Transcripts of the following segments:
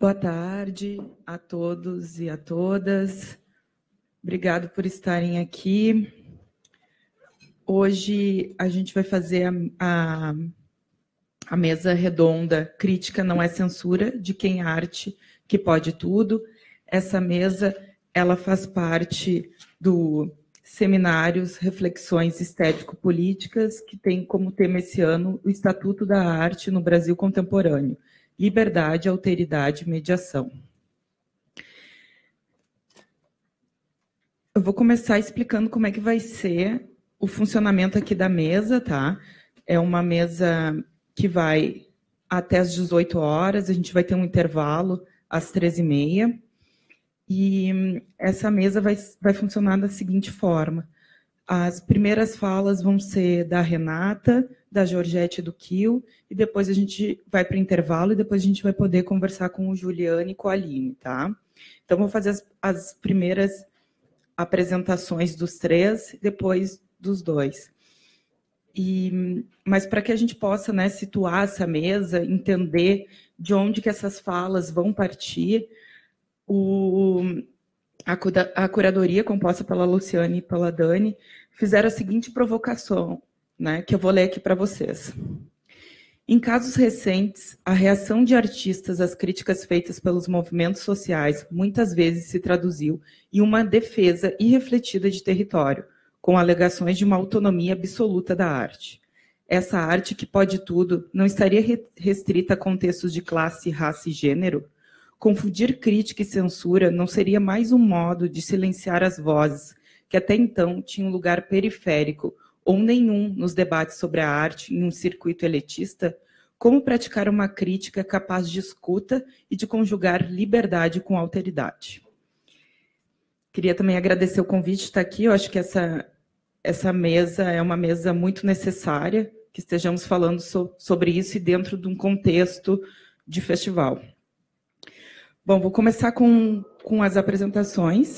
Boa tarde a todos e a todas. Obrigado por estarem aqui. Hoje a gente vai fazer a mesa redonda Crítica não é censura, de quem é arte que pode tudo. Essa mesa ela faz parte do Seminários Reflexões Estético-Políticas, que tem como tema esse ano o Estatuto da Arte no Brasil Contemporâneo. Liberdade, alteridade e mediação. Eu vou começar explicando como é que vai ser o funcionamento aqui da mesa, tá? É uma mesa que vai até às 18 horas, a gente vai ter um intervalo às 13h30, e essa mesa vai funcionar da seguinte forma. As primeiras falas vão ser da Renata, da Georgette e do Kio, e depois a gente vai para o intervalo e depois a gente vai poder conversar com o Juliane e com a Aline, tá? Então, vou fazer as primeiras apresentações dos três, depois dos dois. Mas para que a gente possa, né, situar essa mesa, entender de onde que essas falas vão partir, a curadoria, composta pela Luciane e pela Dani, fizeram a seguinte provocação, né, que eu vou ler aqui para vocês. Em casos recentes, a reação de artistas às críticas feitas pelos movimentos sociais muitas vezes se traduziu em uma defesa irrefletida de território, com alegações de uma autonomia absoluta da arte. Essa arte que pode tudo não estaria restrita a contextos de classe, raça e gênero? Confundir crítica e censura não seria mais um modo de silenciar as vozes que até então tinham lugar periférico ou nenhum nos debates sobre a arte em um circuito elitista? Como praticar uma crítica capaz de escuta e de conjugar liberdade com alteridade? Queria também agradecer o convite de estar aqui. Eu acho que essa mesa é uma mesa muito necessária, que estejamos falando sobre isso e dentro de um contexto de festival. Bom, vou começar com as apresentações.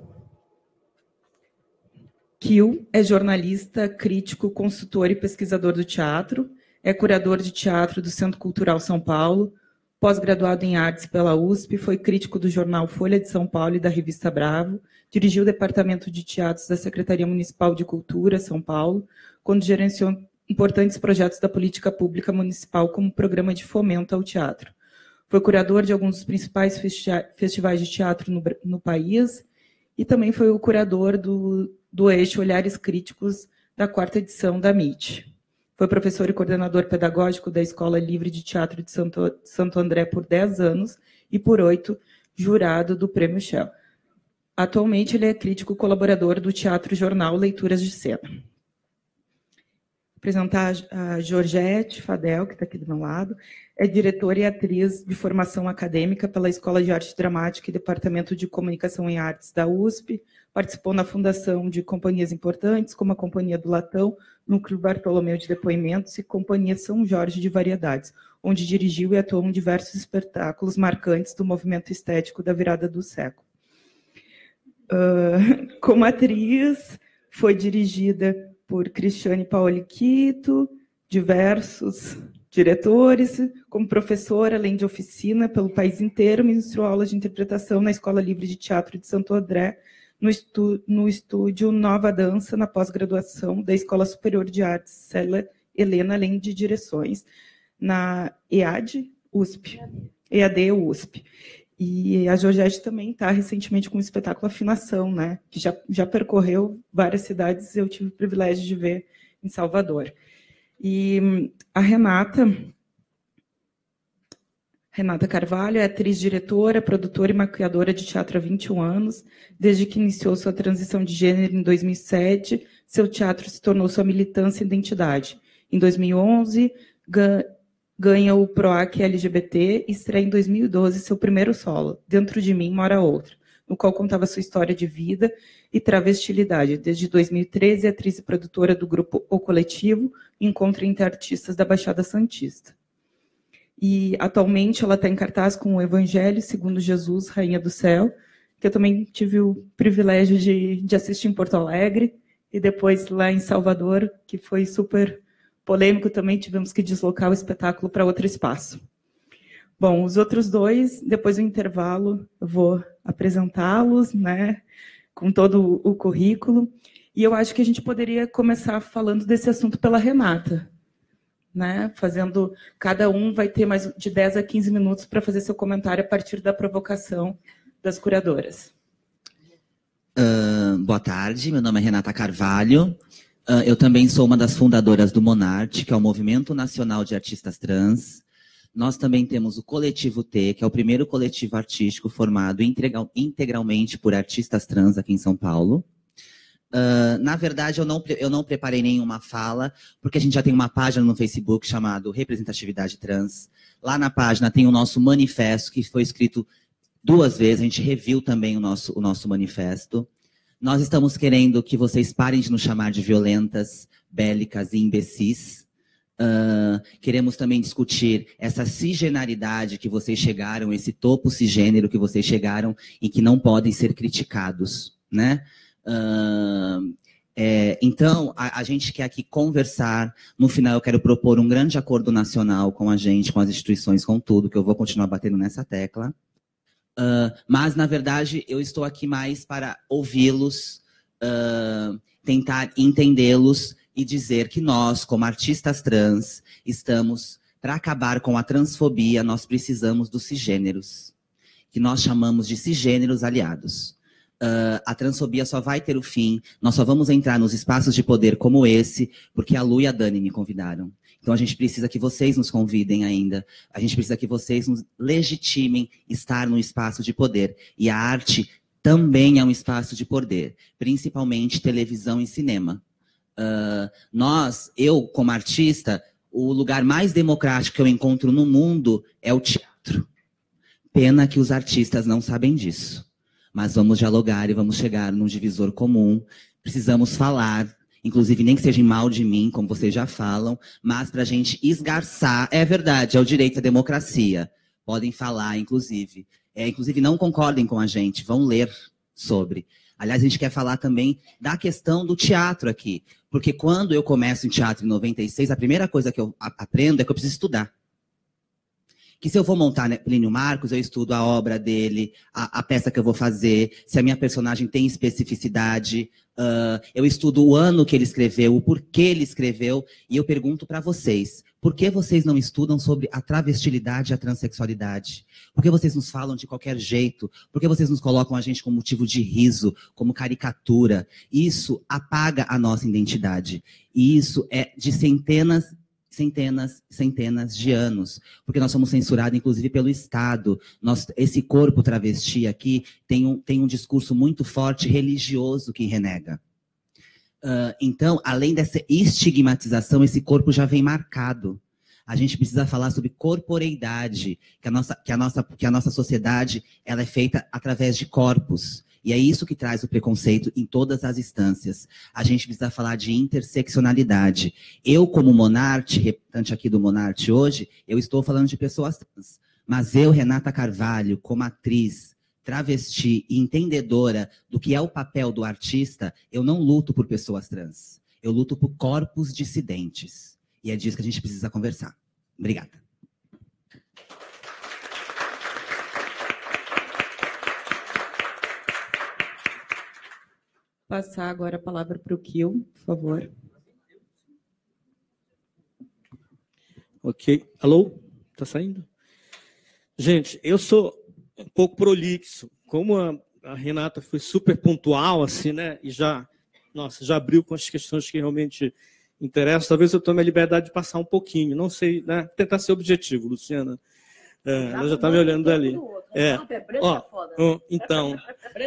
Kio é jornalista, crítico, consultor e pesquisador do teatro, é curador de teatro do Centro Cultural São Paulo, pós-graduado em artes pela USP, foi crítico do jornal Folha de São Paulo e da revista Bravo, dirigiu o departamento de teatros da Secretaria Municipal de Cultura, São Paulo, quando gerenciou importantes projetos da política pública municipal como programa de fomento ao teatro. Foi curador de alguns dos principais festivais de teatro no país e também foi o curador do eixo Olhares Críticos da 4ª edição da MIT. Foi professor e coordenador pedagógico da Escola Livre de Teatro de Santo André por 10 anos e por 8, jurado do Prêmio Shell. Atualmente, ele é crítico colaborador do Teatro Jornal Leituras de Cena. Vou apresentar a Georgette Fadel, que está aqui do meu lado, é diretora e atriz de formação acadêmica pela Escola de Arte Dramática e Departamento de Comunicação em Artes da USP, participou na fundação de companhias importantes, como a Companhia do Latão, Núcleo Bartolomeu de Depoimentos e Companhia São Jorge de Variedades, onde dirigiu e atuou em diversos espetáculos marcantes do movimento estético da virada do século. Como atriz, foi dirigida por Cristiane Paoli Quito, diversos diretores, como professora, além de oficina pelo país inteiro, ministrou aulas de interpretação na Escola Livre de Teatro de Santo André, no estúdio Nova Dança, na pós-graduação da Escola Superior de Artes Célia Helena, além de direções na EAD USP. E a Georgette também está recentemente com o espetáculo Afinação, né, que já percorreu várias cidades, eu tive o privilégio de ver em Salvador. E a Renata Carvalho é atriz, diretora, produtora e maquiadora de teatro há 21 anos. Desde que iniciou sua transição de gênero em 2007, seu teatro se tornou sua militância e identidade. Em 2011, ganha o PROAC LGBT e estreia em 2012 seu primeiro solo, Dentro de Mim Mora Outra, no qual contava sua história de vida e travestilidade. Desde 2013, é atriz e produtora do grupo O Coletivo, Encontro entre Artistas da Baixada Santista. E, atualmente, ela está em cartaz com o Evangelho segundo Jesus, Rainha do Céu, que eu também tive o privilégio de assistir em Porto Alegre, e depois lá em Salvador, que foi super polêmico também, tivemos que deslocar o espetáculo para outro espaço. Bom, os outros dois, depois do intervalo, eu vou apresentá-los, né, com todo o currículo. E eu acho que a gente poderia começar falando desse assunto pela Renata, né, fazendo, cada um vai ter mais de 10 a 15 minutos para fazer seu comentário a partir da provocação das curadoras. Boa tarde, meu nome é Renata Carvalho. Eu também sou uma das fundadoras do Monarte, que é o Movimento Nacional de Artistas Trans. Nós também temos o Coletivo T, que é o primeiro coletivo artístico formado integralmente por artistas trans aqui em São Paulo. Na verdade, eu não preparei nenhuma fala, porque a gente já tem uma página no Facebook chamada Representatividade Trans. Lá na página tem o nosso manifesto, que foi escrito 2 vezes, a gente reviu também o nosso manifesto. Nós estamos querendo que vocês parem de nos chamar de violentas, bélicas e imbecis. Queremos também discutir essa cisgenaridade que vocês chegaram, esse topo cisgênero que vocês chegaram e que não podem ser criticados, né? Então, a gente quer aqui conversar. No final, eu quero propor um grande acordo nacional com a gente, com as instituições, com tudo, que eu vou continuar batendo nessa tecla. Mas, na verdade, eu estou aqui mais para ouvi-los, tentar entendê-los e dizer que nós, como artistas trans, estamos, para acabar com a transfobia, nós precisamos dos cisgêneros, que nós chamamos de cisgêneros aliados. A transfobia só vai ter o fim, nós só vamos entrar nos espaços de poder como esse, porque a Lu e a Dani me convidaram. Então a gente precisa que vocês nos convidem ainda, a gente precisa que vocês nos legitimem estar no espaço de poder. E a arte também é um espaço de poder, principalmente televisão e cinema. Eu, como artista, o lugar mais democrático que eu encontro no mundo é o teatro. Pena que os artistas não sabem disso. Mas vamos dialogar e vamos chegar num divisor comum. Precisamos falar, inclusive nem que seja mal de mim, como vocês já falam, mas para a gente esgarçar, é verdade, é o direito à democracia. Podem falar, inclusive. Inclusive, não concordem com a gente, vão ler sobre. Aliás, a gente quer falar também da questão do teatro aqui. Porque quando eu começo em teatro em 96, a primeira coisa que eu aprendo é que eu preciso estudar. Que se eu vou montar, né, Plínio Marcos, eu estudo a obra dele, a peça que eu vou fazer, se a minha personagem tem especificidade, eu estudo o ano que ele escreveu, o porquê ele escreveu, e eu pergunto para vocês, por que vocês não estudam sobre a travestilidade e a transexualidade? Por que vocês nos falam de qualquer jeito? Por que vocês nos colocam a gente como motivo de riso, como caricatura? Isso apaga a nossa identidade. E isso é de centenas de anos, porque nós somos censurados, inclusive, pelo Estado. Esse corpo travesti aqui tem um discurso muito forte religioso que renega. Então, além dessa estigmatização, esse corpo já vem marcado. A gente precisa falar sobre corporeidade, que a nossa sociedade ela é feita através de corpos. E é isso que traz o preconceito em todas as instâncias. A gente precisa falar de interseccionalidade. Eu, como Monarte, representante aqui do Monarte hoje, eu estou falando de pessoas trans. Mas eu, Renata Carvalho, como atriz, travesti e entendedora do que é o papel do artista, eu não luto por pessoas trans. Eu luto por corpos dissidentes. E é disso que a gente precisa conversar. Obrigada. Passar agora a palavra para o Kio, por favor. Ok. Alô? Tá saindo? Gente, eu sou um pouco prolixo. Como a Renata foi super pontual, assim, né? E já abriu com as questões que realmente interessam. Talvez eu tome a liberdade de passar um pouquinho. Não sei, né? Tentar ser objetivo, Luciana. Ela já está me olhando ali. Então,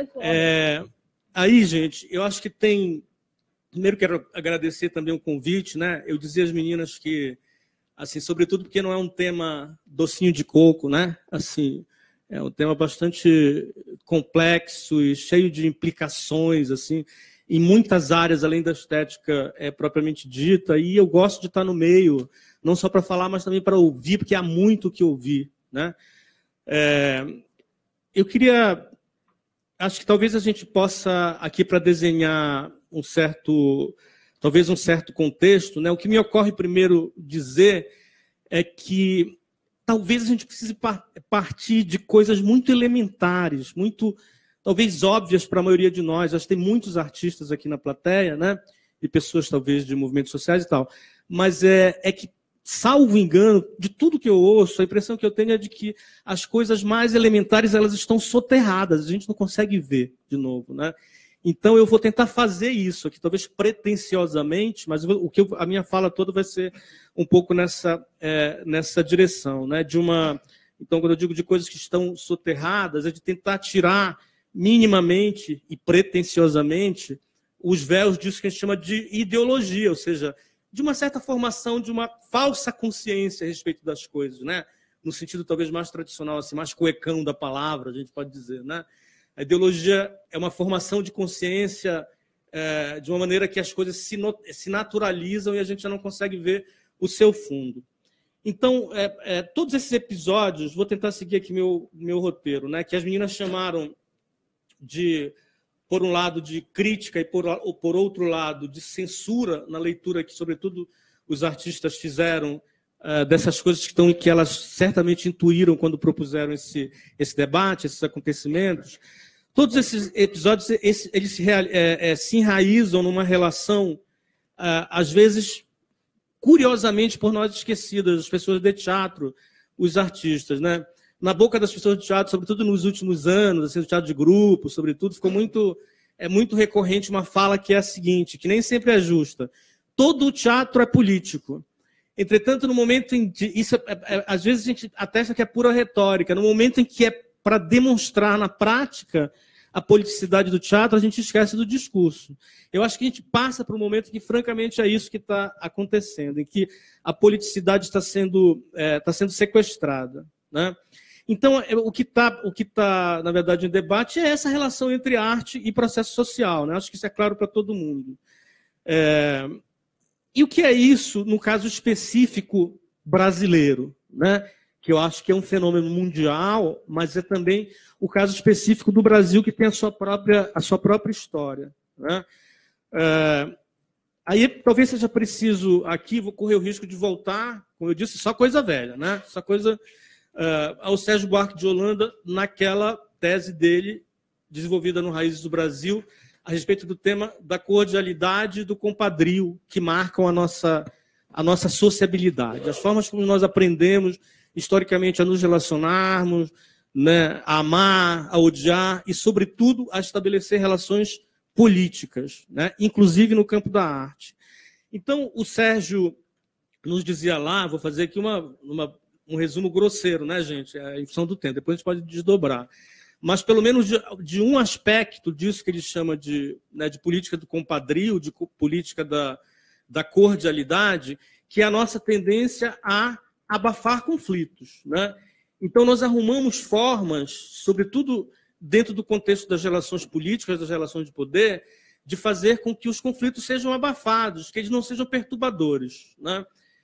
aí, gente, eu acho que tem... Primeiro, quero agradecer também o convite, né? Eu dizia às meninas que, assim, sobretudo porque não é um tema docinho de coco, né? Assim, é um tema bastante complexo e cheio de implicações, assim, em muitas áreas, além da estética propriamente dita. E eu gosto de estar no meio, não só para falar, mas também para ouvir, porque há muito o que ouvir, né? Eu queria... Acho que talvez a gente possa, aqui para desenhar talvez um certo contexto, né? O que me ocorre primeiro dizer é que talvez a gente precise partir de coisas muito elementares, muito, talvez, óbvias para a maioria de nós. Acho que tem muitos artistas aqui na plateia, né? E pessoas, talvez, de movimentos sociais e tal. Mas é que, salvo engano, de tudo que eu ouço, a impressão que eu tenho é de que as coisas mais elementares elas estão soterradas, a gente não consegue ver de novo, né? Então eu vou tentar fazer isso aqui, talvez pretensiosamente, mas a minha fala toda vai ser um pouco nessa direção, né? Então, quando eu digo de coisas que estão soterradas, é de tentar tirar minimamente e pretensiosamente os véus disso que a gente chama de ideologia, ou seja, de uma certa formação, de uma falsa consciência a respeito das coisas, né? No sentido talvez mais tradicional, assim, mais cuecão da palavra, a gente pode dizer, né? A ideologia é uma formação de consciência de uma maneira que as coisas se naturalizam e a gente já não consegue ver o seu fundo. Então, todos esses episódios, vou tentar seguir aqui meu roteiro, né? Que as meninas chamaram de, por um lado, de crítica e, por outro lado, de censura na leitura que, sobretudo, os artistas fizeram dessas coisas que elas certamente intuíram quando propuseram esse debate, esses acontecimentos. Todos esses episódios eles se enraizam numa relação, às vezes, curiosamente, por nós esquecidas, as pessoas de teatro, os artistas, né? Na boca das pessoas de teatro, sobretudo nos últimos anos, assim, do teatro de grupo, sobretudo, ficou muito recorrente uma fala que é a seguinte, que nem sempre é justa. Todo o teatro é político. Entretanto, no momento em que... às vezes a gente atesta que é pura retórica. No momento em que é para demonstrar na prática a politicidade do teatro, a gente esquece do discurso. Eu acho que a gente passa por um momento que, francamente, é isso que está acontecendo, em que a politicidade está sendo sequestrada, né? Então, o que tá, na verdade, em debate é essa relação entre arte e processo social, né? Acho que isso é claro para todo mundo. E o que é isso, no caso específico brasileiro, né? Que eu acho que é um fenômeno mundial, mas é também o caso específico do Brasil, que tem a sua própria história, né? Aí talvez seja preciso, aqui, vou correr o risco de voltar, como eu disse, só coisa velha, né? Só coisa ao Sérgio Buarque de Holanda, naquela tese dele, desenvolvida no Raízes do Brasil, a respeito do tema da cordialidade e do compadrio, que marcam a nossa sociabilidade, as formas como nós aprendemos historicamente a nos relacionarmos, né, a amar, a odiar e, sobretudo, a estabelecer relações políticas, né, inclusive no campo da arte. Então, o Sérgio nos dizia lá, vou fazer aqui um resumo grosseiro, né, gente, em função do tempo, depois a gente pode desdobrar, mas pelo menos de um aspecto disso que ele chama de política do compadrio, de política da cordialidade, que é a nossa tendência a abafar conflitos, né? Então, nós arrumamos formas, sobretudo dentro do contexto das relações políticas, das relações de poder, de fazer com que os conflitos sejam abafados, que eles não sejam perturbadores, né?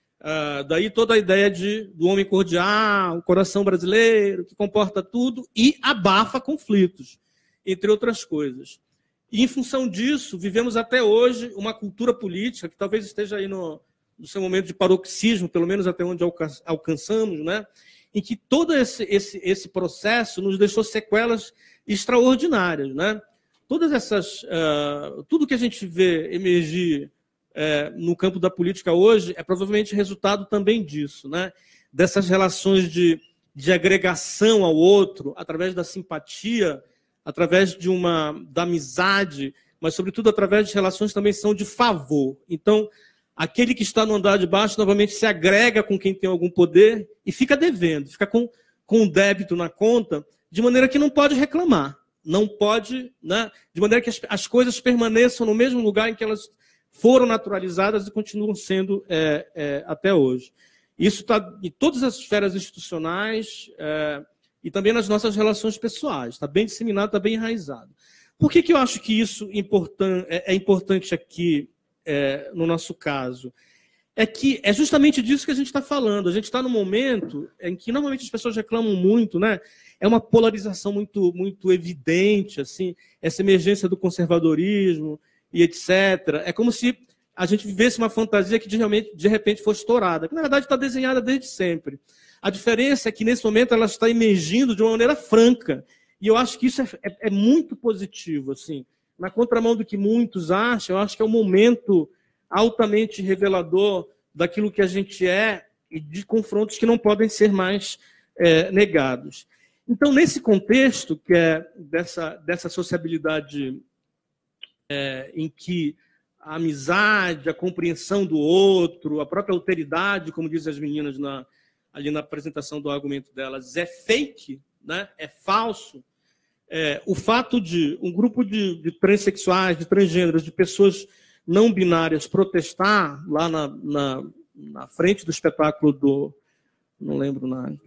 Daí toda a ideia do homem cordial, o coração brasileiro, que comporta tudo e abafa conflitos, entre outras coisas. E, em função disso, vivemos até hoje uma cultura política que talvez esteja aí no seu momento de paroxismo, pelo menos até onde alcançamos, né? Em que todo esse processo nos deixou sequelas extraordinárias, né? Todas essas, tudo que a gente vê emergir no campo da política hoje é provavelmente resultado também disso, né? Dessas relações de agregação ao outro, através da simpatia, através da amizade, mas, sobretudo, através de relações que também são de favor. Então, aquele que está no andar de baixo, novamente, se agrega com quem tem algum poder e fica devendo, fica com um débito na conta, de maneira que não pode reclamar. Não pode, né? De maneira que as coisas permaneçam no mesmo lugar em que elas foram naturalizadas e continuam sendo até hoje. Isso está em todas as esferas institucionais e também nas nossas relações pessoais. Está bem disseminado, está bem enraizado. Por que eu acho que isso é importante aqui, no nosso caso? É que é justamente disso que a gente está falando. A gente está num momento em que normalmente as pessoas reclamam muito, né? É uma polarização muito, muito evidente, assim, essa emergência do conservadorismo e etc. É como se a gente vivesse uma fantasia que de repente fosse estourada, que na verdade está desenhada desde sempre. A diferença é que, nesse momento, ela está emergindo de uma maneira franca. E eu acho que isso é muito positivo. Assim. Na contramão do que muitos acham, eu acho que é um momento altamente revelador daquilo que a gente é e de confrontos que não podem ser mais negados. Então, nesse contexto, que é dessa sociabilidade em que a amizade, a compreensão do outro, a própria alteridade, como dizem as meninas ali na apresentação do argumento delas, é fake, né? É falso. O fato de um grupo de transexuais, de transgêneros, de pessoas não binárias protestar lá na frente do espetáculo não lembro nada,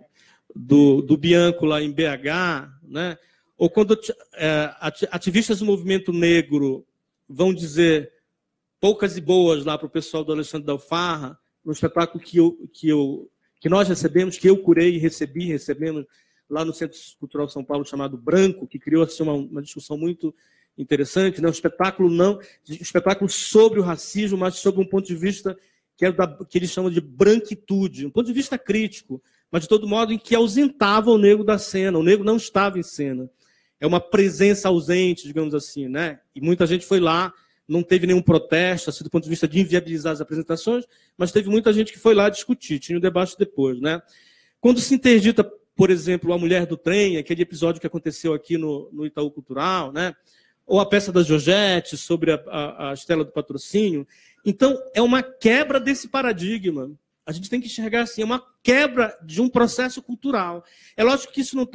do Bianco lá em BH, né? Ou quando ativistas do movimento negro vão dizer poucas e boas lá para o pessoal do Alexandre da Alfarra, no espetáculo que nós recebemos, que eu curei e recebemos lá no Centro Cultural São Paulo, chamado Branco, que criou assim, uma discussão muito interessante, né? Um espetáculo sobre o racismo, mas sob um ponto de vista que eles chamam de branquitude, um ponto de vista crítico, mas de todo modo em que ausentava o negro da cena, o negro não estava em cena. É uma presença ausente, digamos assim, né? E muita gente foi lá, não teve nenhum protesto, assim, do ponto de vista de inviabilizar as apresentações, mas teve muita gente que foi lá discutir, tinha um debate depois, né? Quando se interdita, por exemplo, A Mulher do Trem, aquele episódio que aconteceu aqui no Itaú Cultural, né? Ou a peça da Georgette sobre a Estela do Patrocínio. Então, é uma quebra desse paradigma. A gente tem que enxergar assim, é uma quebra de um processo cultural. É lógico que isso não está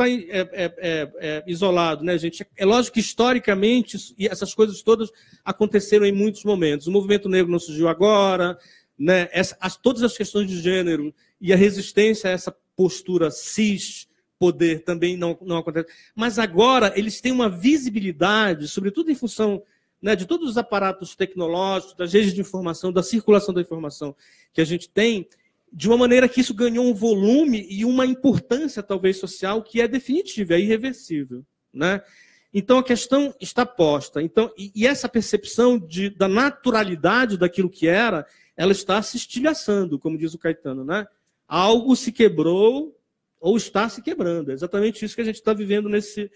isolado, né, gente? É lógico que, historicamente, essas coisas todas aconteceram em muitos momentos. O movimento negro não surgiu agora, né? Todas as questões de gênero e a resistência a essa postura cis, poder, também não acontece. Mas agora eles têm uma visibilidade, sobretudo em função, né, de todos os aparatos tecnológicos, das redes de informação, da circulação da informação que a gente tem, de uma maneira que isso ganhou um volume e uma importância, talvez, social, que é definitiva, é irreversível, né? Então, a questão está posta. Então, e essa percepção da naturalidade daquilo que era, ela está se estilhaçando, como diz o Caetano, né? Algo se quebrou ou está se quebrando. É exatamente isso que a gente está vivendo nesse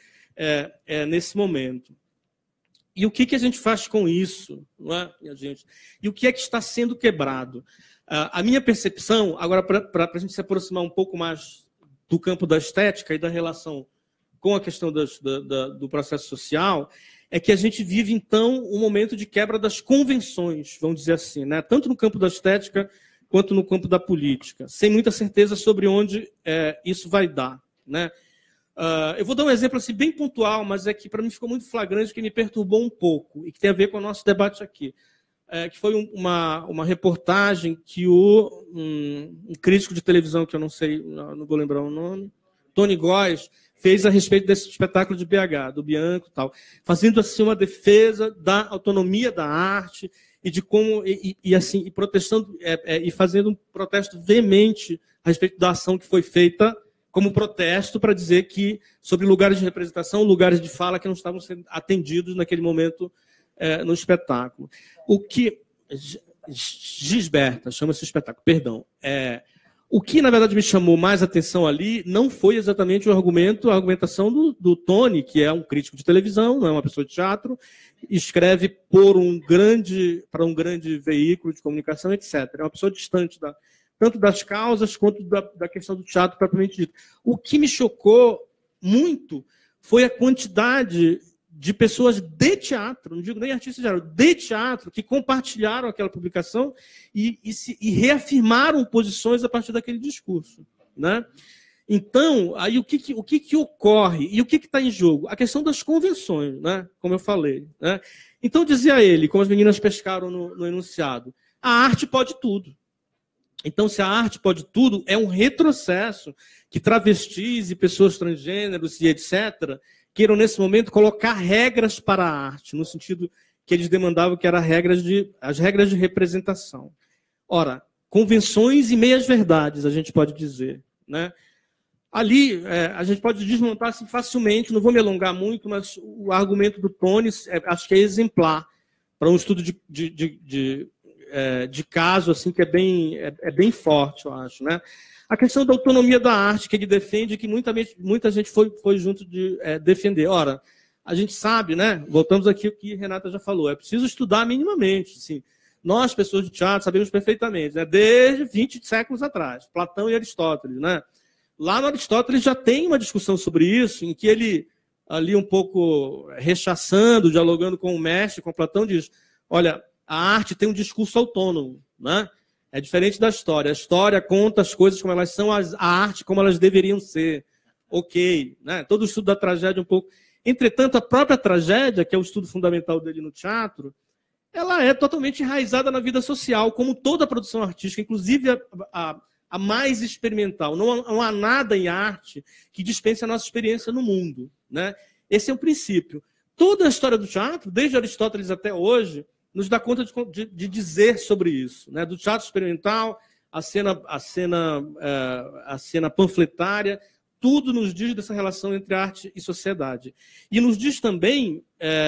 momento. E o que a gente faz com isso? Não é, minha gente? E o que é que está sendo quebrado? A minha percepção, agora, para a gente se aproximar um pouco mais do campo da estética e da relação com a questão do processo social, é que a gente vive, então, um momento de quebra das convenções, vamos dizer assim, né? Tanto no campo da estética quanto no campo da política, sem muita certeza sobre onde isso vai dar, né? Eu vou dar um exemplo assim, bem pontual, mas é que para mim ficou muito flagrante, que me perturbou um pouco e que tem a ver com o nosso debate aqui. Que foi uma reportagem que um crítico de televisão, que eu não vou lembrar o nome, Tony Góes, fez a respeito desse espetáculo de BH, do Bianco e tal, fazendo assim uma defesa da autonomia da arte e de como e protestando e fazendo um protesto veemente a respeito da ação que foi feita como protesto para dizer que sobre lugares de representação, lugares de fala que não estavam sendo atendidos naquele momento no espetáculo. O que Gisberta chama-se espetáculo, perdão. O que, na verdade, me chamou mais atenção ali não foi exatamente a argumentação do Tony, que é um crítico de televisão, não é uma pessoa de teatro, escreve para um grande veículo de comunicação, etc. É uma pessoa distante tanto das causas quanto da questão do teatro propriamente dito. O que me chocou muito foi a quantidade de pessoas de teatro, não digo nem artistas de teatro, que compartilharam aquela publicação e reafirmaram posições a partir daquele discurso, né? Então, aí o que ocorre e o que está em jogo? A questão das convenções, né? Como eu falei, né? Então, dizia ele, como as meninas pescaram no enunciado, a arte pode tudo. Então, se a arte pode tudo, é um retrocesso que travestis e pessoas transgêneros e etc., queiram, nesse momento, colocar regras para a arte, no sentido que eles demandavam que eram as regras de representação. Ora, convenções e meias-verdades, a gente pode dizer, né? Ali, a gente pode desmontar assim, facilmente, não vou me alongar muito, mas o argumento do Tony, acho que é exemplar para um estudo de caso assim que é bem forte, eu acho, né? A questão da autonomia da arte que ele defende, que muita gente foi junto de defender. Ora, a gente sabe, né? Voltamos aqui ao que a Renata já falou, é preciso estudar minimamente. Assim, nós, pessoas de teatro, sabemos perfeitamente, né? Desde 20 séculos atrás, Platão e Aristóteles, né? Lá no Aristóteles já tem uma discussão sobre isso, em que ele, ali um pouco rechaçando, dialogando com o mestre, com Platão, diz, olha, a arte tem um discurso autônomo, né? É diferente da história. A história conta as coisas como elas são, a arte como elas deveriam ser. Ok, né? Todo o estudo da tragédia um pouco... Entretanto, a própria tragédia, que é o estudo fundamental dele no teatro, ela é totalmente enraizada na vida social, como toda a produção artística, inclusive a mais experimental. Não há nada em arte que dispense a nossa experiência no mundo, né? Esse é o princípio. Toda a história do teatro, desde Aristóteles até hoje, nos dá conta de dizer sobre isso, né? Do teatro experimental, a cena panfletária, tudo nos diz dessa relação entre arte e sociedade. E nos diz também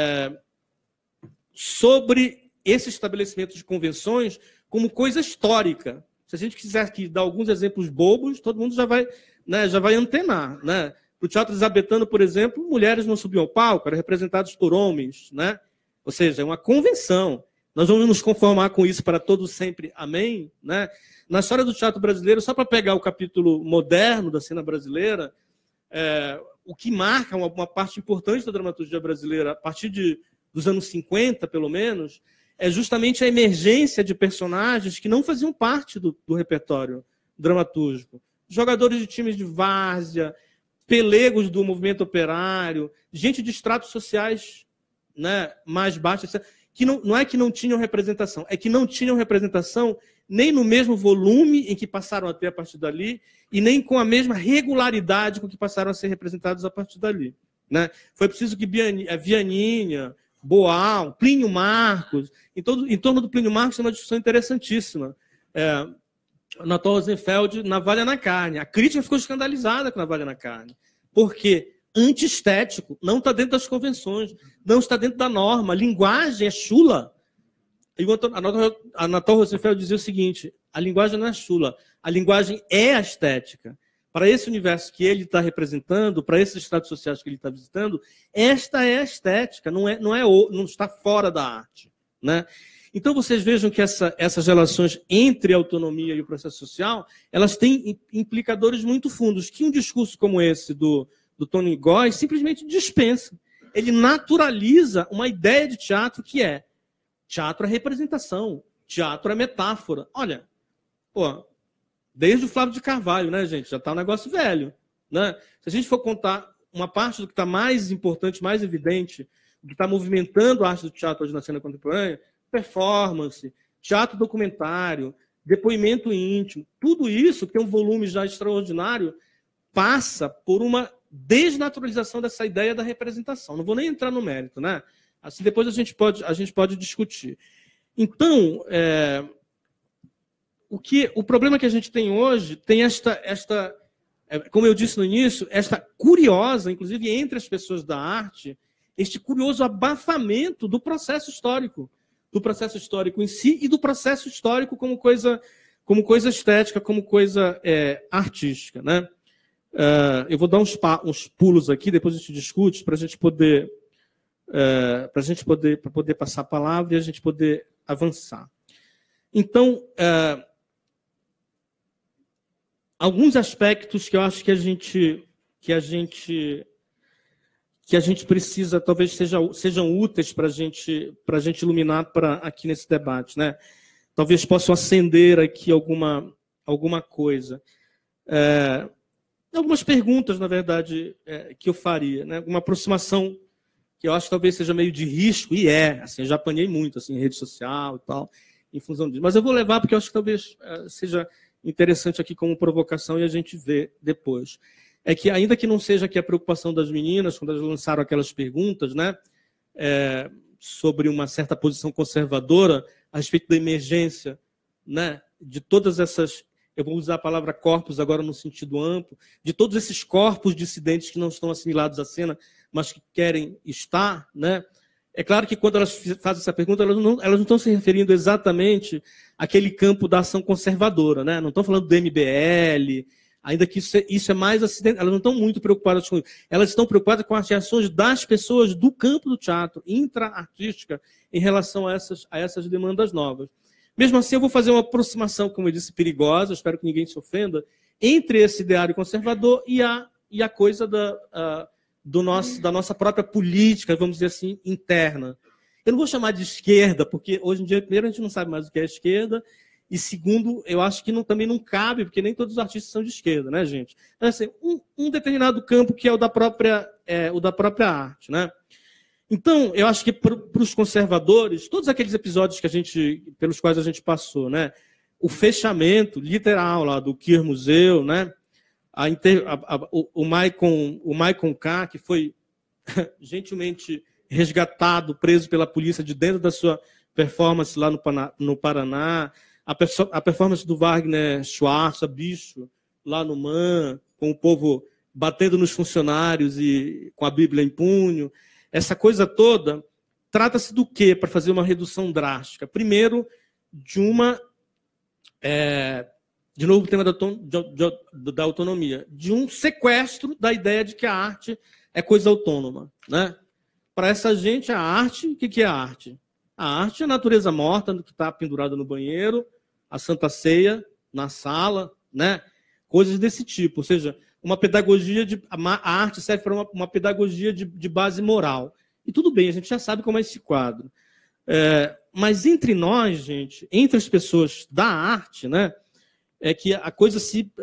sobre esse estabelecimento de convenções como coisa histórica. Se a gente quiser aqui dar alguns exemplos bobos, todo mundo já vai antenar, né? No teatro elisabetano, por exemplo, mulheres não subiam ao palco, eram representadas por homens, né? Ou seja, é uma convenção. Nós vamos nos conformar com isso para todo sempre. Amém? Né? Na história do teatro brasileiro, só para pegar o capítulo moderno da cena brasileira, o que marca uma parte importante da dramaturgia brasileira, a partir dos anos 50, pelo menos, é justamente a emergência de personagens que não faziam parte do repertório dramatúrgico. Jogadores de times de várzea, pelegos do movimento operário, gente de estratos sociais, né, mais baixos, que não é que não tinham representação, é que não tinham representação nem no mesmo volume em que passaram a ter a partir dali, e nem com a mesma regularidade com que passaram a ser representados a partir dali, né? Foi preciso que Vianinha, Boal, Plínio Marcos, em torno do Plínio Marcos tem uma discussão interessantíssima. Anatol Rosenfeld, Navalha na Carne. A crítica ficou escandalizada com Navalha na Carne. Por quê? Antiestético, não está dentro das convenções, não está dentro da norma, a linguagem é chula. E o Anatol Rosenfeld dizia o seguinte, a linguagem não é chula, a linguagem é a estética. Para esse universo que ele está representando, para esses estados sociais que ele está visitando, esta é a estética, não está fora da arte, né? Então, vocês vejam que essas relações entre a autonomia e o processo social, elas têm implicadores muito fundos, que um discurso como esse do Tony Góes simplesmente dispensa. Ele naturaliza uma ideia de teatro que é teatro é representação, teatro é metáfora. Olha, desde o Flávio de Carvalho, né, gente? Já está um negócio velho, né? Se a gente for contar uma parte do que está mais importante, mais evidente, do que está movimentando a arte do teatro hoje na cena contemporânea, performance, teatro documentário, depoimento íntimo, tudo isso, que tem um volume já extraordinário, passa por uma desnaturalização dessa ideia da representação. Não vou nem entrar no mérito, né? Assim, depois a gente pode discutir. Então, o problema que a gente tem hoje tem como eu disse no início, esta curiosa, inclusive entre as pessoas da arte, este curioso abafamento do processo histórico em si e do processo histórico como coisa estética, como coisa artística, né? Eu vou dar uns pulos aqui, depois a gente discute, para a gente poder passar a palavra e a gente poder avançar. Então, alguns aspectos que eu acho que a gente precisa, talvez sejam úteis para a gente iluminar aqui nesse debate, né? Talvez possam acender aqui alguma coisa. Algumas perguntas, na verdade, que eu faria, né? Uma aproximação que eu acho que talvez seja meio de risco, e assim, eu já apanhei muito assim, em rede social e tal, em função disso. Mas eu vou levar porque eu acho que talvez seja interessante aqui como provocação e a gente vê depois. É que, ainda que não seja aqui a preocupação das meninas, quando elas lançaram aquelas perguntas, né, sobre uma certa posição conservadora a respeito da emergência, né, de todas essas, eu vou usar a palavra corpos agora no sentido amplo, de todos esses corpos dissidentes que não estão assimilados à cena, mas que querem estar, né, É claro que quando elas fazem essa pergunta, elas não estão se referindo exatamente àquele campo da ação conservadora, né? Não estão falando do MBL, ainda que isso é mais acidental. Elas não estão muito preocupadas com isso. Elas estão preocupadas com as reações das pessoas do campo do teatro, intra-artística, em relação a essas demandas novas. Mesmo assim, eu vou fazer uma aproximação, como eu disse, perigosa, espero que ninguém se ofenda, entre esse ideário conservador e a coisa da nossa própria política, vamos dizer assim, interna. Eu não vou chamar de esquerda, porque hoje em dia, primeiro, a gente não sabe mais o que é esquerda, e segundo, eu acho que também não cabe, porque nem todos os artistas são de esquerda, né, gente? Então, assim, um determinado campo que é o da própria arte, né? Então, eu acho que para os conservadores, todos aqueles episódios pelos quais a gente passou, né? O fechamento literal lá do Queer Museu, né? O Maicon K, que foi gentilmente resgatado, preso pela polícia de dentro da sua performance lá no Paraná, a performance do Wagner Schwartz, bicho, lá no MAN, com o povo batendo nos funcionários e com a Bíblia em punho. Essa coisa toda, trata-se do quê para fazer uma redução drástica? Primeiro, de novo o tema da autonomia, de um sequestro da ideia de que a arte é coisa autônoma, né? Para essa gente, a arte, o que é a arte? A arte é a natureza morta que está pendurada no banheiro, a Santa Ceia na sala, né? Coisas desse tipo. Ou seja, uma pedagogia a arte serve para uma pedagogia de base moral. E tudo bem, a gente já sabe como é esse quadro. Mas entre nós, gente, entre as pessoas da arte, né? É que a coisa se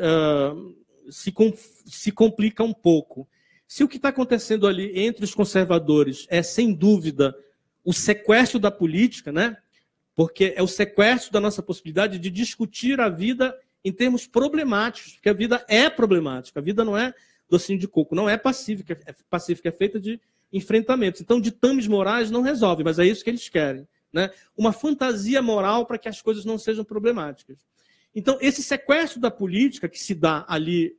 complica um pouco. Se o que está acontecendo ali entre os conservadores é, sem dúvida, o sequestro da política, né? Porque é o sequestro da nossa possibilidade de discutir a vida em termos problemáticos, porque a vida é problemática, a vida não é docinho de coco, não é pacífica, é feita de enfrentamentos. Então, ditames morais não resolve, mas é isso que eles querem, né? Uma fantasia moral para que as coisas não sejam problemáticas. Então, esse sequestro da política que se dá ali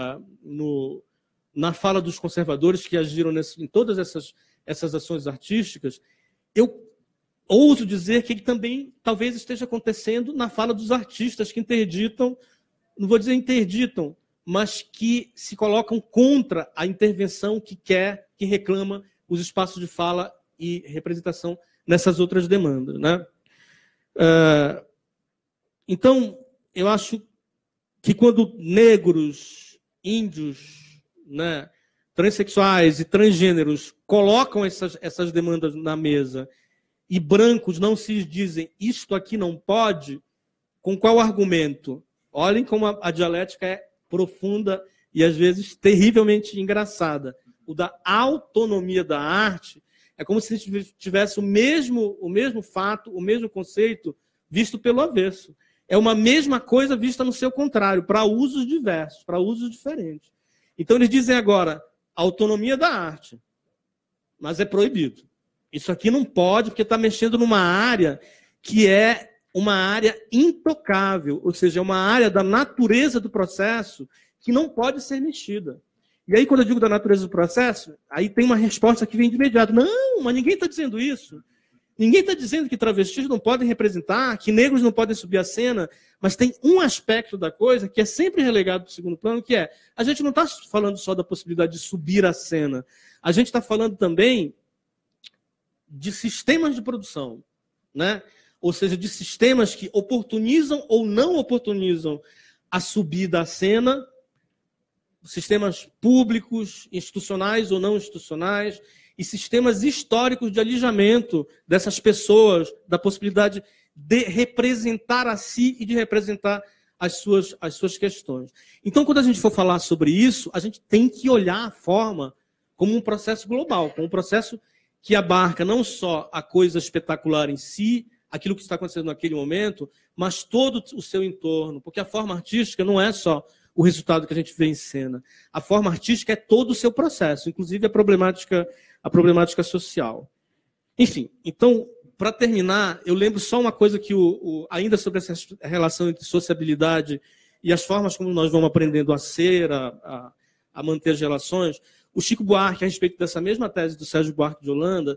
na fala dos conservadores que agiram em todas essas ações artísticas, eu ouso dizer que ele também talvez esteja acontecendo na fala dos artistas que interditam, não vou dizer interditam, mas que se colocam contra a intervenção que reclama os espaços de fala e representação nessas outras demandas, né? Então, eu acho que quando negros, índios, né, transexuais e transgêneros colocam essas demandas na mesa e brancos não se dizem isto aqui não pode, com qual argumento? Olhem como a dialética é profunda e, às vezes, terrivelmente engraçada. O da autonomia da arte é como se tivesse o mesmo fato, o mesmo conceito visto pelo avesso. É uma mesma coisa vista no seu contrário, para usos diversos, para usos diferentes. Então, eles dizem agora, autonomia da arte, mas é proibido. Isso aqui não pode, porque está mexendo numa área que é uma área intocável, ou seja, é uma área da natureza do processo que não pode ser mexida. E aí, quando eu digo da natureza do processo, aí tem uma resposta que vem de imediato. Não, mas ninguém está dizendo isso. Ninguém está dizendo que travestis não podem representar, que negros não podem subir a cena, mas tem um aspecto da coisa que é sempre relegado para o segundo plano, que é, a gente não está falando só da possibilidade de subir a cena, a gente está falando também de sistemas de produção, né? Ou seja, de sistemas que oportunizam ou não oportunizam a subida à cena, sistemas públicos, institucionais ou não institucionais, e sistemas históricos de alijamento dessas pessoas, da possibilidade de representar a si e de representar as suas questões. Então, quando a gente for falar sobre isso, a gente tem que olhar a forma como um processo global, como um processo que abarca não só a coisa espetacular em si, aquilo que está acontecendo naquele momento, mas todo o seu entorno, porque a forma artística não é só o resultado que a gente vê em cena. A forma artística é todo o seu processo, inclusive a problemática social. Enfim, então, para terminar, eu lembro só uma coisa que ainda sobre essa relação entre sociabilidade e as formas como nós vamos aprendendo a ser, a manter as relações. O Chico Buarque, a respeito dessa mesma tese do Sérgio Buarque de Holanda,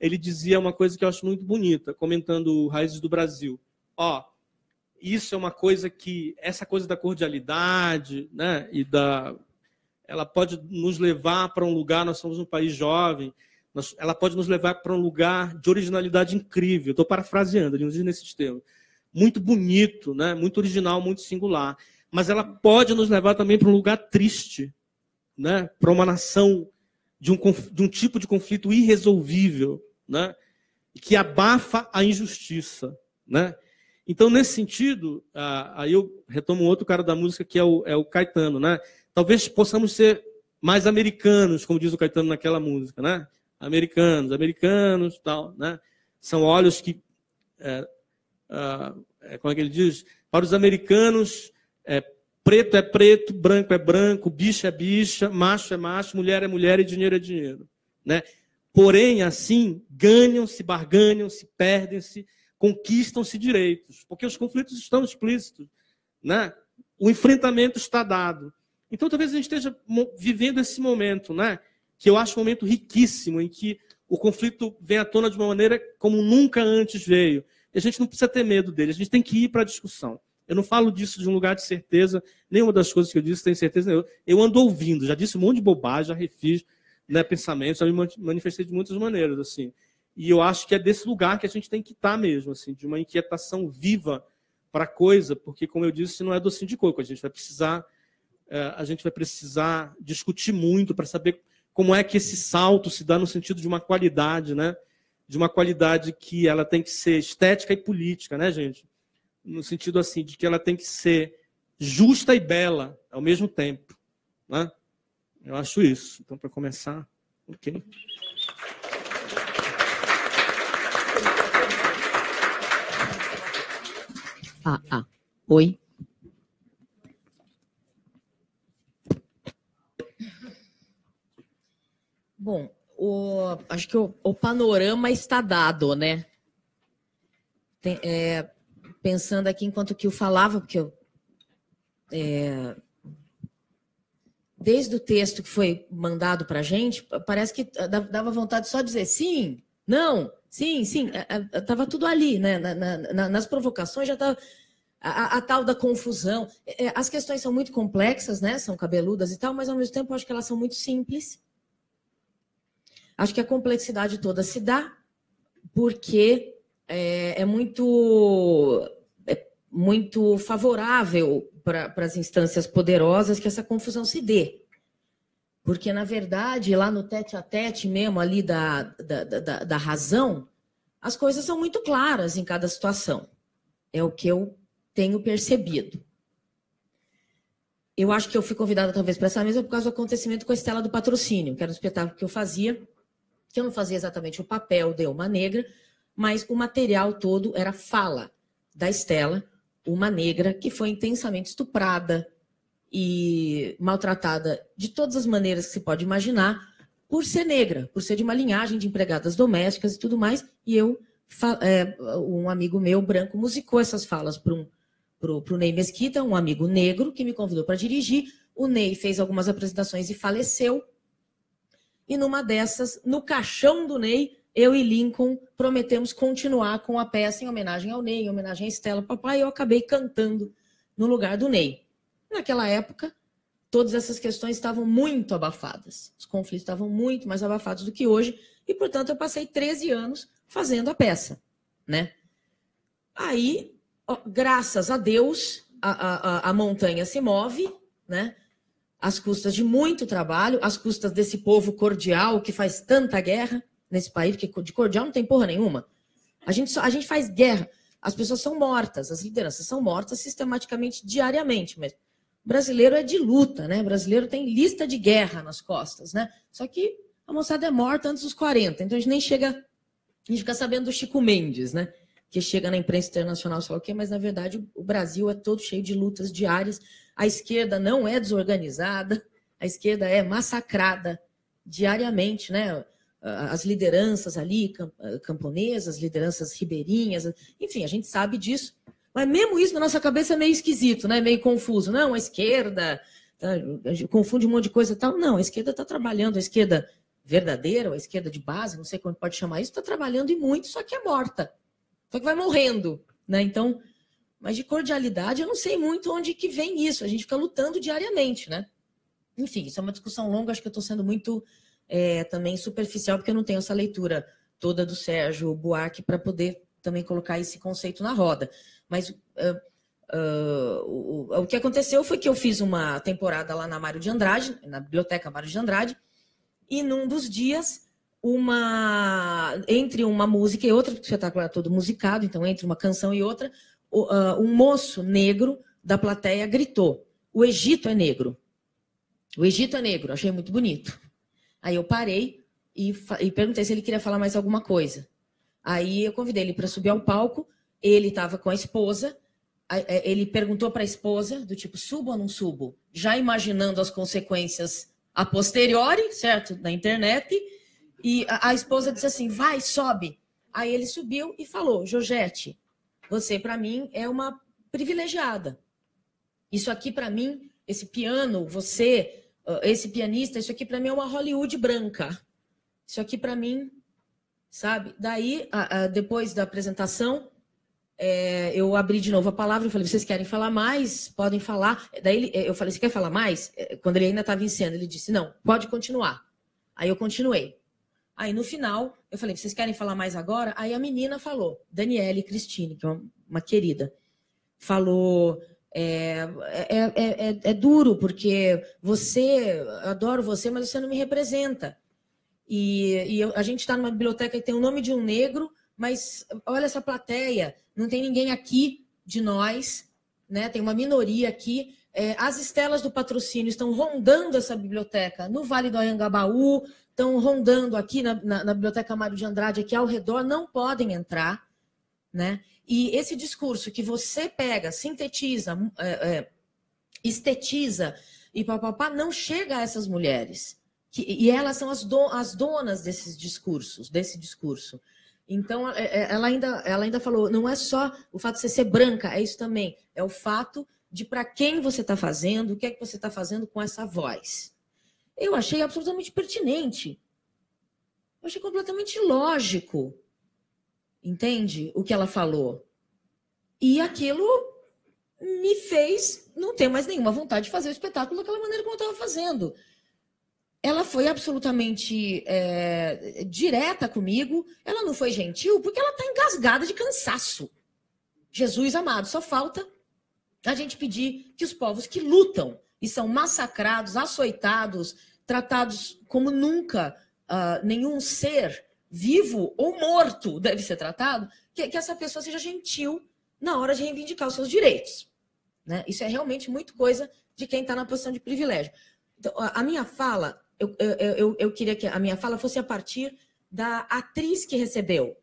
ele dizia uma coisa que eu acho muito bonita, comentando Raízes do Brasil. Isso é uma coisa que, essa coisa da cordialidade, né, ela pode nos levar para um lugar, nós somos um país jovem, ela pode nos levar para um lugar de originalidade incrível. Estou parafraseando, ele nos diz nesses termos. Muito bonito, né, muito original, muito singular. Mas ela pode nos levar também para um lugar triste, né, para uma nação de um tipo de conflito irresolvível, né, que abafa a injustiça, né? Então, nesse sentido, aí eu retomo um outro cara da música, que é o Caetano, né? Talvez possamos ser mais americanos, como diz o Caetano naquela música, né? Americanos, tal, né? São olhos que, como é que ele diz? Para os americanos, preto é preto, branco é branco, bicha é bicha, macho é macho, mulher é mulher e dinheiro é dinheiro, né? Porém, assim, ganham-se, barganham-se, perdem-se, conquistam-se direitos, porque os conflitos estão explícitos, né? O enfrentamento está dado. Então, talvez a gente esteja vivendo esse momento, né? Que eu acho um momento riquíssimo, em que o conflito vem à tona de uma maneira como nunca antes veio. E a gente não precisa ter medo dele, a gente tem que ir para a discussão. Eu não falo disso de um lugar de certeza, nenhuma das coisas que eu disse tem certeza. Eu ando ouvindo, já disse um monte de bobagem, já refiz, né, pensamentos, já me manifestei de muitas maneiras, assim. E eu acho que é desse lugar que a gente tem que estar mesmo, assim, de uma inquietação viva para a coisa, porque, como eu disse, não é docinho de coco. A gente vai precisar discutir muito para saber como é que esse salto se dá no sentido de uma qualidade, né? De uma qualidade que ela tem que ser estética e política, né, gente? No sentido assim, de que ela tem que ser justa e bela ao mesmo tempo, né? Eu acho isso. Então, para começar, ok. Oi. Bom, acho que o panorama está dado, né? Pensando aqui enquanto que eu falava, porque desde o texto que foi mandado para a gente, parece que dava vontade só de dizer sim, não, sim, estava tudo ali, né? Nas provocações já estava a tal da confusão. As questões são muito complexas, né? São cabeludas e tal, mas ao mesmo tempo eu acho que elas são muito simples. Acho que a complexidade toda se dá porque é muito favorável para as instâncias poderosas que essa confusão se dê. Porque, na verdade, lá no tete-a-tete mesmo, ali da razão, as coisas são muito claras em cada situação. É o que eu tenho percebido. Eu acho que eu fui convidada, talvez, para essa mesa por causa do acontecimento com a Estela do Patrocínio, que era um espetáculo que eu fazia, que eu não fazia exatamente o papel de uma negra, mas o material todo era fala da Estela, uma negra que foi intensamente estuprada e maltratada de todas as maneiras que se pode imaginar, por ser negra, por ser de uma linhagem de empregadas domésticas e tudo mais. E um amigo meu, branco, musicou essas falas para o Ney Mesquita, um amigo negro, que me convidou para dirigir. O Ney fez algumas apresentações e faleceu. E numa dessas, no caixão do Ney, eu e Lincoln prometemos continuar com a peça em homenagem ao Ney, em homenagem à Estela, papai, e eu acabei cantando no lugar do Ney. Naquela época, todas essas questões estavam muito abafadas. Os conflitos estavam muito mais abafados do que hoje, e, portanto, eu passei 13 anos fazendo a peça, né? Aí, graças a Deus, a montanha se move, né? Às custas de muito trabalho, às custas desse povo cordial que faz tanta guerra nesse país, porque de cordial não tem porra nenhuma. A gente faz guerra. As pessoas são mortas, as lideranças são mortas sistematicamente, diariamente. Mas brasileiro é de luta, né? Brasileiro tem lista de guerra nas costas, né? Só que a moçada é morta antes dos 40. Então a gente nem chega... A gente fica sabendo do Chico Mendes, né? Que chega na imprensa internacional, sei lá o quê, mas na verdade o Brasil é todo cheio de lutas diárias. A esquerda não é desorganizada, a esquerda é massacrada diariamente, né? As lideranças ali, camponesas, lideranças ribeirinhas, enfim, a gente sabe disso. Mas mesmo isso na nossa cabeça é meio esquisito, né? Meio confuso. Não, a esquerda confunde um monte de coisa e tal. Não, a esquerda está trabalhando, a esquerda verdadeira, ou a esquerda de base, não sei como pode chamar isso, está trabalhando e muito, só que é morta. Só que vai morrendo, né? Então, mas de cordialidade, eu não sei muito onde que vem isso. A gente fica lutando diariamente, né? Enfim, isso é uma discussão longa, acho que eu estou sendo muito também superficial, porque eu não tenho essa leitura toda do Sérgio Buarque para poder também colocar esse conceito na roda. Mas o que aconteceu foi que eu fiz uma temporada lá na Mário de Andrade, na Biblioteca Mário de Andrade, e num dos dias, entre uma música e outra, porque o espetáculo era todo musicado, então entre uma canção e outra, um moço negro da plateia gritou: "O Egito é negro. O Egito é negro." Achei muito bonito. Aí eu parei e perguntei se ele queria falar mais alguma coisa. Aí eu convidei ele para subir ao palco, ele estava com a esposa, ele perguntou para a esposa, do tipo, subo ou não subo? Já imaginando as consequências a posteriori, certo? Na internet. E a esposa disse assim, vai, sobe. Aí ele subiu e falou, Georgette, você para mim é uma privilegiada. Isso aqui para mim, esse piano, você, esse pianista, isso aqui para mim é uma Hollywood branca. Isso aqui para mim, sabe? Daí, depois da apresentação, eu abri de novo a palavra, eu falei, vocês querem falar mais? Podem falar. Daí eu falei, você quer falar mais? Quando ele ainda estava em cena, ele disse, não, pode continuar. Aí eu continuei. Aí no final, eu falei, vocês querem falar mais agora? Aí a menina falou, Daniele Cristine, que é uma querida, falou, é duro, porque eu adoro você, mas você não me representa. E a gente está numa biblioteca que tem o nome de um negro, mas olha essa plateia, não tem ninguém aqui de nós, né? Tem uma minoria aqui. As estelas do patrocínio estão rondando essa biblioteca no Vale do Anhangabaú, estão rondando aqui na Biblioteca Mário de Andrade, aqui ao redor, não podem entrar, né? E esse discurso que você pega, sintetiza, estetiza e papapá, não chega a essas mulheres. E elas são as donas desse discurso. Então, ela ainda falou, não é só o fato de você ser branca, é isso também. É o fato de para quem você está fazendo, o que é que você está fazendo com essa voz. Eu achei absolutamente pertinente. Eu achei completamente lógico. Entende? O que ela falou. E aquilo me fez não ter mais nenhuma vontade de fazer o espetáculo daquela maneira como eu estava fazendo. Ela foi absolutamente direta comigo. Ela não foi gentil porque ela está engasgada de cansaço. Jesus amado, só falta a gente pedir que os povos que lutam e são massacrados, açoitados, tratados como nunca nenhum ser vivo ou morto deve ser tratado, que essa pessoa seja gentil na hora de reivindicar os seus direitos. Né? Isso é realmente muito coisa de quem está na posição de privilégio. Então, a minha fala, eu queria que a minha fala fosse a partir da atriz que recebeu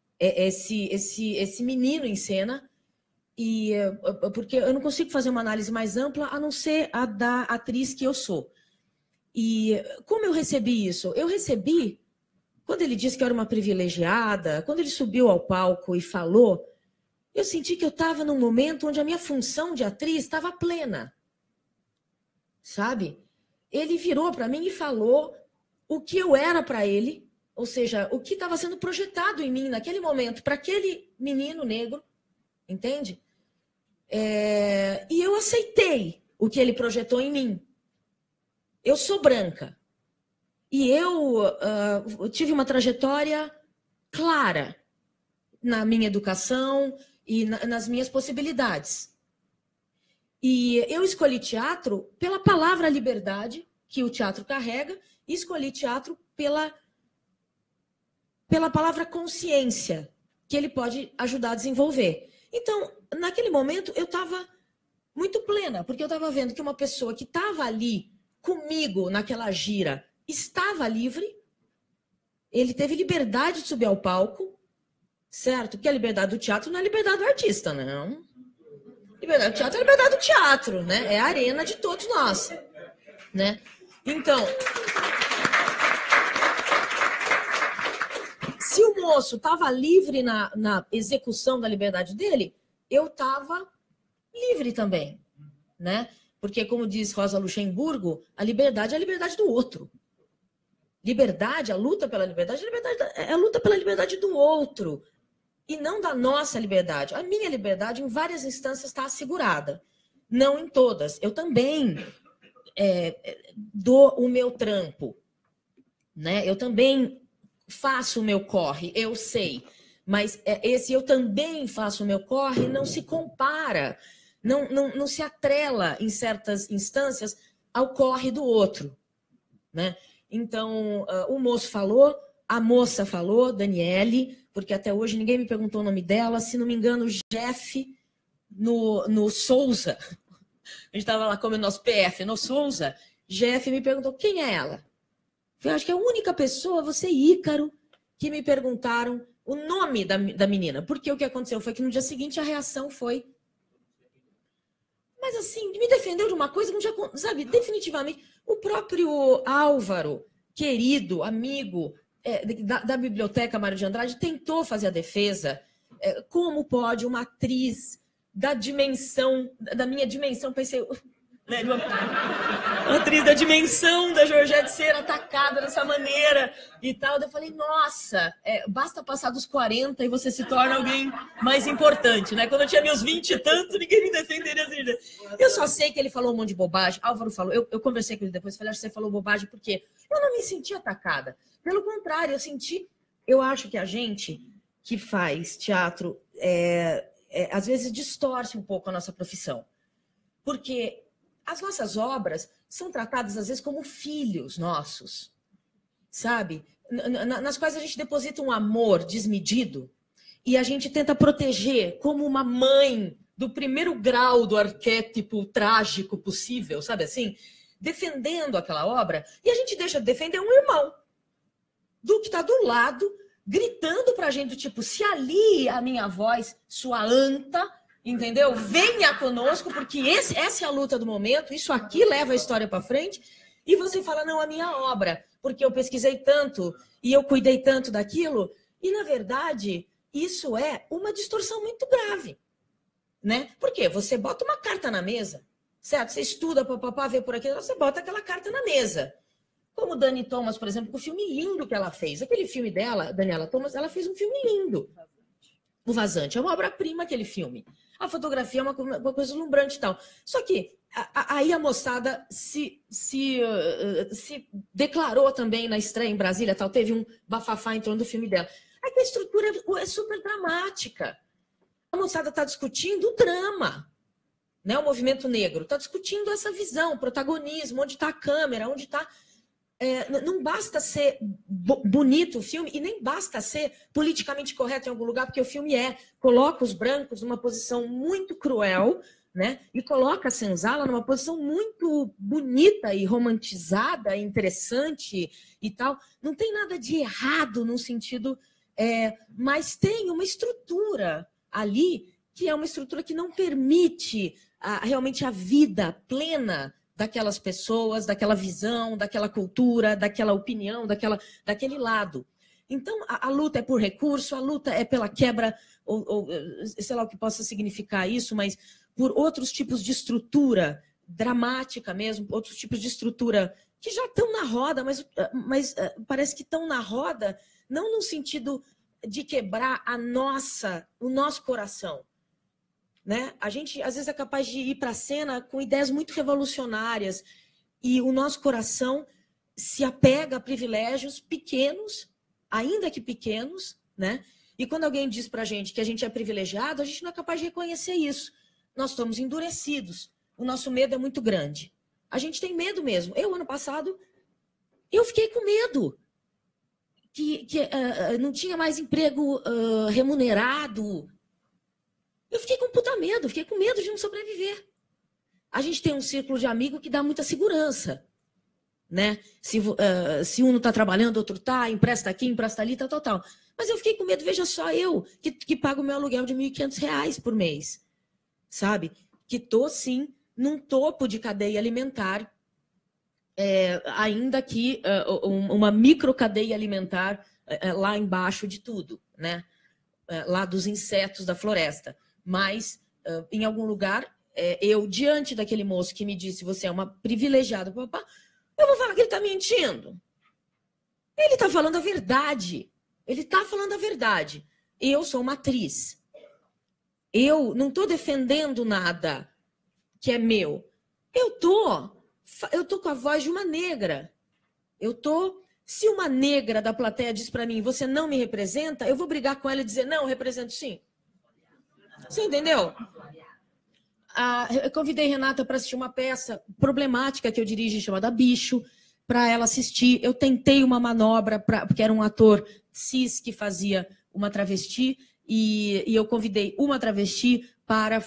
esse menino em cena, porque eu não consigo fazer uma análise mais ampla a não ser a da atriz que eu sou. E como eu recebi isso? Eu recebi, quando ele disse que eu era uma privilegiada, quando ele subiu ao palco e falou, eu senti que eu estava num momento onde a minha função de atriz estava plena. Sabe? Ele virou para mim e falou o que eu era para ele, ou seja, o que estava sendo projetado em mim naquele momento, para aquele menino negro, entende? E eu aceitei o que ele projetou em mim. Eu sou branca. E eu tive uma trajetória clara na minha educação e nas minhas possibilidades. E eu escolhi teatro pela palavra liberdade, que o teatro carrega, e escolhi teatro pela palavra consciência, que ele pode ajudar a desenvolver. Então, naquele momento, eu estava muito plena, porque eu estava vendo que uma pessoa que estava ali comigo naquela gira estava livre, ele teve liberdade de subir ao palco, certo? Porque a liberdade do teatro não é a liberdade do artista, não. Liberdade do teatro é a liberdade do teatro, né? É a arena de todos nós, né? Então, se o moço estava livre na execução da liberdade dele, eu estava livre também, né? Porque, como diz Rosa Luxemburgo, a liberdade é a liberdade do outro. Liberdade, a luta pela liberdade é a luta pela liberdade do outro e não da nossa liberdade. A minha liberdade, em várias instâncias, está assegurada. Não em todas. Eu também dou o meu trampo, né? Eu também faço o meu corre, eu sei. Mas esse eu também faço o meu corre não se compara, não se atrela em certas instâncias ao corre do outro, né? Então, o moço falou, a moça falou, Daniele, porque até hoje ninguém me perguntou o nome dela, se não me engano, Jeff no Souza, a gente estava lá comendo nosso PF no Souza, Jeff me perguntou, quem é ela? Eu acho que é a única pessoa, você e Ícaro, que me perguntaram o nome da menina, porque o que aconteceu foi que no dia seguinte a reação foi... Mas assim, me defendeu de uma coisa que não já... Sabe, definitivamente, o próprio Álvaro, querido, amigo da Biblioteca Mário de Andrade, tentou fazer a defesa. Como pode uma atriz da minha dimensão, pensei... Né, uma atriz da dimensão da Georgette ser atacada dessa maneira e tal. Eu falei, nossa, basta passar dos 40 e você se torna alguém mais importante, né? Quando eu tinha meus 20 e tantos, ninguém me defenderia assim. Eu só sei que ele falou um monte de bobagem. Álvaro falou, eu conversei com ele depois, falei, acho que você falou bobagem, porque eu não me senti atacada. Pelo contrário, eu acho que a gente que faz teatro às vezes distorce um pouco a nossa profissão. Porque as nossas obras são tratadas, às vezes, como filhos nossos, sabe? Nas quais a gente deposita um amor desmedido e a gente tenta proteger como uma mãe do primeiro grau do arquétipo trágico possível, sabe assim? Defendendo aquela obra, e a gente deixa de defender um irmão do que está do lado, gritando pra gente do tipo, se ali a minha voz, sua anta... Entendeu? Venha conosco, porque essa é a luta do momento, isso aqui leva a história para frente, e você fala, não, a minha obra, porque eu pesquisei tanto e eu cuidei tanto daquilo, e na verdade, isso é uma distorção muito grave, né? Por quê? Você bota uma carta na mesa, certo? Você estuda, papapá, vê por aqui, você bota aquela carta na mesa. Como Dani Thomas, por exemplo, com o filme lindo que ela fez. Aquele filme dela, Daniela Thomas, ela fez um filme lindo. O Vazante é uma obra-prima, aquele filme. A fotografia é uma coisa deslumbrante e tal. Só que aí a moçada se declarou também na estreia em Brasília, tal, teve um bafafá em torno do filme dela. Aí que a estrutura é super dramática. A moçada está discutindo o drama, né? O movimento negro está discutindo essa visão, o protagonismo, onde está a câmera, onde está... não basta ser bonito o filme e nem basta ser politicamente correto em algum lugar, porque o filme coloca os brancos numa posição muito cruel, né? E coloca a senzala numa posição muito bonita e romantizada, interessante e tal. Não tem nada de errado no sentido, mas tem uma estrutura ali que é uma estrutura que não permite realmente a vida plena daquelas pessoas, daquela visão, daquela cultura, daquela opinião, daquele lado. Então, a luta é por recurso, a luta é pela quebra, ou sei lá o que possa significar isso, mas por outros tipos de estrutura dramática mesmo, outros tipos de estrutura que já estão na roda, mas parece que estão na roda não no sentido de quebrar o nosso coração, né? A gente, às vezes, é capaz de ir para a cena com ideias muito revolucionárias e o nosso coração se apega a privilégios pequenos, ainda que pequenos, né? E quando alguém diz para a gente que a gente é privilegiado, a gente não é capaz de reconhecer isso. Nós estamos endurecidos. O nosso medo é muito grande. A gente tem medo mesmo. Ano passado, eu fiquei com medo. Que não tinha mais emprego remunerado. Eu fiquei com puta medo, fiquei com medo de não sobreviver. A gente tem um círculo de amigo que dá muita segurança, né? Se um não está trabalhando, outro está, empresta aqui, empresta ali, tal. Mas eu fiquei com medo, veja só, eu que pago o meu aluguel de R$ 1.500 por mês, sabe? Que estou, sim, num topo de cadeia alimentar, ainda que uma micro cadeia alimentar lá embaixo de tudo, né? Lá dos insetos da floresta. Mas, em algum lugar, eu, diante daquele moço que me disse, você é uma privilegiada, papá, eu vou falar que ele está mentindo. Ele está falando a verdade. Ele está falando a verdade. Eu sou uma atriz. Eu não estou defendendo nada que é meu. Eu tô com a voz de uma negra. Se uma negra da plateia diz para mim, você não me representa, eu vou brigar com ela e dizer, não, eu represento sim. Você entendeu? Eu convidei Renata para assistir uma peça problemática que eu dirigi, chamada Bicho, para ela assistir. Eu tentei uma manobra, porque era um ator cis que fazia uma travesti, e eu convidei uma travesti para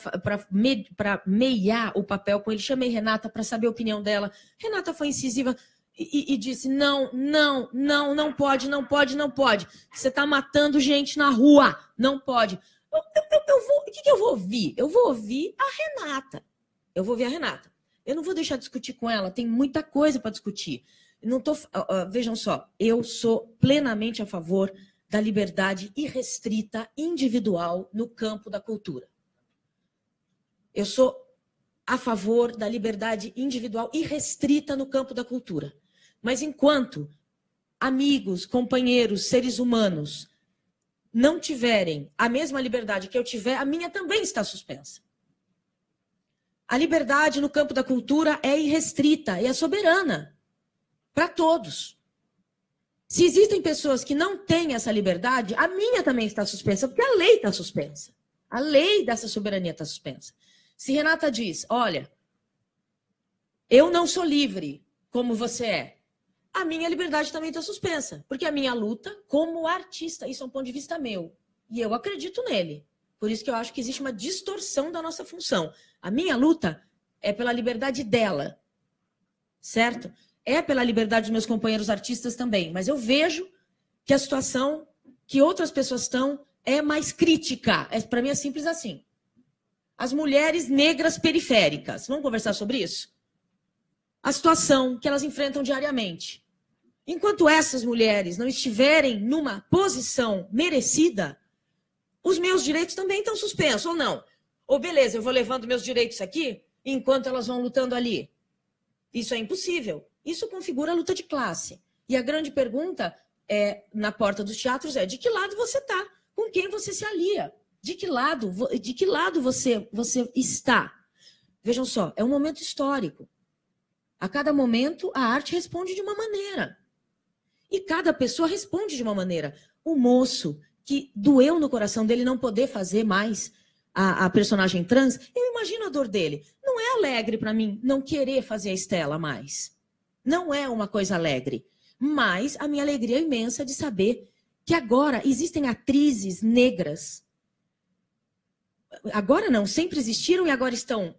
meiar o papel com ele. Chamei Renata para saber a opinião dela. Renata foi incisiva e disse, não pode. Você está matando gente na rua, não pode. O que eu vou ouvir? Eu vou ouvir a Renata. Eu não vou deixar de discutir com ela, tem muita coisa para discutir. Vejam só, eu sou plenamente a favor da liberdade irrestrita individual no campo da cultura. Eu sou a favor da liberdade individual irrestrita no campo da cultura. Mas enquanto amigos, companheiros, seres humanos não tiverem a mesma liberdade que eu tiver, a minha também está suspensa. A liberdade no campo da cultura é irrestrita, é soberana para todos. Se existem pessoas que não têm essa liberdade, a minha também está suspensa, porque a lei está suspensa. A lei dessa soberania está suspensa. Se Renata diz, olha, eu não sou livre como você é, a minha liberdade também está suspensa, porque a minha luta como artista, isso é um ponto de vista meu, e eu acredito nele. Por isso que eu acho que existe uma distorção da nossa função. A minha luta é pela liberdade dela, certo? É pela liberdade dos meus companheiros artistas também, mas eu vejo que a situação que outras pessoas estão é mais crítica. Para mim é simples assim. As mulheres negras periféricas, vamos conversar sobre isso? A situação que elas enfrentam diariamente. Enquanto essas mulheres não estiverem numa posição merecida, os meus direitos também estão suspensos, ou não? Ou beleza, eu vou levando meus direitos aqui, enquanto elas vão lutando ali. Isso é impossível. Isso configura a luta de classe. E a grande pergunta na porta dos teatros é, de que lado você está? Com quem você se alia? De que lado você está? Vejam só, é um momento histórico. A cada momento, a arte responde de uma maneira. E cada pessoa responde de uma maneira. O moço que doeu no coração dele não poder fazer mais a personagem trans, eu imagino a dor dele. Não é alegre para mim não querer fazer a Estela mais. Não é uma coisa alegre. Mas a minha alegria é imensa de saber que agora existem atrizes negras. Agora não, sempre existiram e agora estão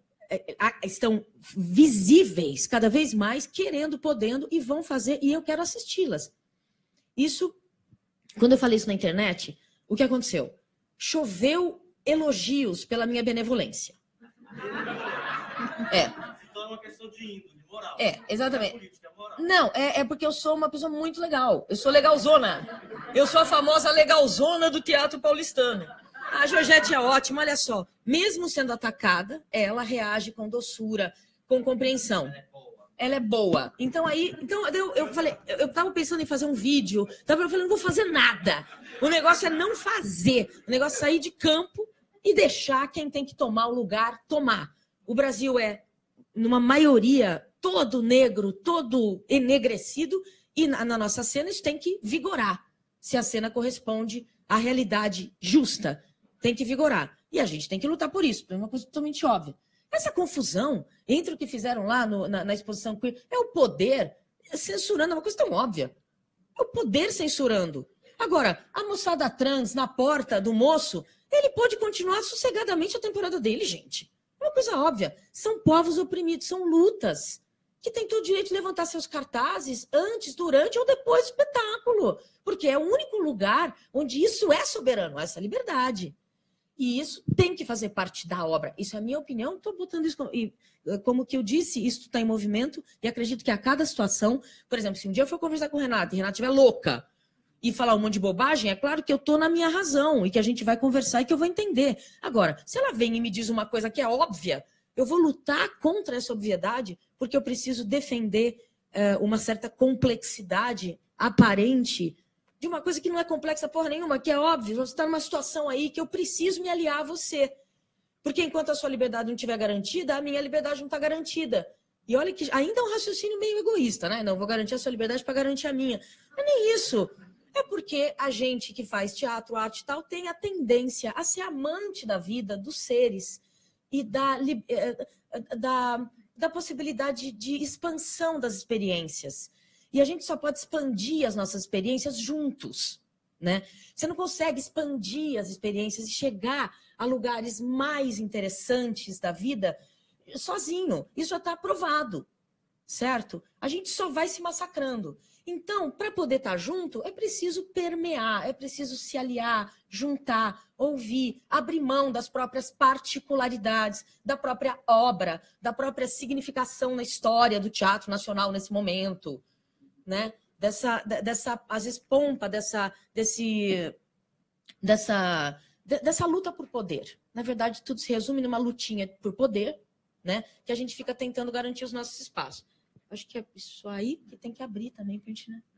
visíveis cada vez mais, querendo, podendo, e vão fazer, e eu quero assisti-las. Isso, quando eu falei isso na internet, o que aconteceu? Choveu elogios pela minha benevolência. Então é uma questão de índole, moral. Exatamente. Não é política, é moral. Não, é porque eu sou uma pessoa muito legal. Eu sou legalzona. Eu sou a famosa legalzona do teatro paulistano. A Georgette é ótima, olha só. Mesmo sendo atacada, ela reage com doçura, com compreensão. Ela é boa. Então eu falei, eu estava pensando em fazer um vídeo, eu falei, não vou fazer nada. O negócio é não fazer. O negócio é sair de campo e deixar quem tem que tomar o lugar tomar. O Brasil é, numa maioria, todo negro, todo enegrecido, e na nossa cena isso tem que vigorar. Se a cena corresponde à realidade justa, tem que vigorar. E a gente tem que lutar por isso, é uma coisa totalmente óbvia. Essa confusão entre o que fizeram lá na exposição queer é o poder censurando, é uma coisa tão óbvia. É o poder censurando. Agora, a moçada trans na porta do moço, ele pode continuar sossegadamente a temporada dele, gente. É uma coisa óbvia. São povos oprimidos, são lutas que têm todo o direito de levantar seus cartazes antes, durante ou depois do espetáculo. Porque é o único lugar onde isso é soberano, essa liberdade. E isso tem que fazer parte da obra. Isso é a minha opinião. Estou botando isso como que eu disse, isso está em movimento e acredito que a cada situação, por exemplo, se um dia eu for conversar com o Renato e Renato estiver louca e falar um monte de bobagem, é claro que eu estou na minha razão e que a gente vai conversar e que eu vou entender. Agora, se ela vem e me diz uma coisa que é óbvia, eu vou lutar contra essa obviedade porque eu preciso defender uma certa complexidade aparente de uma coisa que não é complexa porra nenhuma, que é óbvio, você está numa situação aí que eu preciso me aliar a você. Porque enquanto a sua liberdade não estiver garantida, a minha liberdade não está garantida. E olha que ainda é um raciocínio meio egoísta, né? Não, vou garantir a sua liberdade para garantir a minha. Não é nem isso. É porque a gente que faz teatro, arte e tal, tem a tendência a ser amante da vida, dos seres e da possibilidade de expansão das experiências. E a gente só pode expandir as nossas experiências juntos, né? Você não consegue expandir as experiências e chegar a lugares mais interessantes da vida sozinho. Isso já está provado, certo? A gente só vai se massacrando. Então, para poder estar junto, é preciso permear, é preciso se aliar, juntar, ouvir, abrir mão das próprias particularidades, da própria obra, da própria significação na história do teatro nacional nesse momento, né? Dessa às vezes, pompa, dessa luta por poder. Na verdade, tudo se resume numa lutinha por poder, né? Que a gente fica tentando garantir os nossos espaços. Acho que é isso aí que tem que abrir também para a gente, né?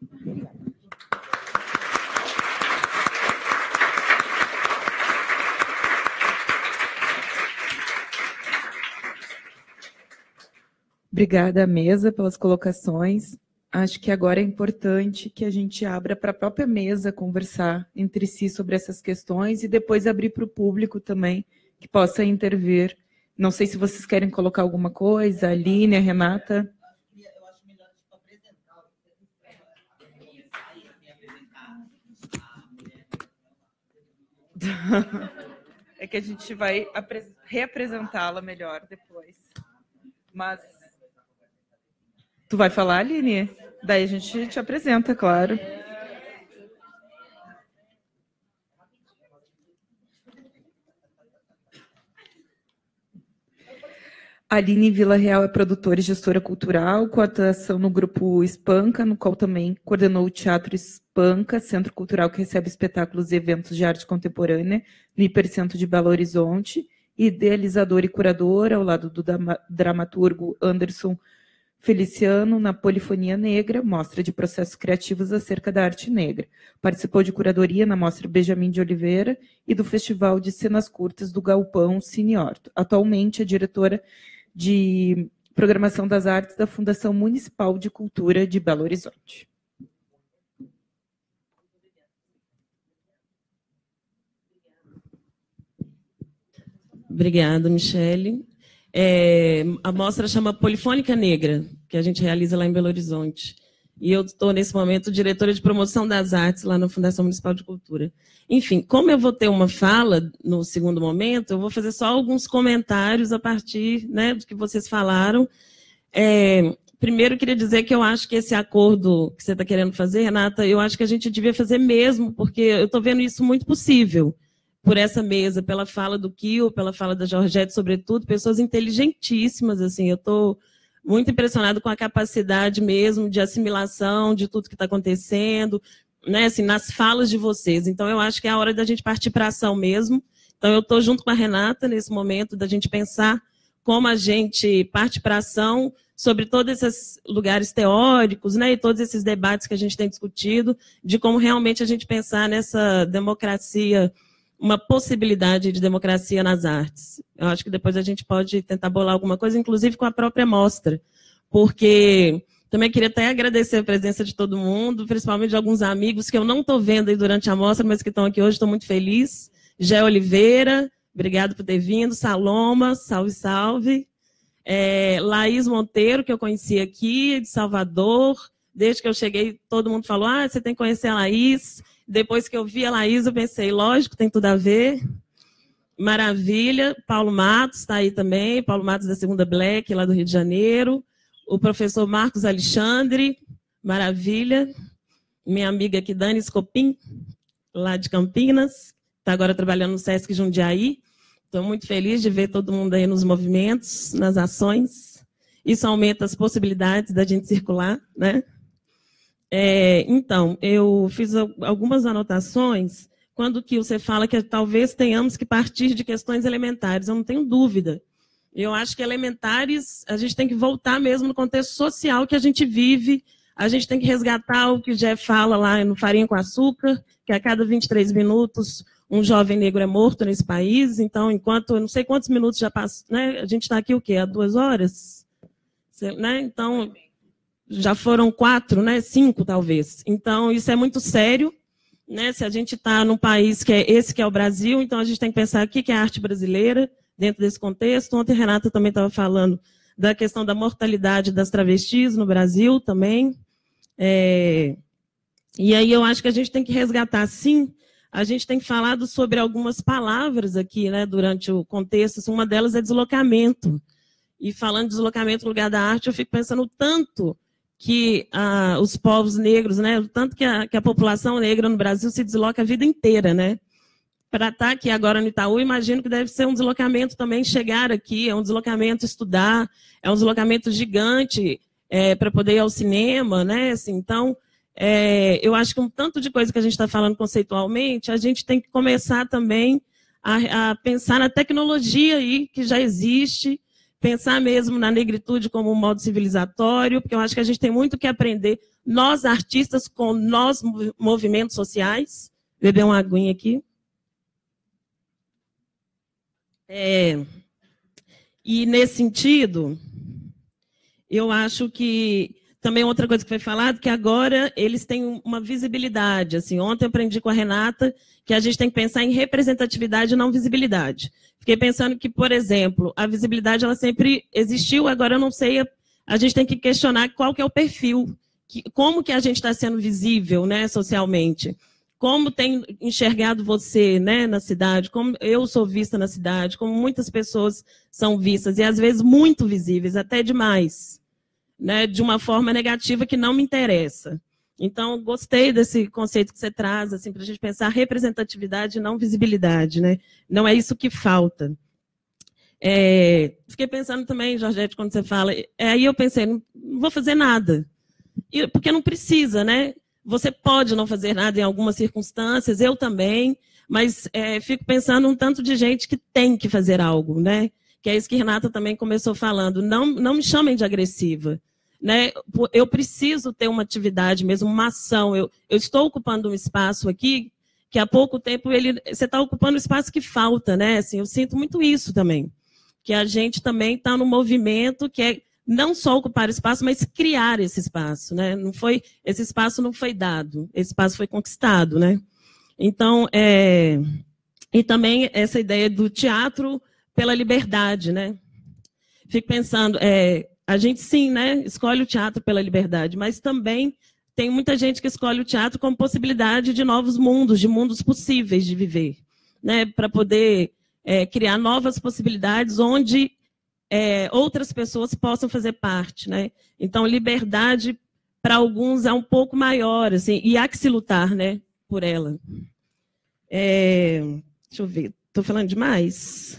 Obrigada à mesa pelas colocações. Acho que agora é importante que a gente abra para a própria mesa conversar entre si sobre essas questões e depois abrir para o público também, que possa intervir. Não sei se vocês querem colocar alguma coisa, a Aline, a Renata. Eu acho melhor apresentar a mulher. É que a gente vai reapresentá-la melhor depois. Mas tu vai falar, Aline? Daí a gente te apresenta, claro. Aline Vila Real é produtora e gestora cultural, com atuação no grupo Espanca, no qual também coordenou o Teatro Espanca, centro cultural que recebe espetáculos e eventos de arte contemporânea no Hipercentro de Belo Horizonte, idealizadora e curadora, ao lado do dramaturgo Anderson Feliciano, na Polifonia Negra, mostra de processos criativos acerca da arte negra. Participou de curadoria na Mostra Benjamin de Oliveira e do Festival de Cenas Curtas do Galpão Cine Horto. Atualmente é diretora de Programação das Artes da Fundação Municipal de Cultura de Belo Horizonte. Obrigada, Michele. A mostra chama Polifônica Negra, que a gente realiza lá em Belo Horizonte. E eu estou, nesse momento, diretora de promoção das artes lá na Fundação Municipal de Cultura. Enfim, como eu vou ter uma fala no segundo momento, eu vou fazer só alguns comentários a partir, né, do que vocês falaram. Primeiro, eu queria dizer que eu acho que esse acordo que você está querendo fazer, Renata, eu acho que a gente devia fazer mesmo, porque eu estou vendo isso muito possível por essa mesa, pela fala do Kio, pela fala da Georgette, sobretudo, pessoas inteligentíssimas, assim, eu estou muito impressionado com a capacidade mesmo de assimilação de tudo que está acontecendo, né, assim, nas falas de vocês. Então, eu acho que é a hora da gente partir para a ação mesmo. Então, eu estou junto com a Renata nesse momento da gente pensar como a gente parte para a ação sobre todos esses lugares teóricos, né, e todos esses debates que a gente tem discutido, de como realmente a gente pensar nessa democracia, uma possibilidade de democracia nas artes. Eu acho que depois a gente pode tentar bolar alguma coisa, inclusive com a própria mostra, porque também queria até agradecer a presença de todo mundo, principalmente de alguns amigos que eu não estou vendo aí durante a mostra, mas que estão aqui hoje, estou muito feliz. Gé Oliveira, obrigado por ter vindo. Saloma, salve, salve. Laís Monteiro, que eu conheci aqui, de Salvador. Desde que eu cheguei, todo mundo falou, você tem que conhecer a Laís. Depois que eu vi a Laís, eu pensei, lógico, tem tudo a ver. Maravilha. Paulo Matos está aí também, Paulo Matos da Segunda Black, lá do Rio de Janeiro. O professor Marcos Alexandre, maravilha. Minha amiga aqui, Dani Escopim, lá de Campinas, está agora trabalhando no Sesc Jundiaí. Estou muito feliz de ver todo mundo aí nos movimentos, nas ações. Isso aumenta as possibilidades da gente circular, né? Então, eu fiz algumas anotações quando que você fala que talvez tenhamos que partir de questões elementares. Eu não tenho dúvida. Eu acho que elementares, a gente tem que voltar mesmo no contexto social que a gente vive a gente tem que resgatar o que o Jeff fala lá no Farinha com Açúcar, que a cada 23 minutos um jovem negro é morto nesse país. Então, enquanto, eu não sei quantos minutos já passam, né? A gente está aqui o quê? Há 2 horas? Né? Então, já foram 4, né? 5, talvez. Então, isso é muito sério, né? Se a gente está num país que é o Brasil, então a gente tem que pensar o que é a arte brasileira dentro desse contexto. Ontem a Renata também estava falando da questão da mortalidade das travestis no Brasil também. E aí eu acho que a gente tem que resgatar, sim, a gente tem falado sobre algumas palavras aqui, né, durante o contexto. Uma delas é deslocamento. E falando de deslocamento no lugar da arte, eu fico pensando o tanto que os povos negros, né, o tanto que a população negra no Brasil se desloca a vida inteira, né? Para estar aqui agora no Itaú, imagino que deve ser um deslocamento também chegar aqui, é um deslocamento estudar, é um deslocamento gigante para poder ir ao cinema, né? Assim, então, eu acho que um tanto de coisa que a gente está falando conceitualmente, a gente tem que começar também a pensar na tecnologia aí que já existe, pensar mesmo na negritude como um modo civilizatório, porque eu acho que a gente tem muito que aprender, nós artistas, com nós movimentos sociais. Beber uma aguinha aqui. E nesse sentido, eu acho que também outra coisa que foi falado, que agora eles têm uma visibilidade. Assim, ontem eu aprendi com a Renata que a gente tem que pensar em representatividade e não visibilidade. Fiquei pensando que, por exemplo, a visibilidade ela sempre existiu, agora eu não sei, a gente tem que questionar qual que é o perfil, como que a gente está sendo visível, né, socialmente. Como tem enxergado você, né, na cidade, como eu sou vista na cidade, como muitas pessoas são vistas, e às vezes muito visíveis, até demais, né, de uma forma negativa que não me interessa. Então, gostei desse conceito que você traz, assim, para a gente pensar representatividade e não visibilidade, né? Não é isso que falta. Fiquei pensando também, Georgette, quando você fala, aí eu pensei, não vou fazer nada, porque não precisa, né? Você pode não fazer nada em algumas circunstâncias, eu também, mas fico pensando um tanto de gente que tem que fazer algo, né? Que é isso que Renata também começou falando. Não me chamem de agressiva, né? Eu preciso ter uma atividade mesmo, uma ação. Eu estou ocupando um espaço aqui que há pouco tempo você está ocupando o espaço que falta, né? Assim, eu sinto muito isso também, que a gente também está no movimento que é não só ocupar espaço, mas criar esse espaço, né? Esse espaço não foi dado, esse espaço foi conquistado, né? Então, e também essa ideia do teatro pela liberdade, né? Fico pensando, a gente sim, né, escolhe o teatro pela liberdade, mas também tem muita gente que escolhe o teatro como possibilidade de novos mundos, de mundos possíveis de viver, né? Para poder criar novas possibilidades onde outras pessoas possam fazer parte, né? Então, liberdade para alguns é um pouco maior, assim, e há que se lutar, né, por ela. Deixa eu ver, estou falando demais?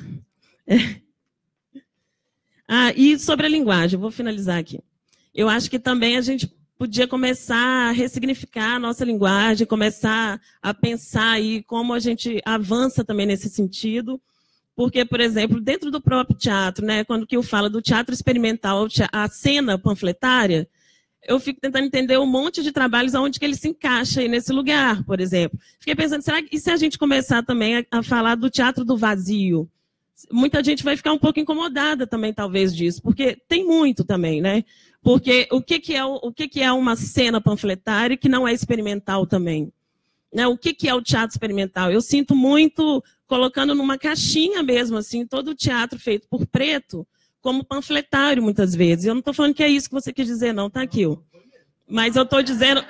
E sobre a linguagem, eu vou finalizar aqui. Eu acho que também a gente podia começar a ressignificar a nossa linguagem, começar a pensar aí como a gente avança também nesse sentido, porque, por exemplo, dentro do próprio teatro, né, quando que eu falo do teatro experimental, a cena panfletária, eu fico tentando entender um monte de trabalhos onde que ele se encaixa aí nesse lugar, por exemplo. Fiquei pensando, e se a gente começar também a falar do teatro do vazio? Muita gente vai ficar um pouco incomodada também, talvez, disso, porque tem muito também, né? Porque o que é uma cena panfletária que não é experimental também? Né? O que é o teatro experimental? Eu sinto muito colocando numa caixinha mesmo, assim, todo o teatro feito por preto, como panfletário, muitas vezes. Eu não estou falando que é isso que você quis dizer, não, tá aqui. Mas eu estou dizendo...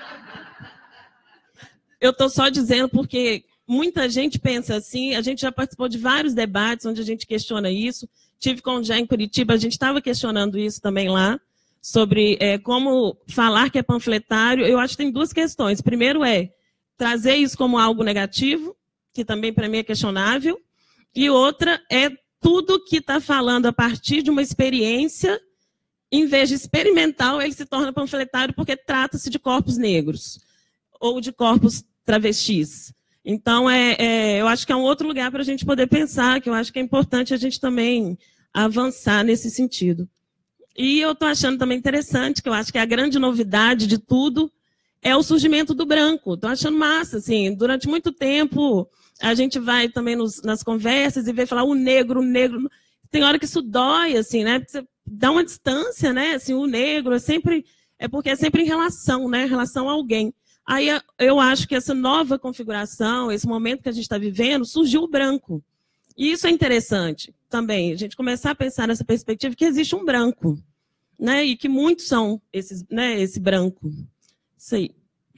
Eu estou só dizendo porque muita gente pensa assim, a gente já participou de vários debates onde a gente questiona isso. Tive com já em Curitiba, a gente estava questionando isso também lá, sobre como falar que é panfletário. Eu acho que tem duas questões. Primeiro trazer isso como algo negativo, que também para mim é questionável, e outra é tudo que está falando a partir de uma experiência, em vez de experimental, ele se torna panfletário porque trata-se de corpos negros ou de corpos travestis. Então, eu acho que é um outro lugar para a gente poder pensar, que eu acho que é importante a gente também avançar nesse sentido. E eu estou achando também interessante, que eu acho que a grande novidade de tudo é o surgimento do branco. Estou achando massa, assim, durante muito tempo a gente vai também nas conversas e vê falar o negro. Tem hora que isso dói, assim, né? Você dá uma distância, né? Assim, o negro porque é sempre em relação, né? Em relação a alguém. Aí eu acho que essa nova configuração, esse momento que a gente está vivendo, surgiu o branco. E isso é interessante também, a gente começar a pensar nessa perspectiva que existe um branco, né? E que muitos são esses, né? Esse branco. Isso aí.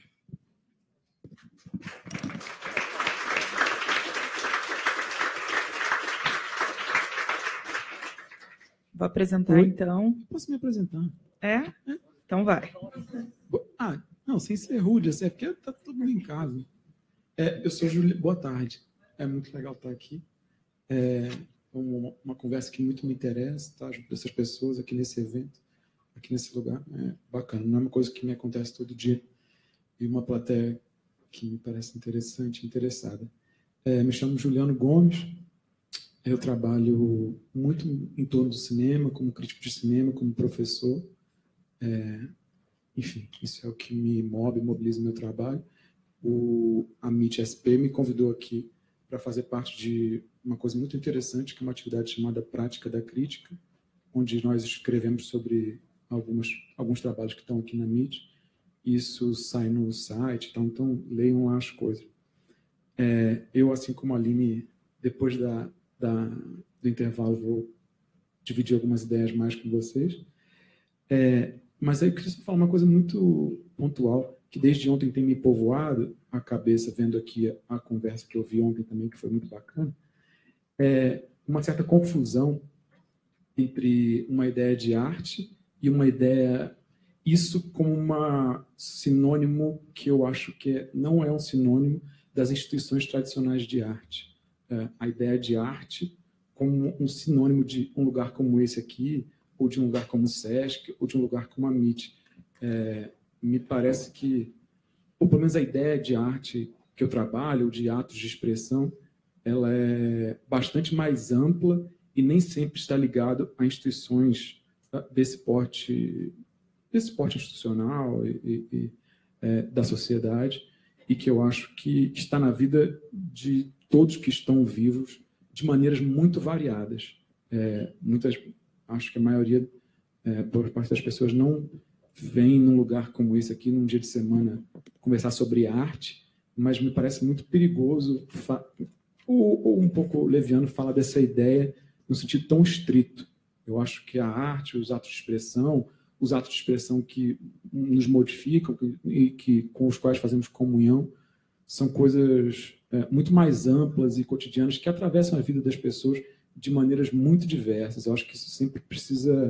Vou apresentar, então. Posso me apresentar? É? Então vai. Não, sem ser rude, assim, é porque tá todo mundo em casa. Eu sou Júlio. Boa tarde. É muito legal estar aqui. Uma conversa que muito me interessa, tá? Junto dessas pessoas aqui nesse evento, aqui nesse lugar. É bacana. Não é uma coisa que me acontece todo dia. E uma plateia que me parece interessante e interessada. Me chamo Juliano Gomes. Eu trabalho muito em torno do cinema, como crítico de cinema, como professor. Enfim, isso é o que me mobiliza o meu trabalho. A MIT-SP me convidou aqui para fazer parte de uma coisa muito interessante, que é uma atividade chamada Prática da Crítica, onde nós escrevemos sobre alguns trabalhos que estão aqui na MIT. Isso sai no site, então leiam lá as coisas. Eu, assim como a Aline, depois do intervalo, vou dividir algumas ideias mais com vocês. Mas aí eu queria só falar uma coisa muito pontual, que desde ontem tem me povoado a cabeça, vendo aqui a conversa que eu vi ontem também, que foi muito bacana, uma certa confusão entre uma ideia de arte e uma ideia, isso como uma sinônimo que eu acho que não é um sinônimo das instituições tradicionais de arte. A ideia de arte como um sinônimo de um lugar como esse aqui, ou de um lugar como o SESC, ou de um lugar como a MIT. Me parece que, ou pelo menos a ideia de arte que eu trabalho, ou de atos de expressão, ela é bastante mais ampla e nem sempre está ligado a instituições desse porte institucional e da sociedade, e que eu acho que está na vida de todos que estão vivos de maneiras muito variadas. Acho que a maioria, por parte das pessoas, não vem num lugar como esse aqui, num dia de semana, conversar sobre arte, mas me parece muito perigoso, ou um pouco leviano, falar dessa ideia no sentido tão estrito. Eu acho que a arte, os atos de expressão que nos modificam e com os quais fazemos comunhão, são coisas muito mais amplas e cotidianas que atravessam a vida das pessoas de maneiras muito diversas. Eu acho que isso sempre precisa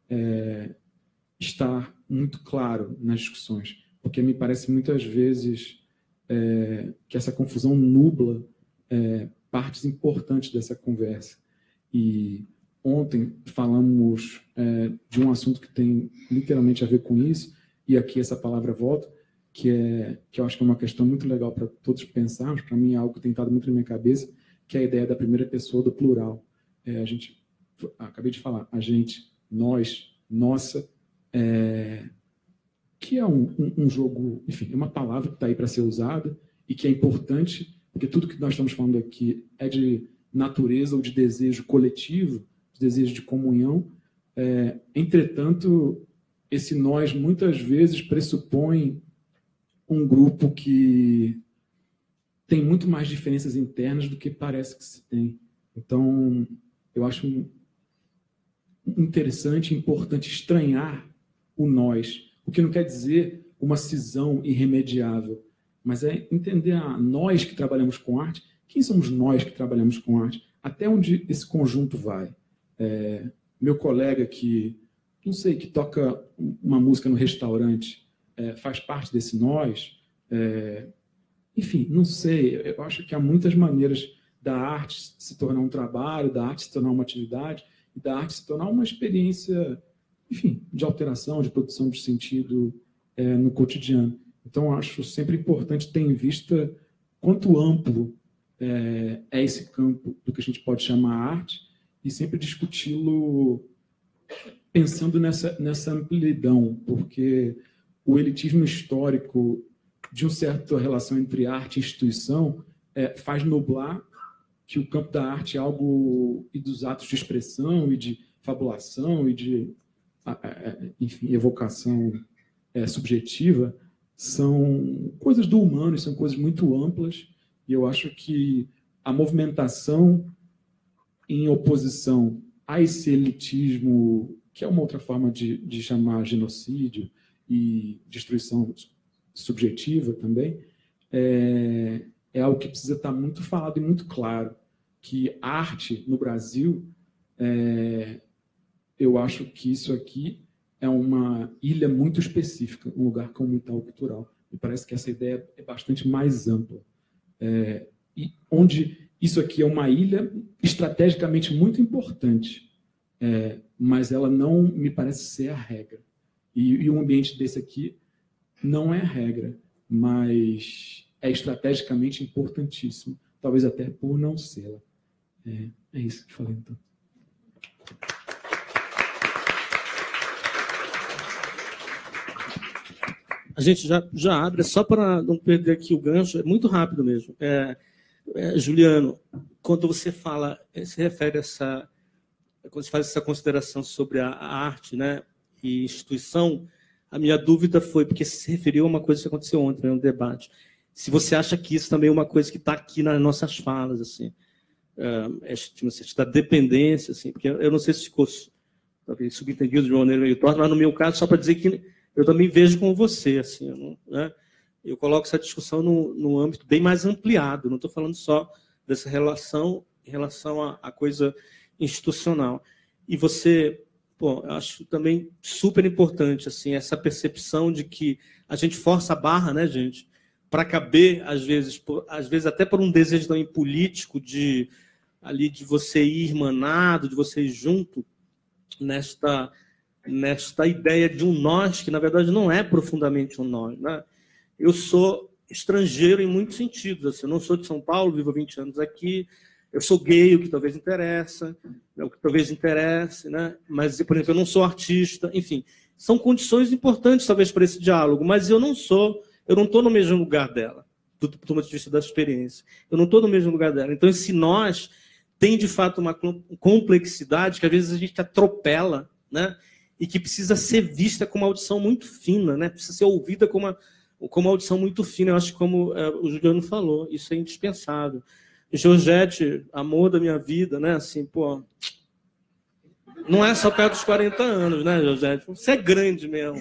estar muito claro nas discussões, porque me parece muitas vezes que essa confusão nubla partes importantes dessa conversa. E ontem falamos de um assunto que tem literalmente a ver com isso, e aqui essa palavra volta, que eu acho que é uma questão muito legal para todos pensarmos. Para mim é algo que tem estado muito na minha cabeça, que é a ideia da primeira pessoa do plural. Acabei de falar, a gente, nós, nossa, que é um jogo, enfim, é uma palavra que está aí para ser usada e que é importante, porque tudo que nós estamos falando aqui é de natureza ou de desejo coletivo, de desejo de comunhão. Entretanto, esse nós muitas vezes pressupõe um grupo que tem muito mais diferenças internas do que parece que se tem. Então, eu acho interessante e importante estranhar o nós, o que não quer dizer uma cisão irremediável, mas é entender nós que trabalhamos com arte, quem somos nós que trabalhamos com arte, até onde esse conjunto vai. Meu colega que, não sei, que toca uma música no restaurante, faz parte desse nós. Enfim, não sei, eu acho que há muitas maneiras da arte se tornar um trabalho, da arte se tornar uma atividade, e da arte se tornar uma experiência, enfim, de alteração, de produção de sentido no cotidiano. Então, acho sempre importante ter em vista quanto amplo é esse campo do que a gente pode chamar arte, e sempre discuti-lo pensando nessa amplidão, porque o elitismo histórico de uma certa relação entre arte e instituição faz nublar que o campo da arte é algo e dos atos de expressão e de fabulação e de, enfim, evocação subjetiva são coisas do humano e são coisas muito amplas, e eu acho que a movimentação em oposição a esse elitismo, que é uma outra forma de chamar genocídio e destruição subjetiva também, é algo que precisa estar muito falado e muito claro, que a arte no Brasil, eu acho que isso aqui é uma ilha muito específica, um lugar comunitário cultural. Me parece que essa ideia é bastante mais ampla. E onde isso aqui é uma ilha estrategicamente muito importante, mas ela não me parece ser a regra. E um ambiente desse aqui não é a regra, mas é estrategicamente importantíssimo, talvez até por não ser. É isso que eu falei, então. A gente já abre, só para não perder aqui o gancho, é muito rápido mesmo. Juliano, quando você fala, se refere a quando você faz essa consideração sobre a arte, né, e instituição, a minha dúvida foi, porque se referiu a uma coisa que aconteceu ontem no debate, se você acha que isso também é uma coisa que está aqui nas nossas falas, assim, da dependência, assim, porque eu não sei se ficou subentendido de uma maneira meio torta, mas no meu caso, só para dizer que eu também vejo como você, assim, né? Eu coloco essa discussão no âmbito bem mais ampliado, não estou falando só dessa relação em relação à coisa institucional. E você, eu acho também super importante assim, essa percepção de que a gente força a barra, né, gente, para caber, às vezes até por um desejo também político de você ir irmanado, de você ir junto nesta ideia de um nós, que na verdade não é profundamente um nós, né? Eu sou estrangeiro em muitos sentidos. Assim, eu não sou de São Paulo, vivo há 20 anos aqui. Eu sou gay, o que talvez interesse, né? Mas, por exemplo, eu não sou artista. Enfim, são condições importantes, talvez, para esse diálogo, mas eu não estou no mesmo lugar dela, do ponto de vista da experiência. Eu não estou no mesmo lugar dela. Então, esse nós tem, de fato, uma complexidade que, às vezes, a gente atropela, né? E que precisa ser vista com uma audição muito fina, né? Precisa ser ouvida com uma audição muito fina. Eu acho que, como o Juliano falou, isso é indispensável. Georgette, amor da minha vida, né? Assim, não é só perto dos 40 anos, né, Georgette? Você é grande mesmo.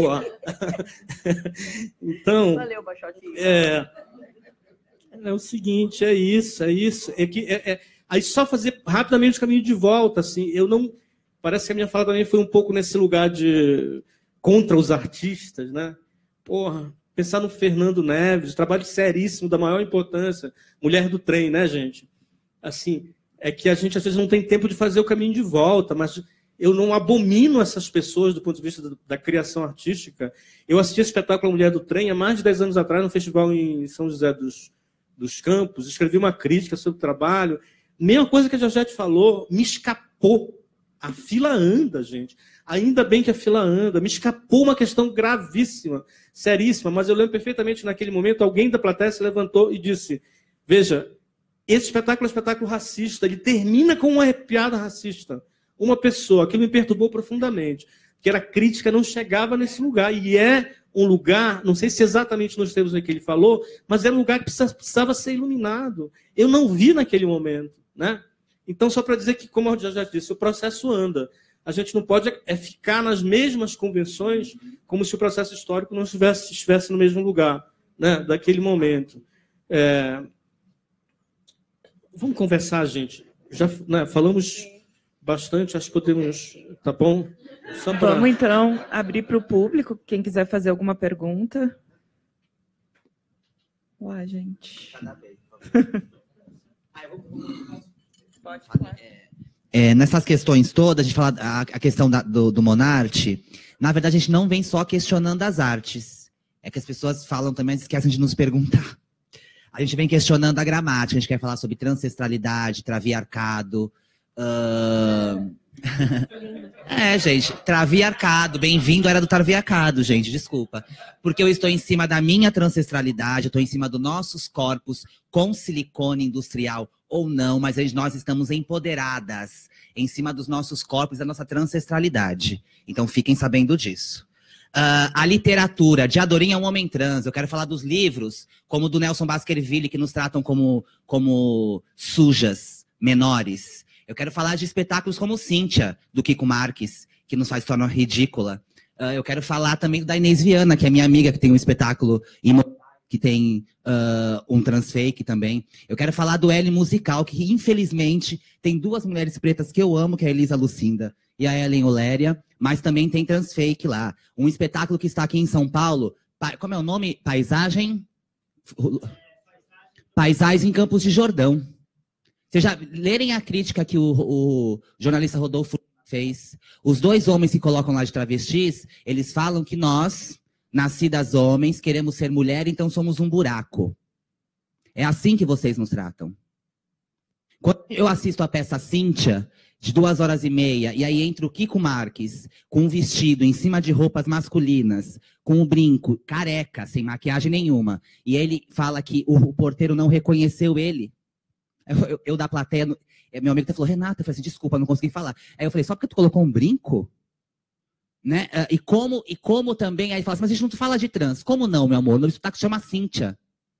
Então, valeu, Baixotinho. É o seguinte, é isso. Aí só fazer rapidamente o caminho de volta, assim, parece que a minha fala também foi um pouco nesse lugar de contra os artistas, né? Pensar no Fernando Neves, trabalho seríssimo, da maior importância, Mulher do Trem, né, gente? Assim, é que a gente às vezes não tem tempo de fazer o caminho de volta, mas eu não abomino essas pessoas do ponto de vista da criação artística. Eu assisti esse espetáculo Mulher do Trem há mais de 10 anos atrás, no festival em São José dos Campos, escrevi uma crítica sobre o trabalho. Mesma coisa que a Georgette falou, me escapou. A fila anda, gente. Ainda bem que a fila anda. Me escapou uma questão gravíssima, seríssima, mas eu lembro perfeitamente que naquele momento alguém da plateia se levantou e disse: veja, esse espetáculo é um espetáculo racista, ele termina com uma piada racista. Uma pessoa, aquilo me perturbou profundamente, porque a crítica não chegava nesse lugar, e é um lugar, não sei se exatamente nos termos que ele falou, mas era um lugar que precisava ser iluminado. Eu não vi naquele momento, né? Então, só para dizer que, como eu já disse, o processo anda. A gente não pode ficar nas mesmas convenções como se o processo histórico não estivesse no mesmo lugar, né, daquele momento. Vamos conversar, gente. Já, né, falamos bastante, acho que podemos... Tá bom? Vamos, então, abrir para o público, quem quiser fazer alguma pergunta. Uai, gente. Pode falar. Nessas questões todas, a gente fala a questão do Monarte, na verdade a gente não vem só questionando as artes. É que as pessoas falam também, esquecem de nos perguntar. A gente vem questionando a gramática, a gente quer falar sobre transancestralidade, traviarcado. Gente, traviarcado, bem-vindo, era do traviarcado, gente, desculpa. Porque eu estou em cima da minha transancestralidade, eu estou em cima dos nossos corpos com silicone industrial ou não, mas nós estamos empoderadas em cima dos nossos corpos, da nossa transancestralidade. Então fiquem sabendo disso. A literatura, de Adorim é um homem trans, eu quero falar dos livros, como o do Nelson Baskerville, que nos tratam como sujas, menores. Eu quero falar de espetáculos como Cíntia, do Kiko Marques, que nos faz tornar ridícula. Eu quero falar também da Inês Viana, que é minha amiga, que tem um espetáculo que tem um transfake também. Eu quero falar do L musical, que infelizmente tem duas mulheres pretas que eu amo, que é a Elisa Lucinda e a Ellen Oléria, mas também tem transfake lá. Um espetáculo que está aqui em São Paulo, como é o nome? Paisais em Campos de Jordão. Vocês já lerem a crítica que o jornalista Rodolfo fez? Os dois homens que colocam lá de travestis, eles falam que nós, nascidas homens, queremos ser mulher, então somos um buraco. É assim que vocês nos tratam. Quando eu assisto a peça Cíntia, de 2h30, e aí entra o Kiko Marques, com um vestido em cima de roupas masculinas, com um brinco, careca, sem maquiagem nenhuma, e ele fala que o porteiro não reconheceu ele. Eu da plateia, meu amigo até falou, Renata, eu falei assim, desculpa, não consegui falar. Aí eu falei, só porque tu colocou um brinco? Né? E como também, aí ele fala assim, mas a gente não fala de trans. Como não, meu amor? O espetáculo chama Cíntia.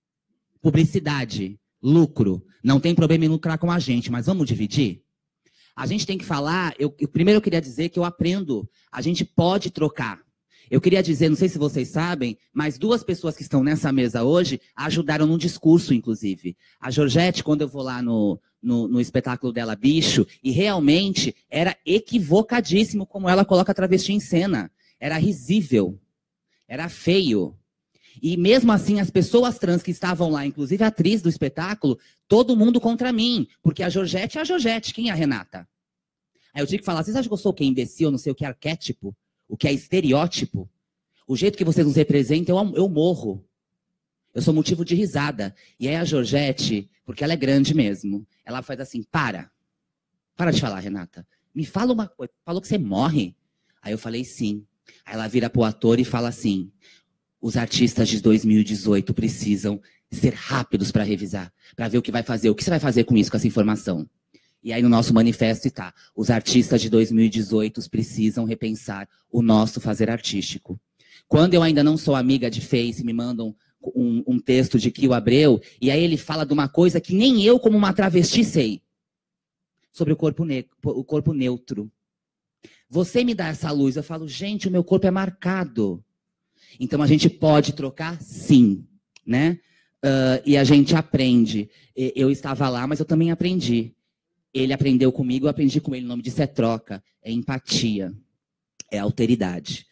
Publicidade, lucro. Não tem problema em lucrar com a gente, mas vamos dividir? A gente tem que falar, primeiro eu queria dizer que eu aprendo, a gente pode trocar. Eu queria dizer, não sei se vocês sabem, mas duas pessoas que estão nessa mesa hoje ajudaram num discurso, inclusive. A Georgette, quando eu vou lá no espetáculo dela, Bicho, e realmente era equivocadíssimo como ela coloca a travesti em cena. Era risível. Era feio. E mesmo assim, as pessoas trans que estavam lá, inclusive a atriz do espetáculo, todo mundo contra mim. Porque a Georgette é a Georgette. Quem é a Renata? Aí eu tive que falar, vocês acham que eu sou o que? Imbecil, não sei o que, arquétipo? O que é estereótipo? O jeito que vocês nos representam, eu morro. Eu sou motivo de risada. E aí a Georgette, porque ela é grande mesmo, ela faz assim, para de falar, Renata. Me fala uma coisa, falou que você morre? Aí eu falei sim. Aí ela vira pro ator e fala assim, os artistas de 2018 precisam ser rápidos para revisar, para ver o que vai fazer. O que você vai fazer com isso, com essa informação? E aí no nosso manifesto está, os artistas de 2018 precisam repensar o nosso fazer artístico. Quando eu ainda não sou amiga de Face, me mandam um texto de Kio Abreu, e aí ele fala de uma coisa que nem eu, como uma travesti, sei. Sobre o corpo neutro. Você me dá essa luz, eu falo, gente, o meu corpo é marcado. Então a gente pode trocar, sim, né? E a gente aprende. Eu estava lá, mas eu também aprendi. Ele aprendeu comigo, eu aprendi com ele. O nome disso é troca, é empatia, é alteridade.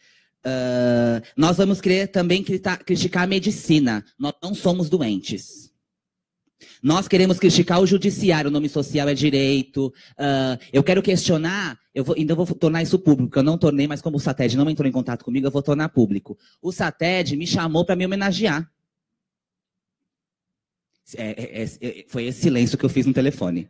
Nós vamos querer também criticar a medicina. Nós não somos doentes. Nós queremos criticar o judiciário, o nome social é direito. Eu quero questionar, ainda vou tornar isso público, eu não tornei, mas como o SATED não entrou em contato comigo, eu vou tornar público. O SATED me chamou para me homenagear. Foi esse silêncio que eu fiz no telefone.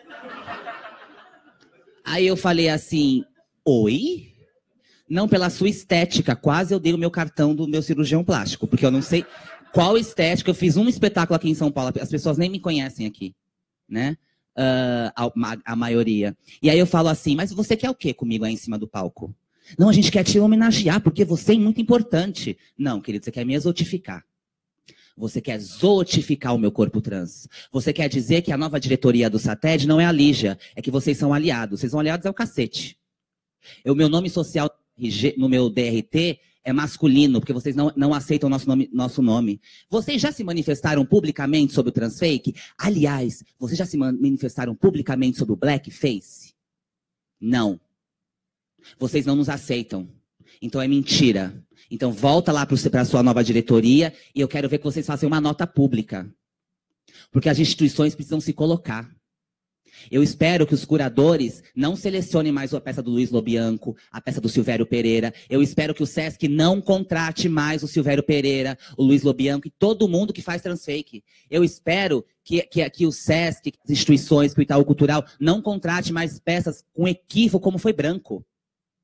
Aí eu falei assim, oi? Não, pela sua estética, quase eu dei o meu cartão do meu cirurgião plástico, porque eu não sei qual estética, eu fiz um espetáculo aqui em São Paulo, as pessoas nem me conhecem aqui, né? A maioria. E aí eu falo assim, mas você quer o quê comigo aí em cima do palco? Não, a gente quer te homenagear, porque você é muito importante. Não, querido, você quer me exotificar. Você quer zootificar o meu corpo trans. Você quer dizer que a nova diretoria do SATED não é a Lígia, é que vocês são aliados. Vocês são aliados é o cacete. O meu nome social no meu DRT é masculino, porque vocês não aceitam nosso nome. Vocês já se manifestaram publicamente sobre o transfake? Aliás, vocês já se manifestaram publicamente sobre o blackface? Não. Vocês não nos aceitam. Então é mentira. Então volta lá para a sua nova diretoria e eu quero ver que vocês façam uma nota pública. Porque as instituições precisam se colocar. Eu espero que os curadores não selecionem mais a peça do Luiz Lobianco, a peça do Silvério Pereira. Eu espero que o Sesc não contrate mais o Silvério Pereira, o Luiz Lobianco e todo mundo que faz transfake. Eu espero que o Sesc, as instituições, que o Itaú Cultural, não contrate mais peças com equívoco como foi Branco.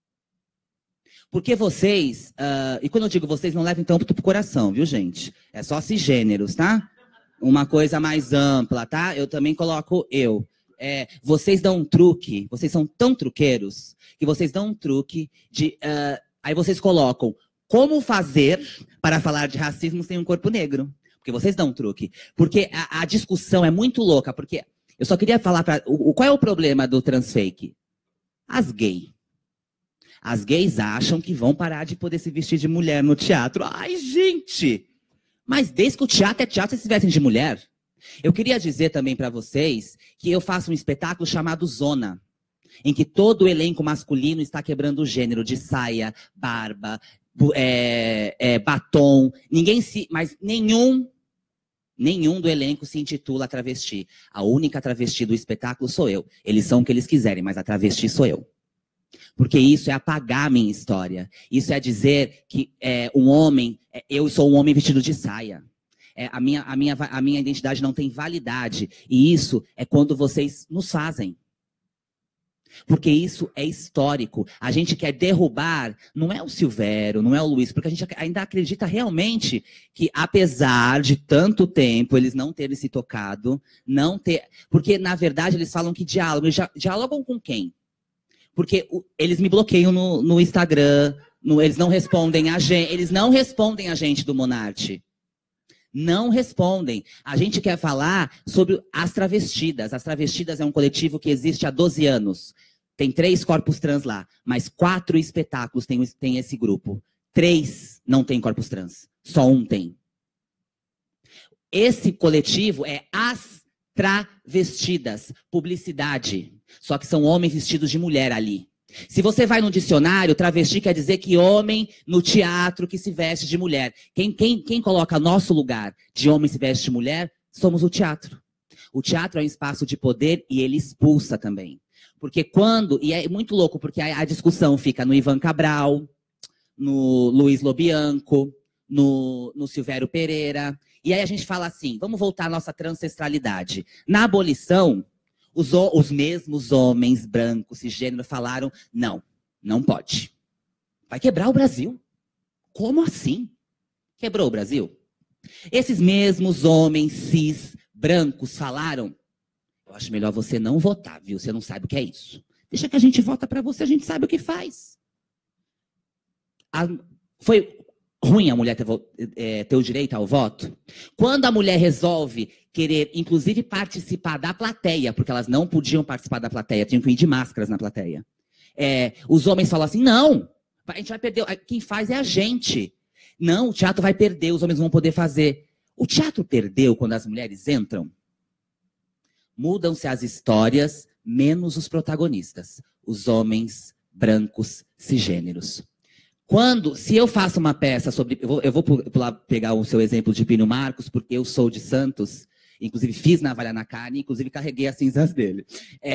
Porque vocês, e quando eu digo vocês, não levem tanto pro coração, viu, gente? É só cisgêneros, tá? Uma coisa mais ampla, tá? Eu também coloco eu. Vocês dão um truque, vocês são tão truqueiros, que vocês dão um truque de... aí vocês colocam como fazer para falar de racismo sem um corpo negro. Porque vocês dão um truque. Porque a discussão é muito louca, porque eu só queria falar para... Qual é o problema do transfake? As gays. As gays acham que vão parar de poder se vestir de mulher no teatro. Ai, gente! Mas desde que o teatro é teatro, vocês se vestem de mulher. Eu queria dizer também para vocês que eu faço um espetáculo chamado Zona, em que todo o elenco masculino está quebrando o gênero de saia, barba, batom. Mas nenhum do elenco se intitula travesti. A única travesti do espetáculo sou eu. Eles são o que eles quiserem, mas a travesti sou eu. Porque isso é apagar a minha história. Isso é dizer que um homem... eu sou um homem vestido de saia. A minha identidade não tem validade. E isso é quando vocês nos fazem. Porque isso é histórico. A gente quer derrubar... Não é o Silvério, não é o Luiz. Porque a gente ainda acredita realmente que, apesar de tanto tempo eles não terem se tocado... Porque, na verdade, eles falam que diálogam. Eles dialogam com quem? Porque eles me bloqueiam no Instagram, eles não respondem a gente do Monarte. Não respondem. A gente quer falar sobre as travestidas. As travestidas é um coletivo que existe há 12 anos. Tem 3 corpos trans lá, mas 4 espetáculos tem esse grupo. 3 não tem corpos trans, só 1 tem. Esse coletivo é As Travestidas, publicidade. Só que são homens vestidos de mulher ali. Se você vai no dicionário, travesti quer dizer que homem no teatro que se veste de mulher. Quem coloca nosso lugar de homem se veste de mulher, somos o teatro. O teatro é um espaço de poder e ele expulsa também. Porque e é muito louco, porque a discussão fica no Ivan Cabral, no Luiz Lobianco, no Silvério Pereira. E aí a gente fala assim, vamos voltar à nossa ancestralidade. Na abolição... Os mesmos homens brancos, cisgênero, falaram, não pode. Vai quebrar o Brasil. Como assim? Quebrou o Brasil? Esses mesmos homens cis brancos falaram, eu acho melhor você não votar, viu? Você não sabe o que é isso. Deixa que a gente vota para você, a gente sabe o que faz. Foi ruim a mulher ter o direito ao voto? Quando a mulher resolve querer, inclusive, participar da plateia, porque elas não podiam participar da plateia, tinham que ir de máscaras na plateia. Os homens falam assim, não, a gente vai perder, quem faz é a gente. Não, o teatro vai perder, os homens não vão poder fazer. O teatro perdeu quando as mulheres entram? Mudam-se as histórias, menos os protagonistas. Os homens brancos cisgêneros. Se eu faço uma peça sobre... Eu vou pegar o seu exemplo de Pino Marcos, porque eu sou de Santos, inclusive fiz Navalha na Carne, inclusive carreguei as cinzas dele.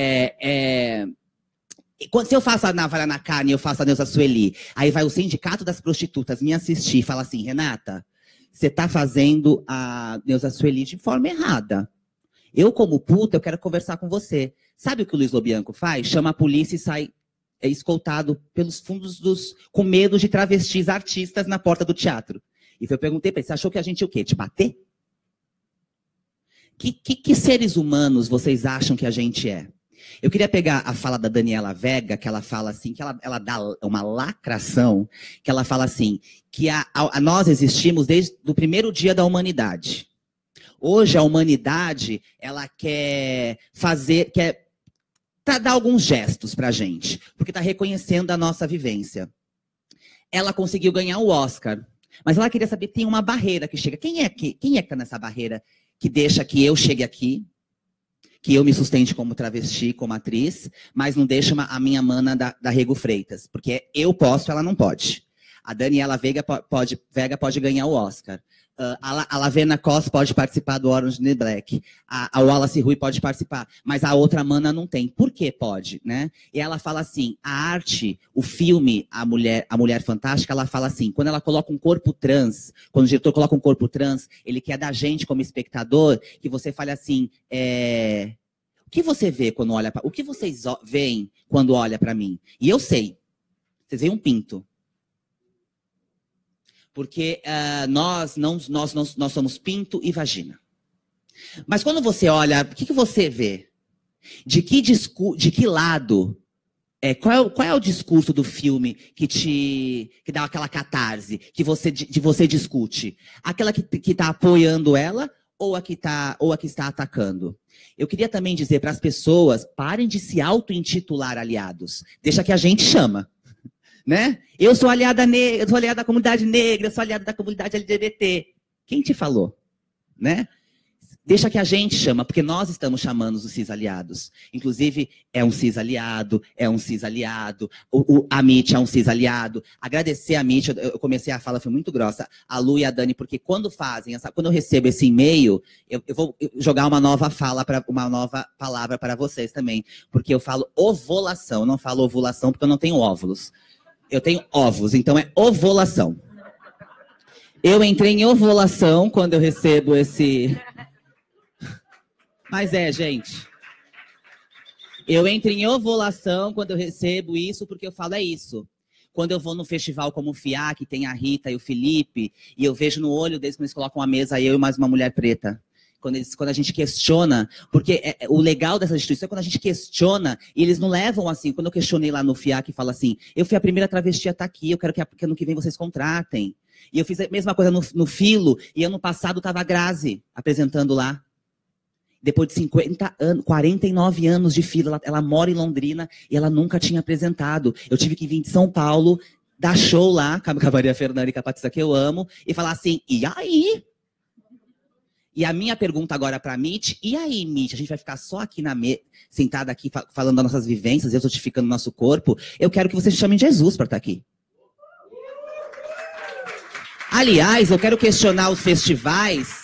Se eu faço a Navalha na Carne, eu faço a Neuza Sueli, aí vai o Sindicato das Prostitutas me assistir e fala assim, Renata, você está fazendo a Neuza Sueli de forma errada. Eu, como puta, eu quero conversar com você. Sabe o que o Luiz Lobianco faz? Chama a polícia e sai escoltado pelos fundos com medo de travestis artistas na porta do teatro. E eu perguntei para ele, você achou que a gente ia o quê? Te bater? Que seres humanos vocês acham que a gente é? Eu queria pegar a fala da Daniela Vega, que ela fala assim, que ela dá uma lacração, que ela fala assim, que nós existimos desde o primeiro dia da humanidade. Hoje a humanidade, ela quer dar alguns gestos pra gente, porque está reconhecendo a nossa vivência. Ela conseguiu ganhar o Oscar, mas ela queria saber, tem uma barreira que chega. Quem é que está nessa barreira que deixa que eu chegue aqui, que eu me sustente como travesti, como atriz, mas não deixa a minha mana da Rego Freitas, porque eu posso, ela não pode. A Daniela Vega pode ganhar o Oscar. A Lavena Cos pode participar do Orange is the Black. A Wallace Rui pode participar, mas a outra mana não tem. Por que pode, né? E ela fala assim, a arte, o filme, a Mulher Fantástica, ela fala assim, quando ela coloca um corpo trans, quando o diretor coloca um corpo trans, ele quer da gente como espectador, que você fale assim, o que você vê quando olha para... O que vocês veem quando olha para mim? E eu sei. Vocês veem um pinto. Porque nós somos pinto e vagina. Mas quando você olha, o que você vê? De que lado? Qual é o discurso do filme que dá aquela catarse, que você discute? Aquela que está apoiando ela ou a que está atacando? Eu queria também dizer para as pessoas, parem de se auto-intitular aliados. Deixa que a gente chama. Né? Eu sou aliada negra, eu sou aliada da comunidade negra, eu sou aliada da comunidade LGBT. Quem te falou? Né? Deixa que a gente chama, porque nós estamos chamando os cis-aliados. Inclusive, é um cis-aliado, a Mitch é um cis-aliado. Agradecer a Mitch, eu comecei a fala, foi muito grossa, a Lu e a Dani, porque quando eu recebo esse e-mail, eu vou jogar uma nova palavra para vocês também. Porque eu falo ovulação, eu não falo ovulação porque eu não tenho óvulos. Eu tenho ovos, então é ovulação. Eu entrei em ovulação quando eu recebo esse... Mas gente. Eu entro em ovulação quando eu recebo isso, porque eu falo isso. Quando eu vou num festival como o FIA, que tem a Rita e o Felipe, e eu vejo no olho deles quando eles colocam uma mesa, eu e mais uma mulher preta. Quando a gente questiona, porque o legal dessa instituição é quando a gente questiona, e eles não levam assim. Quando eu questionei lá no FIA, que fala assim, eu fui a primeira travesti a estar aqui, eu quero que ano que vem vocês contratem. E eu fiz a mesma coisa no Filo, e ano passado estava a Grazi apresentando lá. Depois de 50 anos, 49 anos de fila, ela mora em Londrina e ela nunca tinha apresentado. Eu tive que vir de São Paulo, dar show lá, com a Maria Fernanda e com a Patrícia, que eu amo, e falar assim, e aí? E a minha pergunta agora para a Mitch, e aí, Mitch, a gente vai ficar só aqui sentada aqui falando das nossas vivências, exotificando o nosso corpo? Eu quero que vocês chamem Jesus para estar aqui. Aliás, eu quero questionar os festivais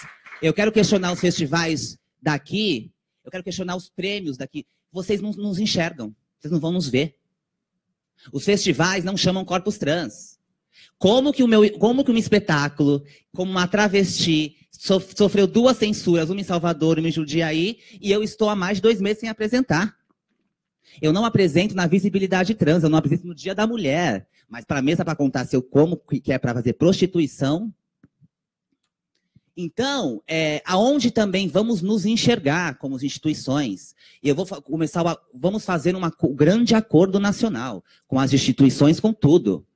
daqui, eu quero questionar os prêmios daqui. Vocês não nos enxergam, vocês não vão nos ver. Os festivais não chamam corpos trans. Como que um espetáculo, como uma travesti, sofreu 2 censuras, uma em Salvador e uma em Jundiaí, e eu estou há mais de 2 meses sem apresentar. Eu não apresento na visibilidade trans, eu não apresento no Dia da Mulher. Mas para a mesa para contar se eu como que é para fazer prostituição. Então, aonde também vamos nos enxergar como instituições. E eu vou vamos fazer um grande acordo nacional com as instituições, com tudo.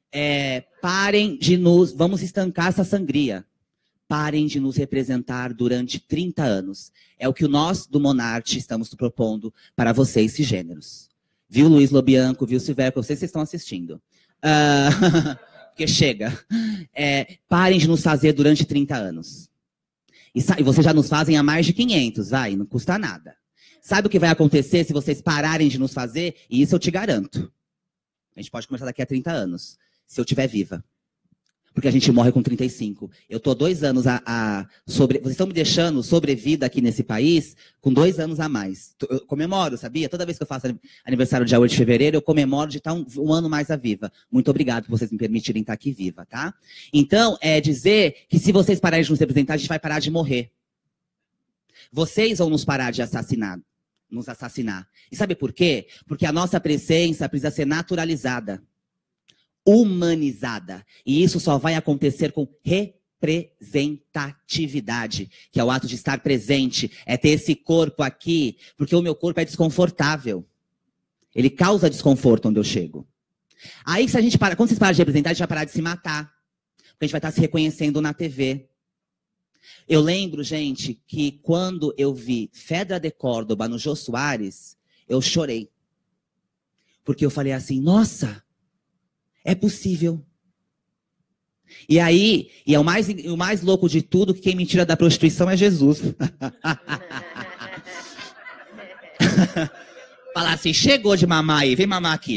Vamos estancar essa sangria. Parem de nos representar durante 30 anos. É o que nós, do Monarte, estamos propondo para vocês, cisgêneros. Viu, Luiz Lobianco? Viu, Silvério? Vocês estão assistindo. Porque chega. Parem de nos fazer durante 30 anos. E vocês já nos fazem há mais de 500, vai, não custa nada. Sabe o que vai acontecer se vocês pararem de nos fazer? E isso eu te garanto. A gente pode começar daqui a 30 anos, se eu estiver viva. Porque a gente morre com 35. Eu estou 2 anos Vocês estão me deixando sobrevida aqui nesse país com 2 anos a mais. Eu comemoro, sabia? Toda vez que eu faço aniversário dia 8 de fevereiro, eu comemoro de estar um ano mais a viva. Muito obrigado por vocês me permitirem estar aqui viva, tá? Então, dizer que se vocês pararem de nos representar, a gente vai parar de morrer. Vocês vão nos parar de nos assassinar. E sabe por quê? Porque a nossa presença precisa ser naturalizada. Humanizada. E isso só vai acontecer com representatividade, que é o ato de estar presente, é ter esse corpo aqui, porque o meu corpo é desconfortável. Ele causa desconforto onde eu chego. Aí, quando vocês param de representar, a gente vai parar de se matar, porque a gente vai estar se reconhecendo na TV. Eu lembro, gente, que quando eu vi Fedra de Córdoba no Jô Soares, eu chorei. Porque eu falei assim, nossa, é possível. E aí, o mais louco de tudo, que quem me tira da prostituição é Jesus. Falar assim, chegou de mamar aí, vem mamar aqui.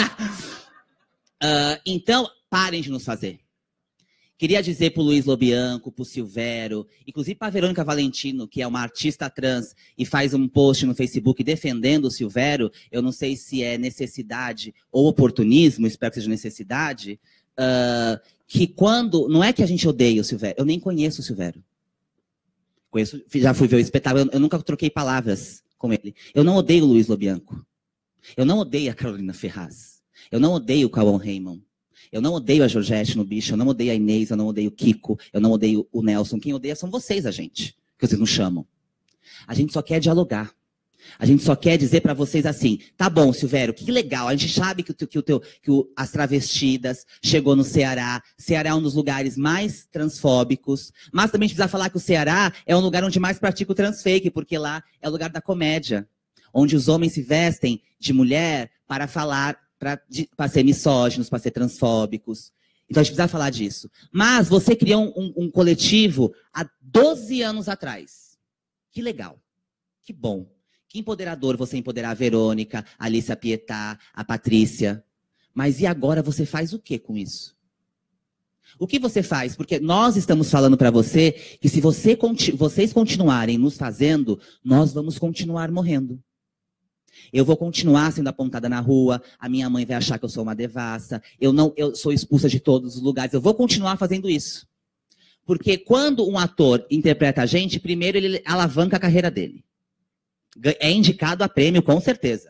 Então, parem de nos fazer. Queria dizer pro Luiz Lobianco, pro Silvério, inclusive pra Verônica Valentino, que é uma artista trans e faz um post no Facebook defendendo o Silvério, eu não sei se é necessidade ou oportunismo, espero que seja necessidade, que quando... Não é que a gente odeia o Silvério, eu nem conheço o Silvério. Já fui ver o espetáculo, eu nunca troquei palavras com ele. Eu não odeio o Luiz Lobianco. Eu não odeio a Carolina Ferraz. Eu não odeio o Cauã Raymond. Eu não odeio a Georgette no Bicho, eu não odeio a Inês, eu não odeio o Kiko, eu não odeio o Nelson. Quem odeia são vocês, a gente, que vocês não chamam. A gente só quer dialogar. A gente só quer dizer para vocês assim, tá bom, Silvério, que legal, a gente sabe que as travestidas chegou no Ceará. Ceará é um dos lugares mais transfóbicos, mas também a gente precisa falar que o Ceará é um lugar onde mais pratica o transfake, porque lá é o lugar da comédia, onde os homens se vestem de mulher para falar, para ser misóginos, para ser transfóbicos. Então a gente precisa falar disso. Mas você criou um coletivo há 12 anos atrás. Que legal, que bom. Que empoderador você empoderar a Verônica, a Alicia Pietá, a Patrícia. Mas e agora você faz o que com isso? O que você faz? Porque nós estamos falando para você que se vocês continuarem nos fazendo, nós vamos continuar morrendo. Eu vou continuar sendo apontada na rua, a minha mãe vai achar que eu sou uma devassa, eu sou expulsa de todos os lugares, eu vou continuar fazendo isso. Porque quando um ator interpreta a gente, primeiro ele alavanca a carreira dele. É indicado a prêmio, com certeza.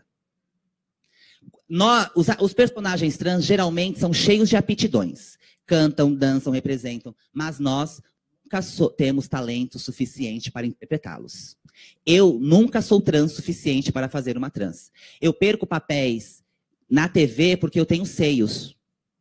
Os personagens trans geralmente são cheios de aptidões. Cantam, dançam, representam. Mas nós nunca temos talento suficiente para interpretá-los. Eu nunca sou trans suficiente para fazer uma trans. Eu perco papéis na TV porque eu tenho seios.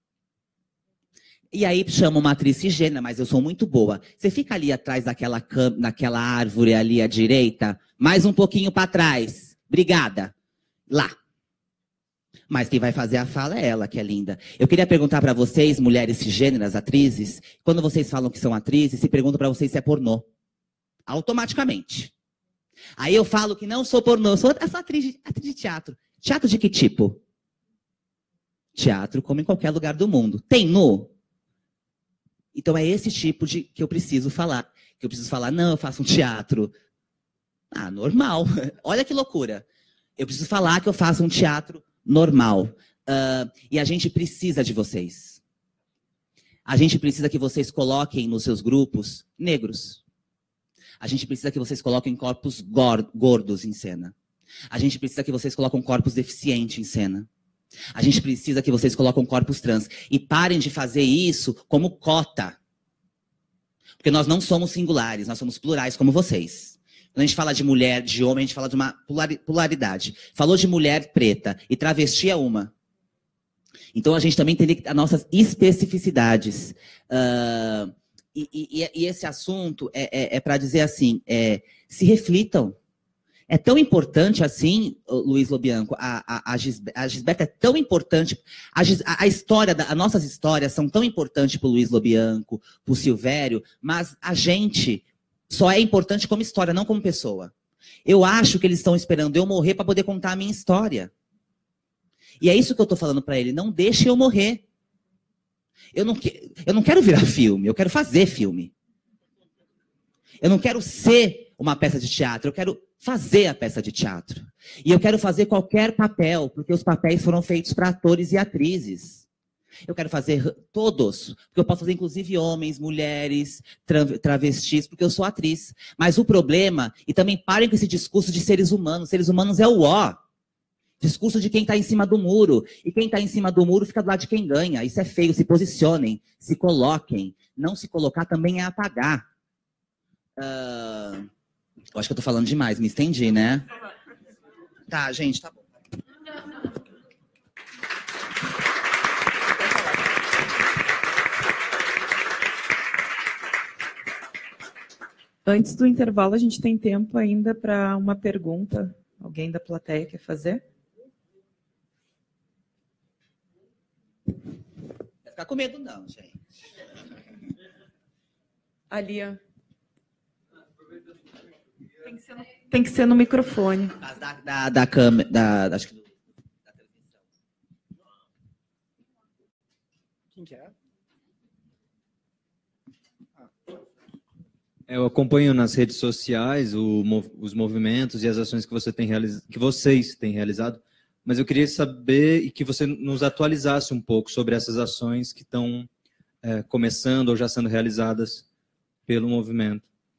E aí chama uma atriz cisgênera, mas eu sou muito boa. Você fica ali atrás daquela árvore ali à direita, mais um pouquinho para trás. Obrigada. Lá. Mas quem vai fazer a fala é ela, que é linda. Eu queria perguntar para vocês, mulheres cisgêneras, atrizes, quando vocês falam que são atrizes, se perguntam para vocês se é pornô. Automaticamente. Aí eu falo que não sou pornô, eu sou atriz de teatro. Teatro de que tipo? Teatro como em qualquer lugar do mundo. Tem nu? Então é esse tipo de que eu preciso falar. Que eu preciso falar, não, eu faço um teatro. Ah, normal. Olha que loucura. Eu preciso falar que eu faço um teatro normal. E a gente precisa de vocês. A gente precisa que vocês coloquem nos seus grupos negros. A gente precisa que vocês coloquem corpos gordos em cena. A gente precisa que vocês coloquem corpos deficientes em cena. A gente precisa que vocês coloquem corpos trans. E parem de fazer isso como cota. Porque nós não somos singulares, nós somos plurais como vocês. Quando a gente fala de mulher, de homem, a gente fala de uma pluralidade. Falou de mulher preta e travesti é uma. Então a gente também tem as nossas especificidades. E esse assunto é para dizer assim, se reflitam. É tão importante assim, Luiz Lobianco, a Gisbeta é tão importante, as nossas histórias são tão importantes para o Luiz Lobianco, para o Silvério, mas a gente só é importante como história, não como pessoa. Eu acho que eles estão esperando eu morrer para poder contar a minha história. E é isso que eu estou falando para ele, não deixe eu morrer. Eu não quero virar filme, eu quero fazer filme. Eu não quero ser uma peça de teatro, eu quero fazer a peça de teatro. E eu quero fazer qualquer papel, porque os papéis foram feitos para atores e atrizes. Eu quero fazer todos, porque eu posso fazer inclusive homens, mulheres, travestis, porque eu sou atriz. Mas o problema, e também parem com esse discurso de seres humanos é o ó. Discurso de quem está em cima do muro. E quem está em cima do muro fica do lado de quem ganha. Isso é feio, se posicionem, se coloquem. Não se colocar também é apagar. Eu acho que eu tô falando demais, me estendi, né? Tá, gente, tá bom. Antes do intervalo, a gente tem tempo ainda para uma pergunta. Alguém da plateia quer fazer? Vai ficar com medo não, gente. Ali, ó. Tem que ser no microfone. Da câmera, acho que da televisão. Quem que é? Eu acompanho nas redes sociais os movimentos e as ações que vocês têm realizado, mas eu queria saber e que você nos atualizasse um pouco sobre essas ações que estão começando ou já sendo realizadas pelo movimento.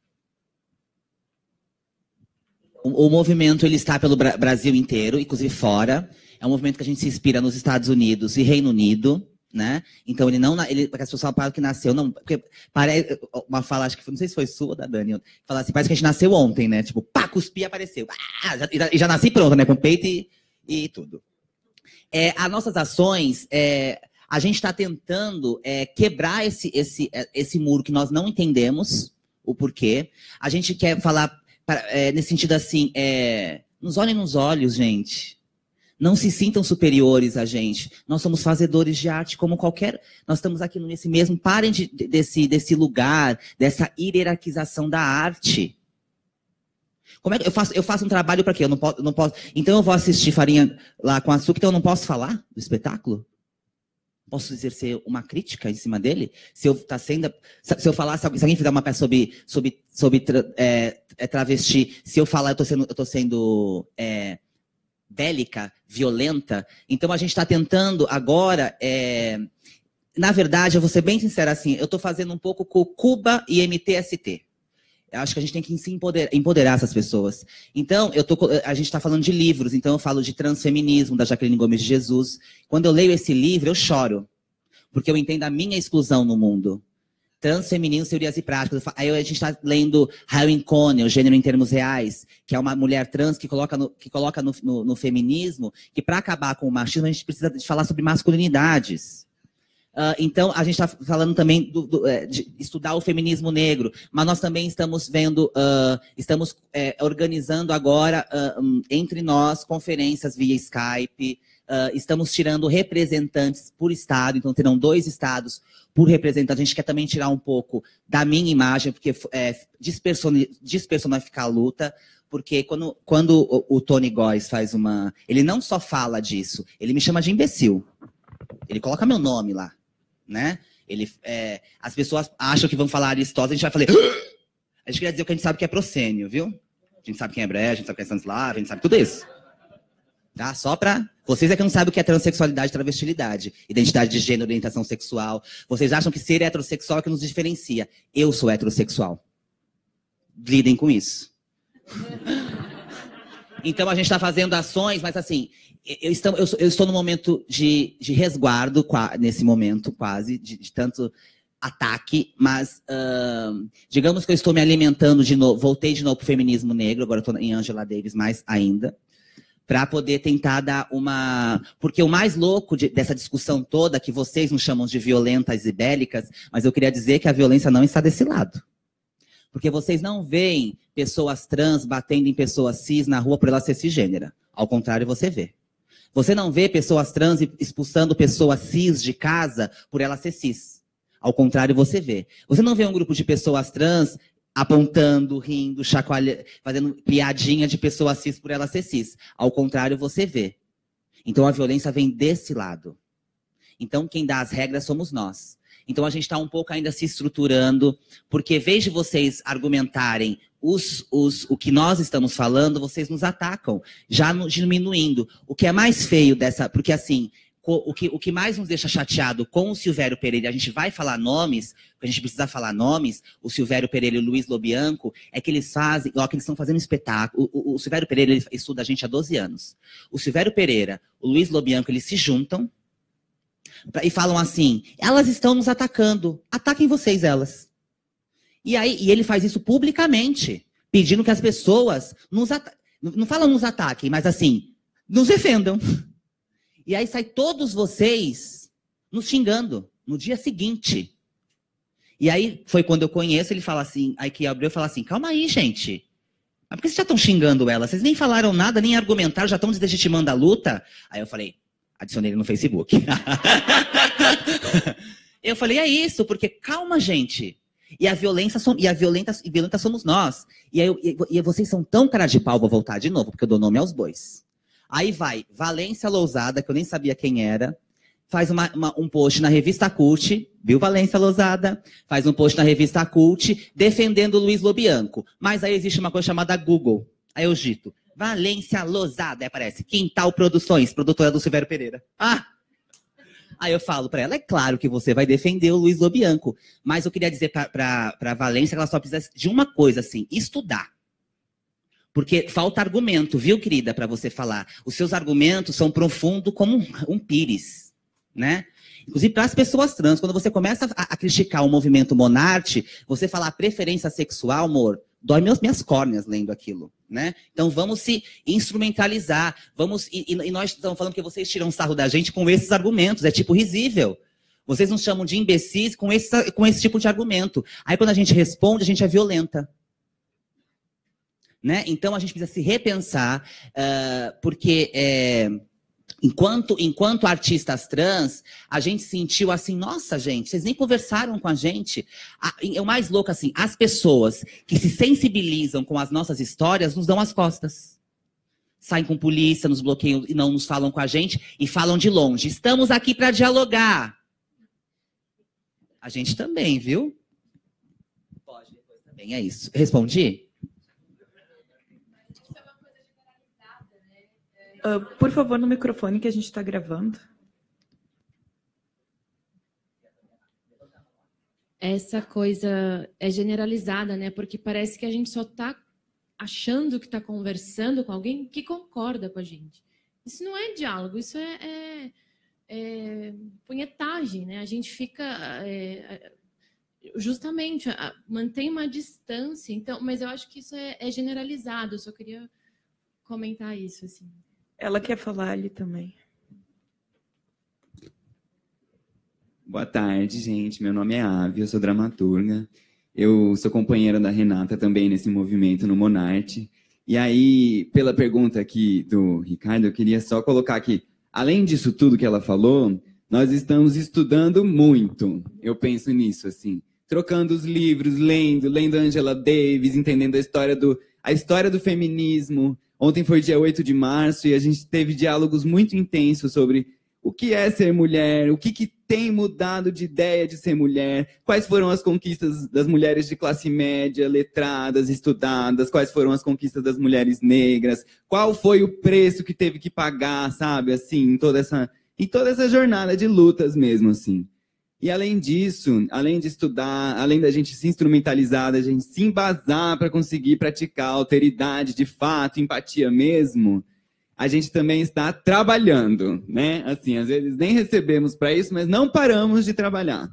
O movimento ele está pelo Brasil inteiro, inclusive fora. É um movimento que a gente se inspira nos Estados Unidos e Reino Unido, né? Então ele não, porque as pessoas falam que nasceu, não, porque parece uma fala, acho que não sei se foi sua ou da Dani, fala assim, parece que a gente nasceu ontem, né? Tipo, pá, cuspi, apareceu. Já nasci pronta, né? Com peito e tudo. As nossas ações, a gente está tentando quebrar esse muro que nós não entendemos o porquê. A gente quer falar nesse sentido assim, nos olhem nos olhos, gente. Não se sintam superiores a gente. Nós somos fazedores de arte como qualquer... Nós estamos aqui nesse mesmo... Parem desse lugar, dessa hierarquização da arte. Como é que eu faço um trabalho para quê? Eu não posso... Então eu vou assistir Farinha lá com Açúcar, então eu não posso falar do espetáculo? Posso exercer uma crítica em cima dele? Se eu falar, se alguém fizer uma peça sobre travesti, se eu falar, eu tô sendo bélica, violenta. Então a gente está tentando agora, na verdade, eu vou ser bem sincera assim, eu estou fazendo um pouco com Cuba e MTST. Eu acho que a gente tem que se empoderar essas pessoas. Então, a gente está falando de livros, então eu falo de transfeminismo, da Jaqueline Gomes de Jesus. Quando eu leio esse livro, eu choro, porque eu entendo a minha exclusão no mundo. Transfeminismo, teorias e práticas. Aí a gente está lendo Helen Coney, O Gênero em Termos Reais, que é uma mulher trans que coloca no feminismo que para acabar com o machismo a gente precisa de falar sobre masculinidades. Então, a gente está falando também de estudar o feminismo negro, mas nós também estamos vendo, estamos organizando agora, entre nós, conferências via Skype, estamos tirando representantes por estado, então terão 2 estados por representante. A gente quer também tirar um pouco da minha imagem, porque despersonificar a luta, porque quando o Tony Góes faz uma... Ele não só fala disso, ele me chama de imbecil. Ele coloca meu nome lá. Né? As pessoas acham que vão falar Aristóteles, a gente vai falar. A gente queria dizer que a gente sabe que é proscênio, viu? A gente sabe quem é Brecht, a gente sabe quem é Stanislav, a gente sabe tudo isso. Tá? Só pra. Vocês que não sabem o que é transexualidade e travestilidade, identidade de gênero, orientação sexual. Vocês acham que ser heterossexual é que nos diferencia. Eu sou heterossexual. Lidem com isso. Então a gente está fazendo ações, mas assim. Eu estou num momento de resguardo, nesse momento quase, de tanto ataque, mas digamos que eu estou me alimentando de novo, voltei de novo para o feminismo negro, agora estou em Angela Davis mais ainda, para poder tentar dar uma... Porque o mais louco dessa discussão toda, que vocês nos chamam de violentas e bélicas, mas eu queria dizer que a violência não está desse lado. Porque vocês não veem pessoas trans batendo em pessoas cis na rua por ela ser cisgênera. Ao contrário, você vê. Você não vê pessoas trans expulsando pessoas cis de casa por ela ser cis. Ao contrário, você vê. Você não vê um grupo de pessoas trans apontando, rindo, chacoalhando, fazendo piadinha de pessoas cis por ela ser cis. Ao contrário, você vê. Então a violência vem desse lado. Então quem dá as regras somos nós. Então a gente está um pouco ainda se estruturando, porque em vez de vocês argumentarem o que nós estamos falando, vocês nos atacam, já diminuindo. O que é mais feio dessa... Porque assim, o que mais nos deixa chateado com o Silvério Pereira, a gente vai falar nomes, porque a gente precisa falar nomes, o Silvério Pereira e o Luiz Lobianco, é que eles fazem... que eles estão fazendo espetáculo. O Silvério Pereira, ele estuda a gente há 12 anos. O Silvério Pereira, o Luiz Lobianco, eles se juntam e falam assim, elas estão nos atacando, ataquem vocês, elas. E ele faz isso publicamente, pedindo que as pessoas não falam nos ataquem, mas assim, nos defendam. E aí sai todos vocês nos xingando no dia seguinte. E aí foi quando eu conheço, ele fala assim, aí que Abreu fala assim, calma aí, gente. Mas por que vocês já estão xingando ela? Vocês nem falaram nada, nem argumentaram, já estão deslegitimando a luta? Aí eu falei, adicionei ele no Facebook. Eu falei, é isso, porque calma, gente. E a violência somos nós. E vocês são tão cara de pau, vou voltar de novo, porque eu dou nome aos bois. Aí vai Valência Lousada, que eu nem sabia quem era, faz um post na revista Cult, viu, Valência Lousada? Faz um post na revista Cult, defendendo o Luiz Lobianco. Mas aí existe uma coisa chamada Google. Aí eu digito, Valência Lousada, aí aparece, Quintal Produções, produtora do Silvério Pereira. Aí eu falo para ela, é claro que você vai defender o Luiz Lobianco, mas eu queria dizer para a Valência que ela só precisa de uma coisa, assim, estudar. Porque falta argumento, viu, querida, para você falar. Os seus argumentos são profundos como um pires, né? Inclusive, para as pessoas trans, quando você começa a criticar o movimento Monarte, você falar preferência sexual, amor, dói minhas córneas lendo aquilo, né? Então, vamos se instrumentalizar. E nós estamos falando que vocês tiram sarro da gente com esses argumentos. É tipo risível. Vocês nos chamam de imbecis com esse tipo de argumento. Aí, quando a gente responde, a gente é violenta. Né? Então, a gente precisa se repensar, porque enquanto artistas trans, a gente sentiu assim, nossa, gente, vocês nem conversaram com a gente. É o mais louco, assim, as pessoas que se sensibilizam com as nossas histórias nos dão as costas. Saem com polícia, nos bloqueiam e não nos falam com a gente, e falam de longe. Estamos aqui para dialogar. A gente também, viu? Pode, depois também, é isso. Respondi? Por favor, no microfone que a gente está gravando. Essa coisa é generalizada, né? Porque parece que a gente só está achando que está conversando com alguém que concorda com a gente. Isso não é diálogo, isso é punhetagem, né? A gente fica justamente mantém uma distância. Então, mas eu acho que isso é generalizado. Eu só queria comentar isso, assim. Ela quer falar ali também. Boa tarde, gente. Meu nome é Ávia, eu sou dramaturga. Eu sou companheira da Renata também nesse movimento no Monarte. E aí, pela pergunta aqui do Ricardo, eu queria só colocar que, além disso tudo que ela falou, nós estamos estudando muito. Eu penso nisso, assim. Trocando os livros, lendo Angela Davis, entendendo a história do feminismo. Ontem foi dia 8 de março e a gente teve diálogos muito intensos sobre o que é ser mulher, o que tem mudado de ideia de ser mulher, quais foram as conquistas das mulheres de classe média, letradas, estudadas, quais foram as conquistas das mulheres negras, qual foi o preço que teve que pagar, sabe, assim, em toda essa jornada de lutas mesmo, assim. E além disso, além de estudar, além da gente se instrumentalizar, da gente se embasar para conseguir praticar alteridade de fato, empatia mesmo, a gente também está trabalhando, né? Assim, às vezes nem recebemos para isso, mas não paramos de trabalhar.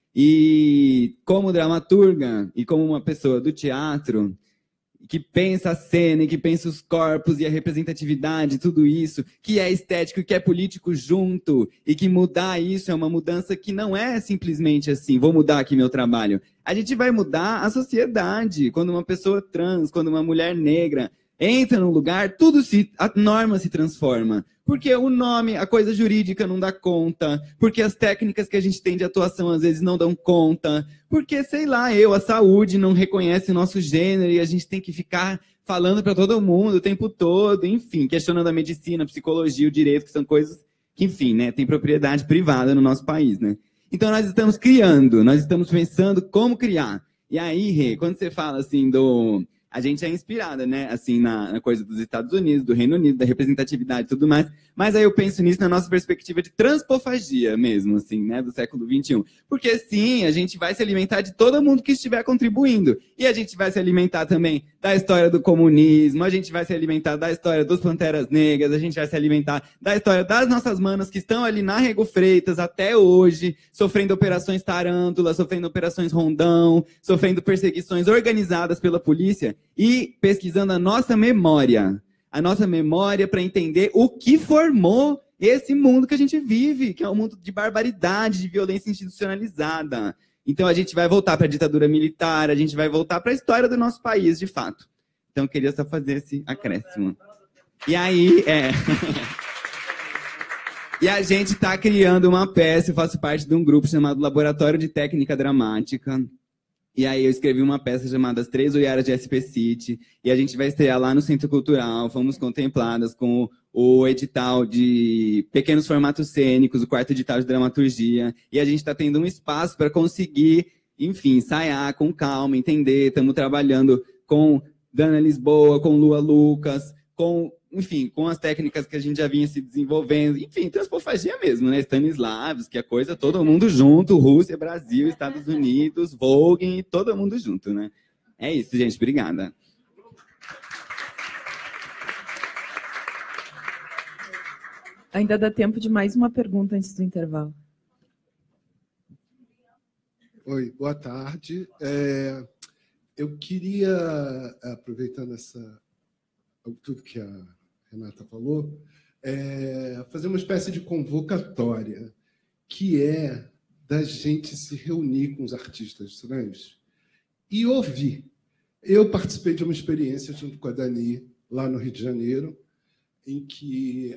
E como dramaturga e como uma pessoa do teatro, que pensa a cena, e que pensa os corpos e a representatividade, tudo isso, que é estético e que é político junto, e que mudar isso é uma mudança que não é simplesmente assim, vou mudar aqui meu trabalho. A gente vai mudar a sociedade. Quando uma pessoa trans, quando uma mulher negra entra num lugar, a norma se transforma. Porque o nome, a coisa jurídica não dá conta, porque as técnicas que a gente tem de atuação às vezes não dão conta, porque, sei lá, a saúde não reconhece o nosso gênero e a gente tem que ficar falando para todo mundo o tempo todo, enfim, questionando a medicina, a psicologia, o direito, que são coisas que, enfim, né, tem propriedade privada no nosso país, né? Então nós estamos criando, nós estamos pensando como criar. E aí, Rê, quando você fala assim a gente é inspirada, né, assim, na coisa dos Estados Unidos, do Reino Unido, da representatividade e tudo mais, mas aí eu penso nisso na nossa perspectiva de transpofagia mesmo, assim, né, do século XXI. Porque, sim, a gente vai se alimentar de todo mundo que estiver contribuindo, e a gente vai se alimentar também da história do comunismo, a gente vai se alimentar da história dos Panteras Negras, a gente vai se alimentar da história das nossas manas que estão ali na Rego Freitas até hoje, sofrendo operações Tarântula, sofrendo operações Rondão, sofrendo perseguições organizadas pela polícia, e pesquisando a nossa memória para entender o que formou esse mundo que a gente vive, que é um mundo de barbaridade, de violência institucionalizada. Então a gente vai voltar para a ditadura militar, a gente vai voltar para a história do nosso país, de fato. Então eu queria só fazer esse acréscimo. E aí, E a gente está criando uma peça, eu faço parte de um grupo chamado Laboratório de Técnica Dramática. E aí eu escrevi uma peça chamada As Três Olharas de SP City, e a gente vai estrear lá no Centro Cultural. Fomos contempladas com o edital de pequenos formatos cênicos, o quarto edital de dramaturgia, e a gente está tendo um espaço para conseguir, enfim, ensaiar com calma, entender. Estamos trabalhando com Dana Lisboa, com Lua Lucas, enfim, com as técnicas que a gente já vinha se desenvolvendo, enfim, transpofagia mesmo, né? Stanislavski, a coisa, todo mundo junto, Rússia, Brasil, Estados Unidos, Vogue, todo mundo junto, né? É isso, gente, obrigada. Ainda dá tempo de mais uma pergunta antes do intervalo. Oi, boa tarde. Eu queria, aproveitando tudo que a Renata falou, fazer uma espécie de convocatória, que é da gente se reunir com os artistas trans e ouvir. Eu participei de uma experiência junto com a Dani, lá no Rio de Janeiro, em que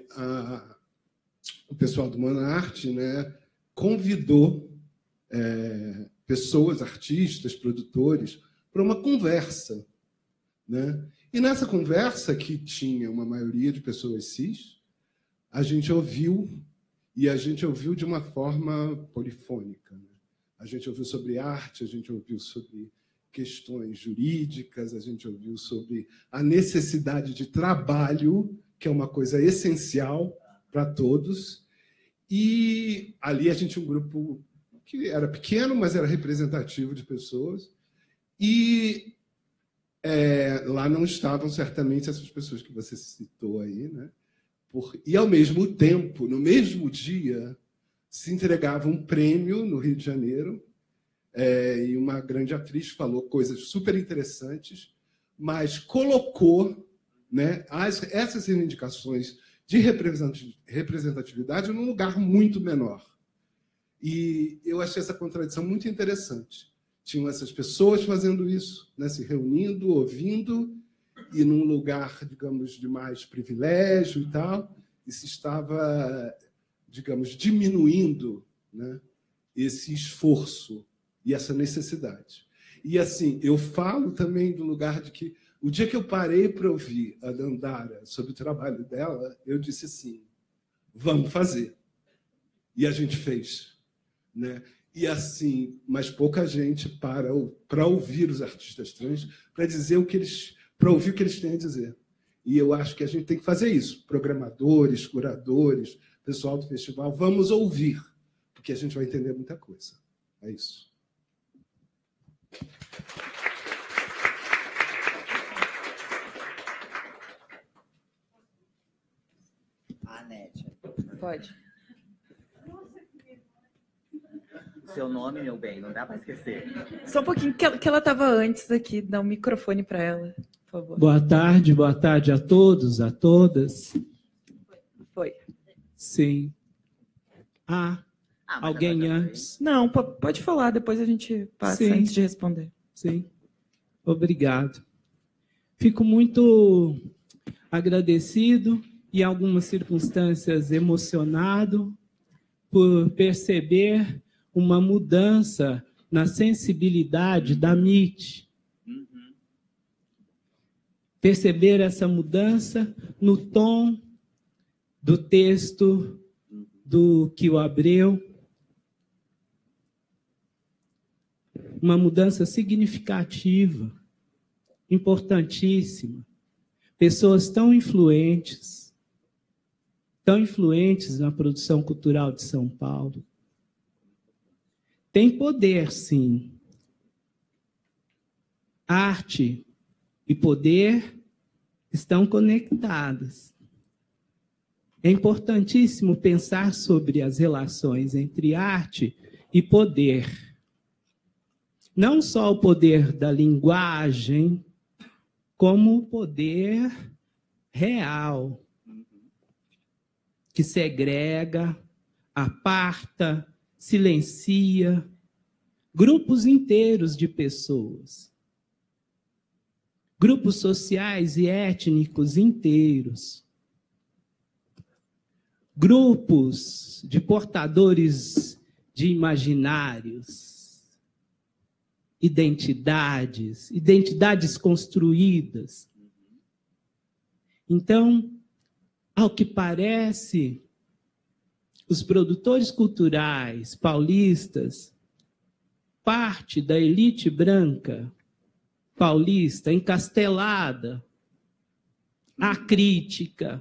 o pessoal do Monarte, né, convidou pessoas, artistas, produtores, para uma conversa, né? E nessa conversa, que tinha uma maioria de pessoas cis, a gente ouviu, e a gente ouviu de uma forma polifônica, né? A gente ouviu sobre arte, a gente ouviu sobre questões jurídicas, a gente ouviu sobre a necessidade de trabalho, que é uma coisa essencial para todos. E ali a gente tinha um grupo que era pequeno, mas era representativo de pessoas. E lá não estavam, certamente, essas pessoas que você citou aí, né? E, ao mesmo tempo, no mesmo dia, se entregava um prêmio no Rio de Janeiro, e uma grande atriz falou coisas super interessantes, mas colocou, né, essas reivindicações de representatividade num lugar muito menor. E eu achei essa contradição muito interessante. Tinham essas pessoas fazendo isso, né, se reunindo, ouvindo, e num lugar, digamos, de mais privilégio e tal, e se estava, digamos, diminuindo, né, esse esforço e essa necessidade. E, assim, eu falo também do lugar de que, o dia que eu parei para ouvir a Dandara sobre o trabalho dela, eu disse assim, vamos fazer. E a gente fez, né? E assim, mas pouca gente para ouvir os artistas trans, para dizer para ouvir o que eles têm a dizer. E eu acho que a gente tem que fazer isso. Programadores, curadores, pessoal do festival, vamos ouvir, porque a gente vai entender muita coisa. É isso. Anete. Pode. Seu nome, meu bem, não dá para esquecer. Só um pouquinho, que ela estava antes aqui, dá um microfone para ela, por favor. Boa tarde a todos, a todas. Foi. Sim. Alguém antes? Não, pode falar, depois a gente passa. Sim. Antes de responder. Sim. Obrigado. Fico muito agradecido e, em algumas circunstâncias, emocionado por perceber uma mudança na sensibilidade da MIT. Perceber essa mudança no tom do texto do Kio Abreu. Uma mudança significativa, importantíssima. Pessoas tão influentes na produção cultural de São Paulo. Tem poder, sim. Arte e poder estão conectadas. É importantíssimo pensar sobre as relações entre arte e poder. Não só o poder da linguagem, como o poder real, que segrega, aparta, silencia grupos inteiros de pessoas, grupos sociais e étnicos inteiros, grupos de portadores de imaginários, identidades construídas. Então, ao que parece, os produtores culturais paulistas, parte da elite branca paulista, encastelada, a crítica,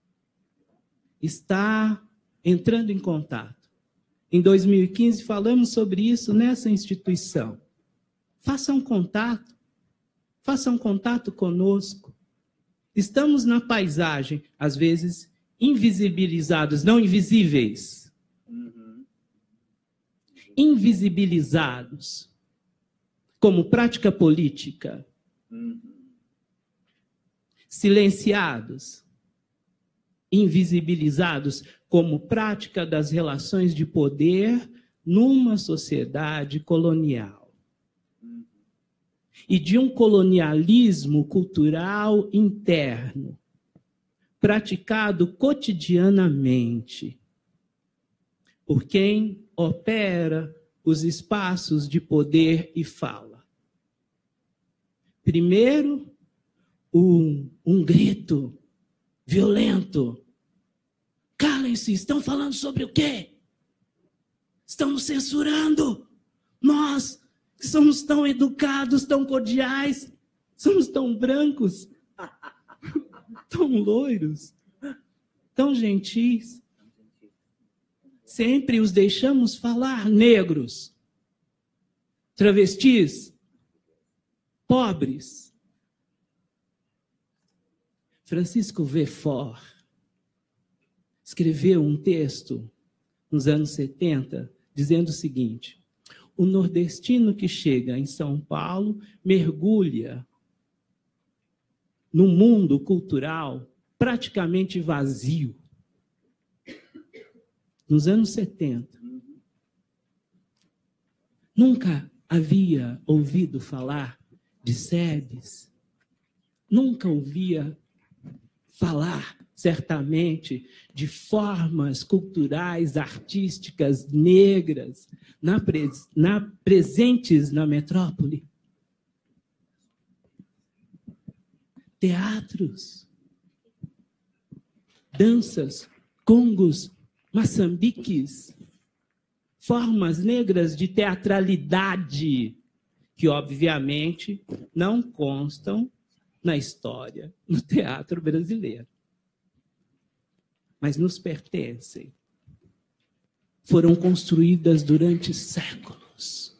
está entrando em contato. Em 2015, falamos sobre isso nessa instituição. Façam contato conosco. Estamos na paisagem, às vezes invisibilizados, não invisíveis. invisibilizados como prática política, silenciados, invisibilizados como prática das relações de poder numa sociedade colonial. E de um colonialismo cultural interno, praticado cotidianamente por quem opera os espaços de poder e fala. Primeiro, um grito violento. Calem-se, estão falando sobre o quê? Estão nos censurando. Nós, que somos tão educados, tão cordiais, somos tão brancos, tão loiros, tão gentis. Sempre os deixamos falar, negros, travestis, pobres. Francisco Verfort escreveu um texto nos anos 70, dizendo o seguinte: o nordestino que chega em São Paulo mergulha num mundo cultural praticamente vazio. Nos anos 70. Nunca havia ouvido falar de SEBS, nunca ouvia falar, certamente, de formas culturais, artísticas, negras, presentes na metrópole. Teatros, danças, congos, maçambiques, formas negras de teatralidade que, obviamente, não constam na história, no teatro brasileiro. Mas nos pertencem. Foram construídas durante séculos.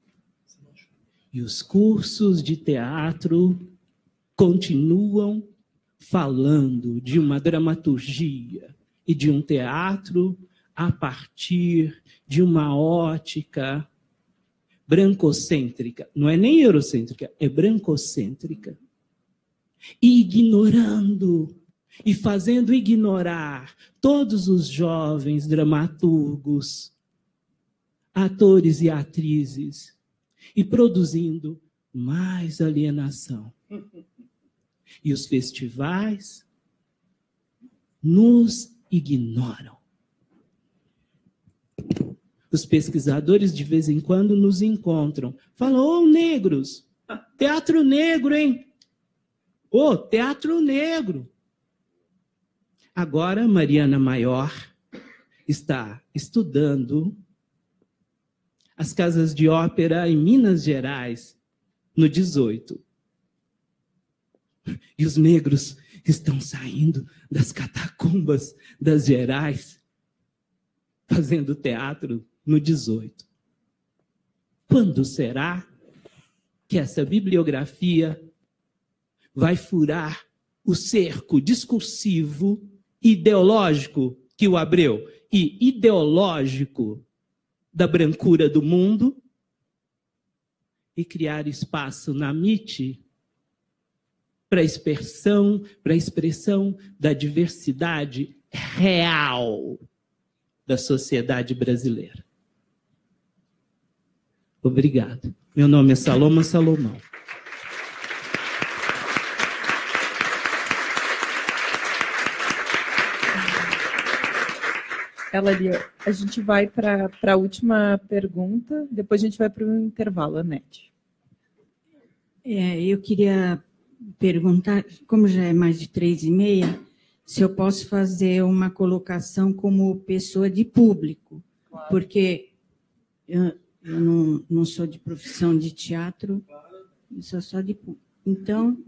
E os cursos de teatro continuam falando de uma dramaturgia e de um teatro a partir de uma ótica brancocêntrica. Não é nem eurocêntrica, é brancocêntrica. E ignorando e fazendo ignorar todos os jovens dramaturgos, atores e atrizes, e produzindo mais alienação. E os festivais nos ignoram. Os pesquisadores, de vez em quando, nos encontram. Falam, ô, negros, teatro negro, hein? Ô, teatro negro. Agora, Mariana Maior está estudando as casas de ópera em Minas Gerais, no 18. E os negros estão saindo das catacumbas das Gerais, fazendo teatro no 18. Quando será que essa bibliografia vai furar o cerco discursivo ideológico que o abriu e ideológico da brancura do mundo e criar espaço na MIT para a expressão da diversidade real da sociedade brasileira? Obrigado. Meu nome é Saloma Salomão. Elalia, a gente vai para a última pergunta, depois a gente vai para o intervalo, Anete. Eu queria perguntar, como já é mais de 3h30, se eu posso fazer uma colocação como pessoa de público, claro. Porque eu não sou de profissão de teatro, eu sou só de público. Então,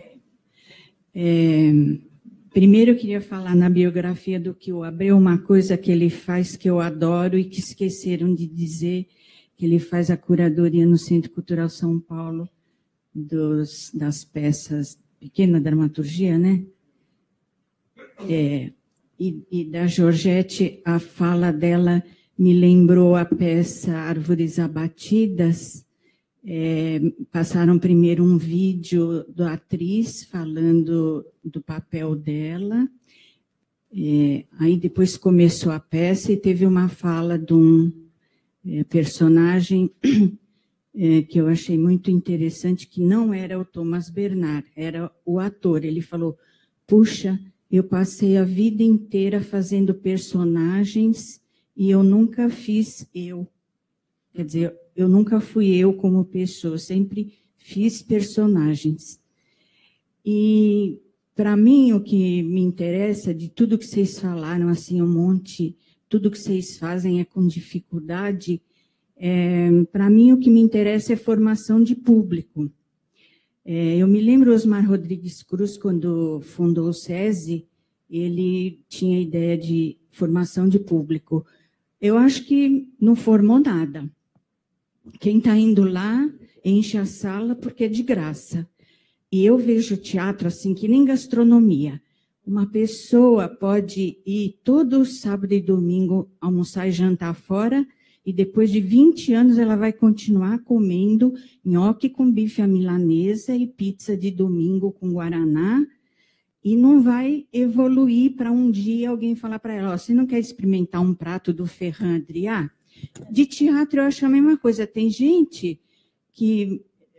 primeiro eu queria falar na biografia do que o Abreu, uma coisa que ele faz que eu adoro e que esqueceram de dizer, que ele faz a curadoria no Centro Cultural São Paulo das peças, pequena dramaturgia, né? E da Georgette, a fala dela me lembrou a peça Árvores Abatidas. Passaram primeiro um vídeo da atriz falando do papel dela, aí depois começou a peça e teve uma fala de um personagem que eu achei muito interessante, que não era o Thomas Bernard, era o ator. Ele falou, puxa, eu passei a vida inteira fazendo personagens e eu nunca fiz eu. Quer dizer, eu nunca fui eu como pessoa, sempre fiz personagens. E, para mim, o que me interessa de tudo que vocês falaram, assim, um monte, tudo que vocês fazem é com dificuldade, para mim, o que me interessa é formação de público. Eu me lembro Osmar Rodrigues Cruz, quando fundou o SESI, ele tinha a ideia de formação de público. Eu acho que não formou nada. Quem está indo lá enche a sala porque é de graça. E eu vejo teatro assim que nem gastronomia. Uma pessoa pode ir todo sábado e domingo almoçar e jantar fora e depois de 20 anos ela vai continuar comendo nhoque com bife à milanesa e pizza de domingo com guaraná e não vai evoluir para um dia alguém falar para ela, você não quer experimentar um prato do Ferran Adrià? De teatro, eu acho a mesma coisa. Tem gente que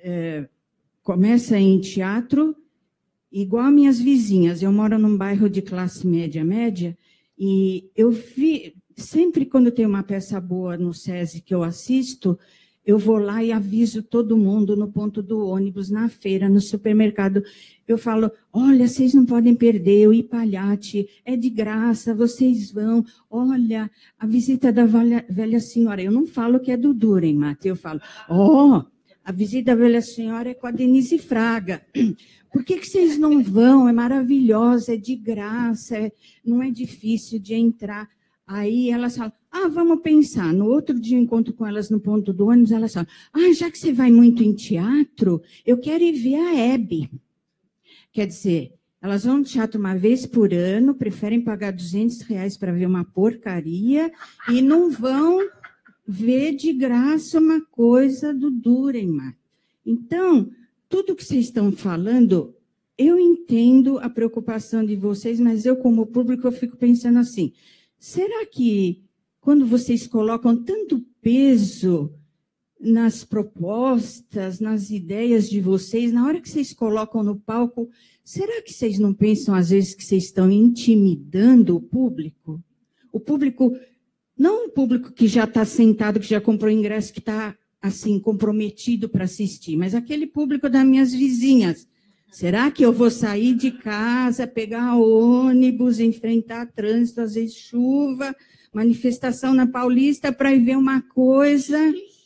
começa em teatro igual minhas vizinhas. Eu moro num bairro de classe média, e eu vi, sempre quando tem uma peça boa no SESI que eu assisto, eu vou lá e aviso todo mundo no ponto do ônibus, na feira, no supermercado. Eu falo, olha, vocês não podem perder o Ipalhate, é de graça, vocês vão. Olha, a visita da velha senhora. Eu não falo que é do Dürrenmatt, eu falo, a visita da velha senhora é com a Denise Fraga. Por que vocês não vão? É maravilhosa, é de graça, não é difícil de entrar. Aí elas falam, vamos pensar. No outro dia eu encontro com elas no ponto do ônibus, elas falam, já que você vai muito em teatro, eu quero ir ver a Hebe. Quer dizer, elas vão no teatro uma vez por ano, preferem pagar R$200 para ver uma porcaria e não vão ver de graça uma coisa do Dürrenmatt. Então, tudo que vocês estão falando, eu entendo a preocupação de vocês, mas eu, como público, eu fico pensando assim, será que quando vocês colocam tanto peso nas propostas, nas ideias de vocês, na hora que vocês colocam no palco, será que vocês não pensam, às vezes, que vocês estão intimidando o público? O público, não o público que já está sentado, que já comprou ingresso, que está, assim, comprometido para assistir, mas aquele público das minhas vizinhas. Será que eu vou sair de casa, pegar ônibus, enfrentar trânsito, às vezes chuva, manifestação na Paulista para ir ver uma coisa,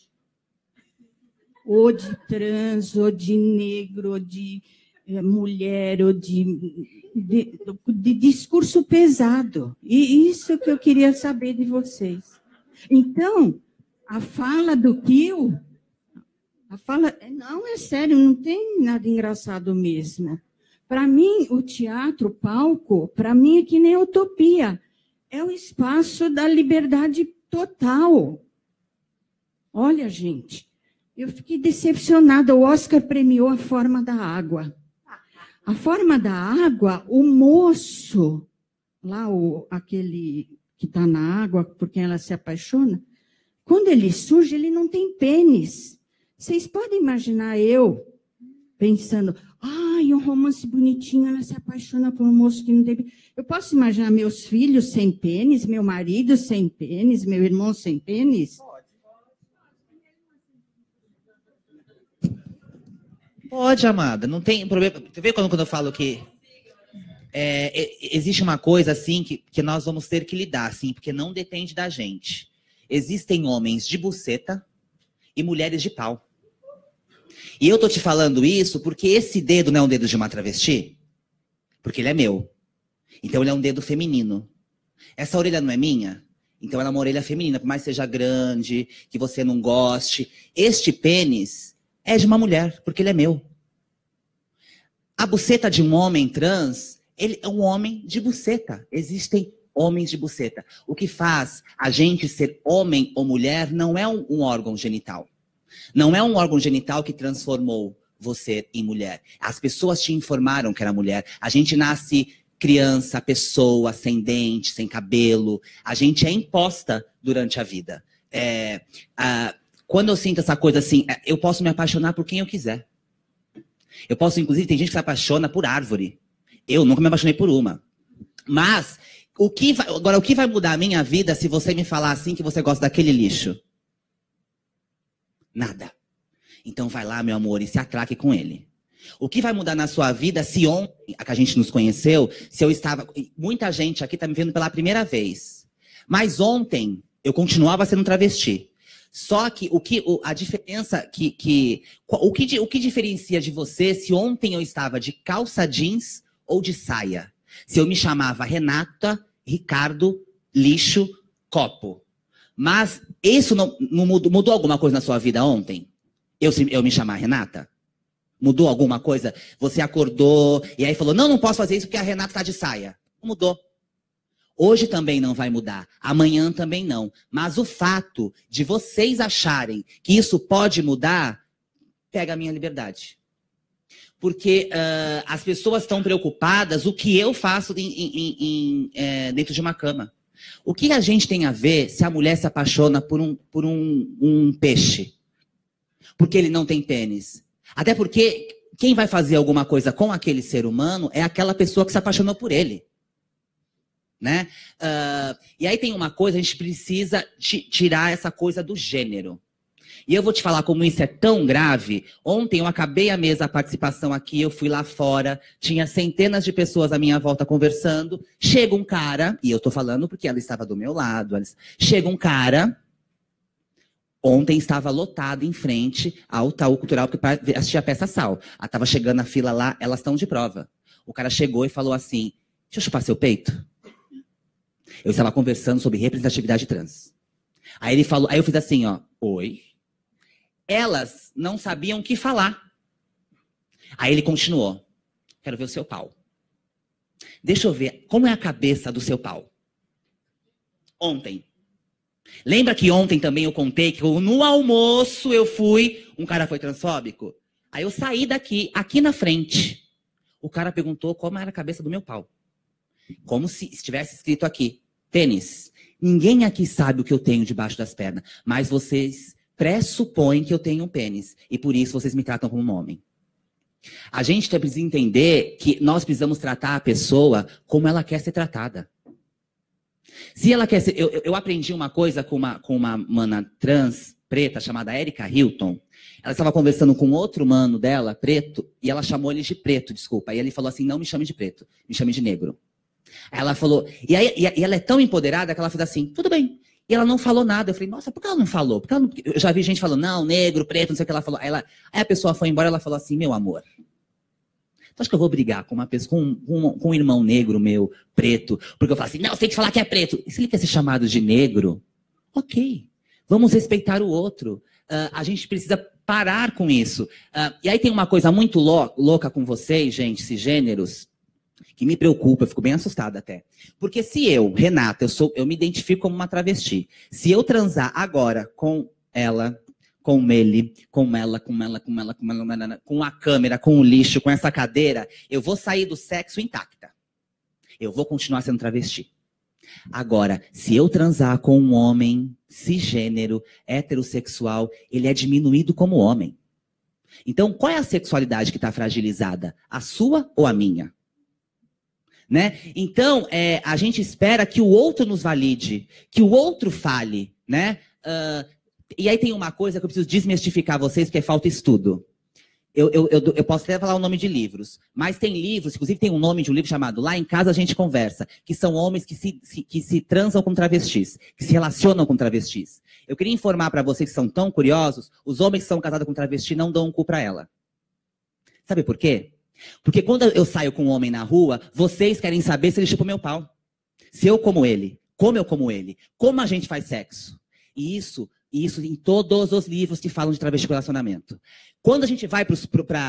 ou de trans, ou de negro, ou de mulher, ou de discurso pesado. E isso que eu queria saber de vocês. Então, a fala do Kiel, não, é sério, não tem nada engraçado mesmo. Para mim, o teatro, o palco, para mim é que nem utopia. É o espaço da liberdade total. Olha, gente, eu fiquei decepcionada. O Oscar premiou A Forma da Água. A Forma da Água, o moço, lá, aquele que está na água por quem ela se apaixona, quando ele surge, ele não tem pênis. Vocês podem imaginar eu pensando, um romance bonitinho, ela se apaixona por um moço que não tem pênis. Eu posso imaginar meus filhos sem pênis, meu marido sem pênis, meu irmão sem pênis? Pode, amada, não tem problema. Você vê quando eu falo que existe uma coisa assim que nós vamos ter que lidar, assim, porque não depende da gente. Existem homens de buceta e mulheres de pau. E eu tô te falando isso porque esse dedo não é um dedo de uma travesti, porque ele é meu. Então ele é um dedo feminino. Essa orelha não é minha, então ela é uma orelha feminina, por mais que seja grande, que você não goste. Este pênis é de uma mulher, porque ele é meu. A buceta de um homem trans, ele é um homem de buceta. Existem homens de buceta. O que faz a gente ser homem ou mulher não é um órgão genital. Não é um órgão genital que transformou você em mulher. As pessoas te informaram que era mulher. A gente nasce criança, pessoa, sem dente, sem cabelo. A gente é imposta durante a vida. Quando eu sinto essa coisa assim, eu posso me apaixonar por quem eu quiser. Eu posso, inclusive, tem gente que se apaixona por árvore. Eu nunca me apaixonei por uma. Mas, o que vai mudar a minha vida se você me falar assim que você gosta daquele lixo? Nada. Então vai lá, meu amor, e se atraque com ele. O que vai mudar na sua vida se ontem, que a gente nos conheceu, se eu estava... Muita gente aqui está me vendo pela primeira vez. Mas ontem, eu continuava sendo travesti. Só que a diferença o que diferencia de você se ontem eu estava de calça jeans ou de saia? Se eu me chamava Renata, Ricardo, lixo, copo. Mas isso não mudou alguma coisa na sua vida ontem? Eu me chamar Renata? Mudou alguma coisa? Você acordou e aí falou, não posso fazer isso porque a Renata está de saia. Mudou. Hoje também não vai mudar. Amanhã também não. Mas o fato de vocês acharem que isso pode mudar, pega a minha liberdade. Porque as pessoas estão preocupadas o que eu faço dentro de uma cama. O que a gente tem a ver se a mulher se apaixona por um peixe? Porque ele não tem pênis. Até porque quem vai fazer alguma coisa com aquele ser humano é aquela pessoa que se apaixonou por ele. Né? E aí tem uma coisa, a gente precisa tirar essa coisa do gênero. E eu vou te falar como isso é tão grave. Ontem eu acabei a participação aqui, eu fui lá fora, tinha centenas de pessoas à minha volta conversando. Chega um cara, e eu tô falando porque ela estava do meu lado. Chega um cara, ontem estava lotado em frente ao Itaú Cultural para assistir a peça Sal. Ela estava chegando na fila lá, elas estão de prova. O cara chegou e falou assim, deixa eu chupar seu peito. Eu estava conversando sobre representatividade trans. Aí ele falou, aí eu fiz assim, ó, oi. Elas não sabiam o que falar. Aí ele continuou. Quero ver o seu pau. Deixa eu ver como é a cabeça do seu pau. Ontem. Lembra que ontem também eu contei que no almoço eu fui, um cara foi transfóbico? Aí eu saí daqui, aqui na frente. O cara perguntou como era a cabeça do meu pau. Como se estivesse escrito aqui, pênis. Ninguém aqui sabe o que eu tenho debaixo das pernas, mas vocês pressupõem que eu tenho um pênis. E por isso vocês me tratam como um homem. A gente precisa entender que nós precisamos tratar a pessoa como ela quer ser tratada. Se ela quer ser... Eu aprendi uma coisa com uma mana trans preta chamada Erika Hilton. Ela estava conversando com outro mano dela, preto, e ela chamou ele de preto, desculpa. E ele falou assim, não me chame de preto, me chame de negro. Aí ela falou... E ela é tão empoderada que ela fez assim, tudo bem. E ela não falou nada. Eu falei, nossa, por que ela não falou? Porque eu já vi gente falando, não, negro, preto, não sei o que ela falou. Aí a pessoa foi embora, ela falou assim, meu amor, tu acha que eu vou brigar com uma pessoa, com um irmão negro meu, preto, porque eu falo assim, não, você tem que falar que é preto. E se ele quer ser chamado de negro, ok, vamos respeitar o outro. A gente precisa parar com isso. E aí tem uma coisa muito louca com vocês, gente, cisgêneros, que me preocupa, eu fico bem assustada até. Porque se eu, Renata, eu me identifico como uma travesti. Se eu transar agora com ela, com ele, com ela, com a câmera, com o lixo, com essa cadeira, eu vou sair do sexo intacta. Eu vou continuar sendo travesti. Agora, se eu transar com um homem cisgênero, heterossexual, ele é diminuído como homem. Então, qual é a sexualidade que está fragilizada? A sua ou a minha? Né? Então, a gente espera que o outro nos valide, que o outro fale, né? E aí tem uma coisa que eu preciso desmistificar vocês, que é falta estudo. Eu posso até falar o nome de livros, mas tem livros, inclusive tem um nome de um livro chamado Lá em Casa a Gente Conversa, que são homens que se transam com travestis, que se relacionam com travestis. Eu queria informar para vocês que são tão curiosos, os homens que são casados com travesti não dão um cu para ela. Sabe por quê? Porque quando eu saio com um homem na rua, vocês querem saber se ele chupa o meu pau. Se eu como ele, como eu como ele, como a gente faz sexo. E isso em todos os livros que falam de travesti com relacionamento. Quando a gente vai para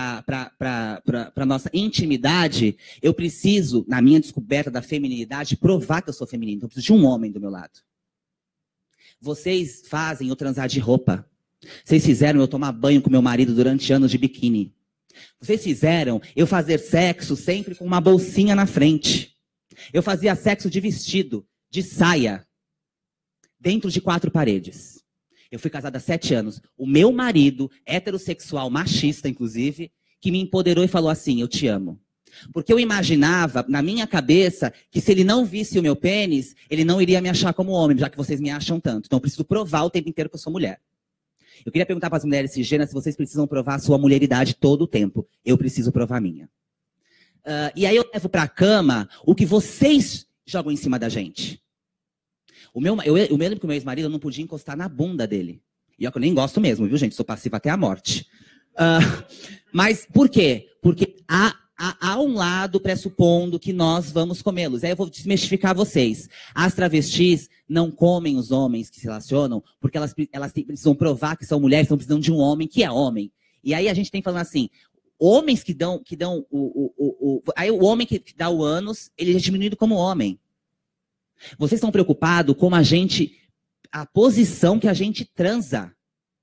a nossa intimidade, eu preciso, na minha descoberta da feminilidade, provar que eu sou feminino. Então, eu preciso de um homem do meu lado. Vocês fazem eu transar de roupa. Vocês fizeram eu tomar banho com meu marido durante anos de biquíni. Vocês fizeram eu fazer sexo sempre com uma bolsinha na frente. Eu fazia sexo de vestido, de saia, dentro de 4 paredes. Eu fui casada há 7 anos. O meu marido, heterossexual, machista, inclusive, que me empoderou e falou assim, eu te amo. Porque eu imaginava, na minha cabeça, que se ele não visse o meu pênis, ele não iria me achar como homem, já que vocês me acham tanto. Então eu preciso provar o tempo inteiro que eu sou mulher. Eu queria perguntar para as mulheres cisgêneras se vocês precisam provar a sua mulheridade todo o tempo. Eu preciso provar a minha. E aí eu levo para a cama o que vocês jogam em cima da gente. Eu lembro que o meu ex-marido não podia encostar na bunda dele. E eu nem gosto mesmo, viu, gente? Sou passiva até a morte. Mas por quê? Porque há um lado pressupondo que nós vamos comê-los. Aí eu vou desmistificar vocês. As travestis não comem os homens que se relacionam porque elas precisam provar que são mulheres, estão precisando de um homem que é homem. E aí a gente tem falando assim, homens que dão aí o homem que dá o ânus, ele é diminuído como homem. Vocês estão preocupados com a posição que a gente transa.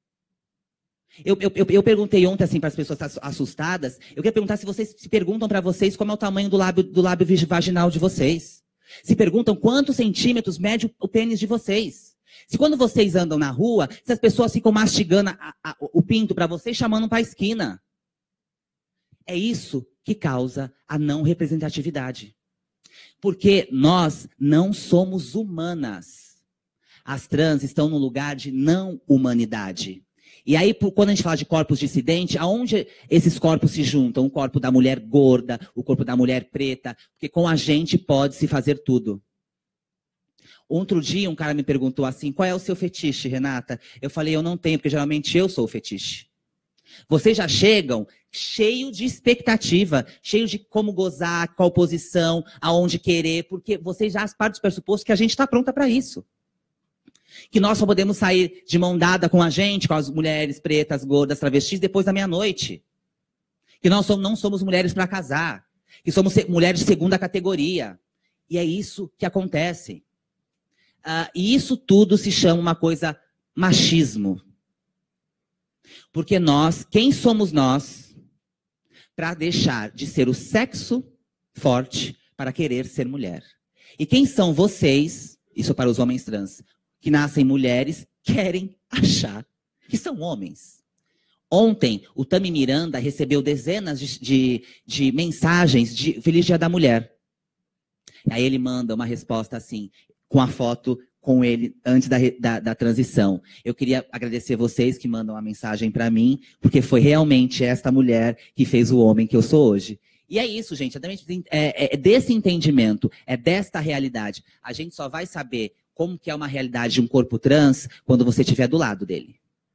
Eu perguntei ontem assim para as pessoas assustadas. Eu queria perguntar se vocês se perguntam para vocês como é o tamanho do lábio vaginal de vocês. Se perguntam quantos centímetros mede o pênis de vocês. Se quando vocês andam na rua, se as pessoas ficam mastigando o pinto para vocês, chamando para a esquina. É isso que causa a não representatividade. Porque nós não somos humanas. As trans estão no lugar de não humanidade. E aí, quando a gente fala de corpos dissidentes, aonde esses corpos se juntam? O corpo da mulher gorda, o corpo da mulher preta, porque com a gente pode-se fazer tudo. Outro dia, um cara me perguntou assim, qual é o seu fetiche, Renata? Eu falei, eu não tenho, porque geralmente eu sou o fetiche. Vocês já chegam cheio de expectativa, cheio de como gozar, qual posição, aonde querer, porque vocês já partem do pressuposto que a gente está pronta para isso. Que nós só podemos sair de mão dada com a gente, com as mulheres pretas, gordas, travestis, depois da meia-noite. Que nós não somos mulheres para casar. Que somos mulheres de segunda categoria. E é isso que acontece. E isso tudo se chama uma coisa machismo. Porque quem somos nós para deixar de ser o sexo forte para querer ser mulher? E quem são vocês, isso para os homens trans, que nascem mulheres, querem achar que são homens? Ontem, o Tami Miranda recebeu dezenas de mensagens de Feliz Dia da Mulher. Aí ele manda uma resposta assim, com a foto com ele antes da transição. Eu queria agradecer vocês que mandam a mensagem para mim, porque foi realmente esta mulher que fez o homem que eu sou hoje. E é isso, gente. É desse entendimento, é desta realidade. A gente só vai saber como que é uma realidade de um corpo trans quando você estiver do lado dele.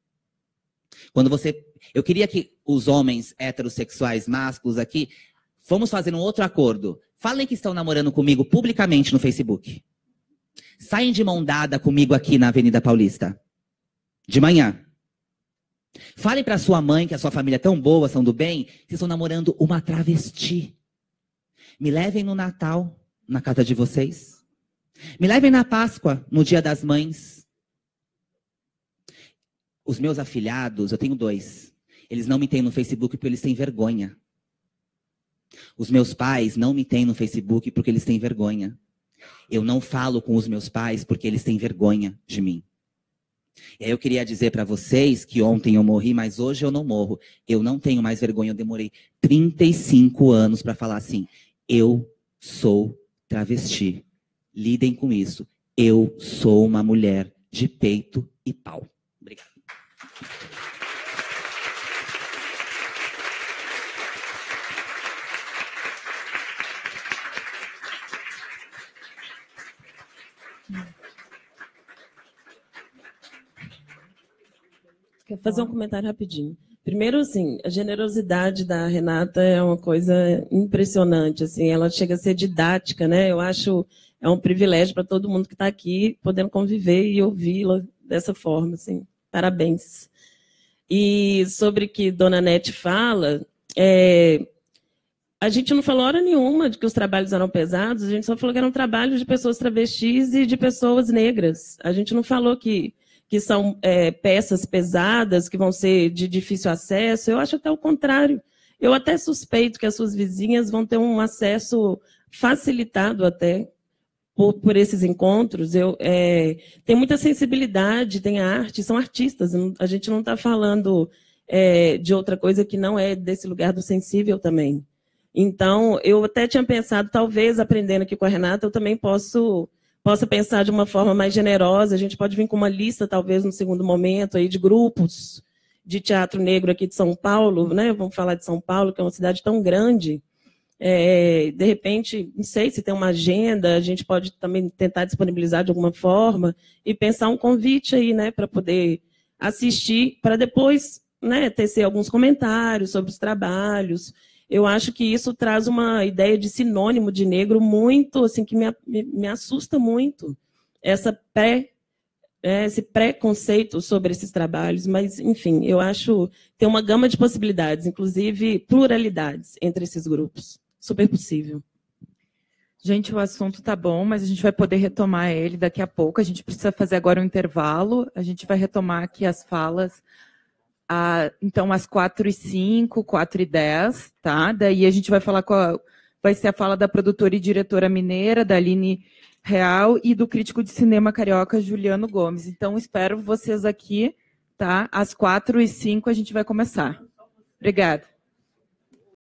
Eu queria que os homens heterossexuais másculos aqui, vamos fazer um outro acordo. Falem que estão namorando comigo publicamente no Facebook. Saem de mão dada comigo aqui na Avenida Paulista. De manhã. Falem para sua mãe que a sua família é tão boa, são do bem, que estão namorando uma travesti. Me levem no Natal, na casa de vocês. Me levem na Páscoa, no Dia das Mães. Os meus afilhados, eu tenho 2. Eles não me têm no Facebook porque eles têm vergonha. Os meus pais não me têm no Facebook porque eles têm vergonha. Eu não falo com os meus pais porque eles têm vergonha de mim. E aí eu queria dizer para vocês que ontem eu morri, mas hoje eu não morro. Eu não tenho mais vergonha. Eu demorei 35 anos para falar assim. Eu sou travesti. Lidem com isso. Eu sou uma mulher de peito e pau. Obrigado. Quer fazer um comentário rapidinho. Primeiro, assim, a generosidade da Renata é uma coisa impressionante, assim, ela chega a ser didática, né? Eu acho é um privilégio para todo mundo que está aqui, podendo conviver e ouvi-la dessa forma, assim. Parabéns. E sobre o que Dona Nete fala, a gente não falou hora nenhuma de que os trabalhos eram pesados, a gente só falou que eram trabalhos de pessoas travestis e de pessoas negras. A gente não falou que são peças pesadas, que vão ser de difícil acesso. Eu acho até o contrário. Eu até suspeito que as suas vizinhas vão ter um acesso facilitado até por esses encontros. Tem muita sensibilidade, tem arte, são artistas. A gente não está falando de outra coisa que não é desse lugar do sensível também. Então, eu até tinha pensado, talvez, aprendendo aqui com a Renata, eu também possa pensar de uma forma mais generosa. A gente pode vir com uma lista, talvez, no segundo momento, aí, de grupos de teatro negro aqui de São Paulo, né? Vamos falar de São Paulo, que é uma cidade tão grande. De repente, não sei se tem uma agenda, a gente pode também tentar disponibilizar de alguma forma e pensar um convite aí, né, para poder assistir, para depois, né, tecer alguns comentários sobre os trabalhos. Eu acho que isso traz uma ideia de sinônimo de negro muito, assim, que me assusta muito, esse preconceito sobre esses trabalhos, mas, enfim, eu acho que tem uma gama de possibilidades, inclusive pluralidades entre esses grupos. Super possível. Gente, o assunto tá bom, mas a gente vai poder retomar ele daqui a pouco. A gente precisa fazer agora um intervalo. A gente vai retomar aqui as falas, então, às 4h05, 4h10, tá? Daí a gente vai falar vai ser a fala da produtora e diretora mineira, da Aline Real, e do crítico de cinema carioca, Juliano Gomes. Então, espero vocês aqui, tá? Às 4h05 a gente vai começar. Obrigada.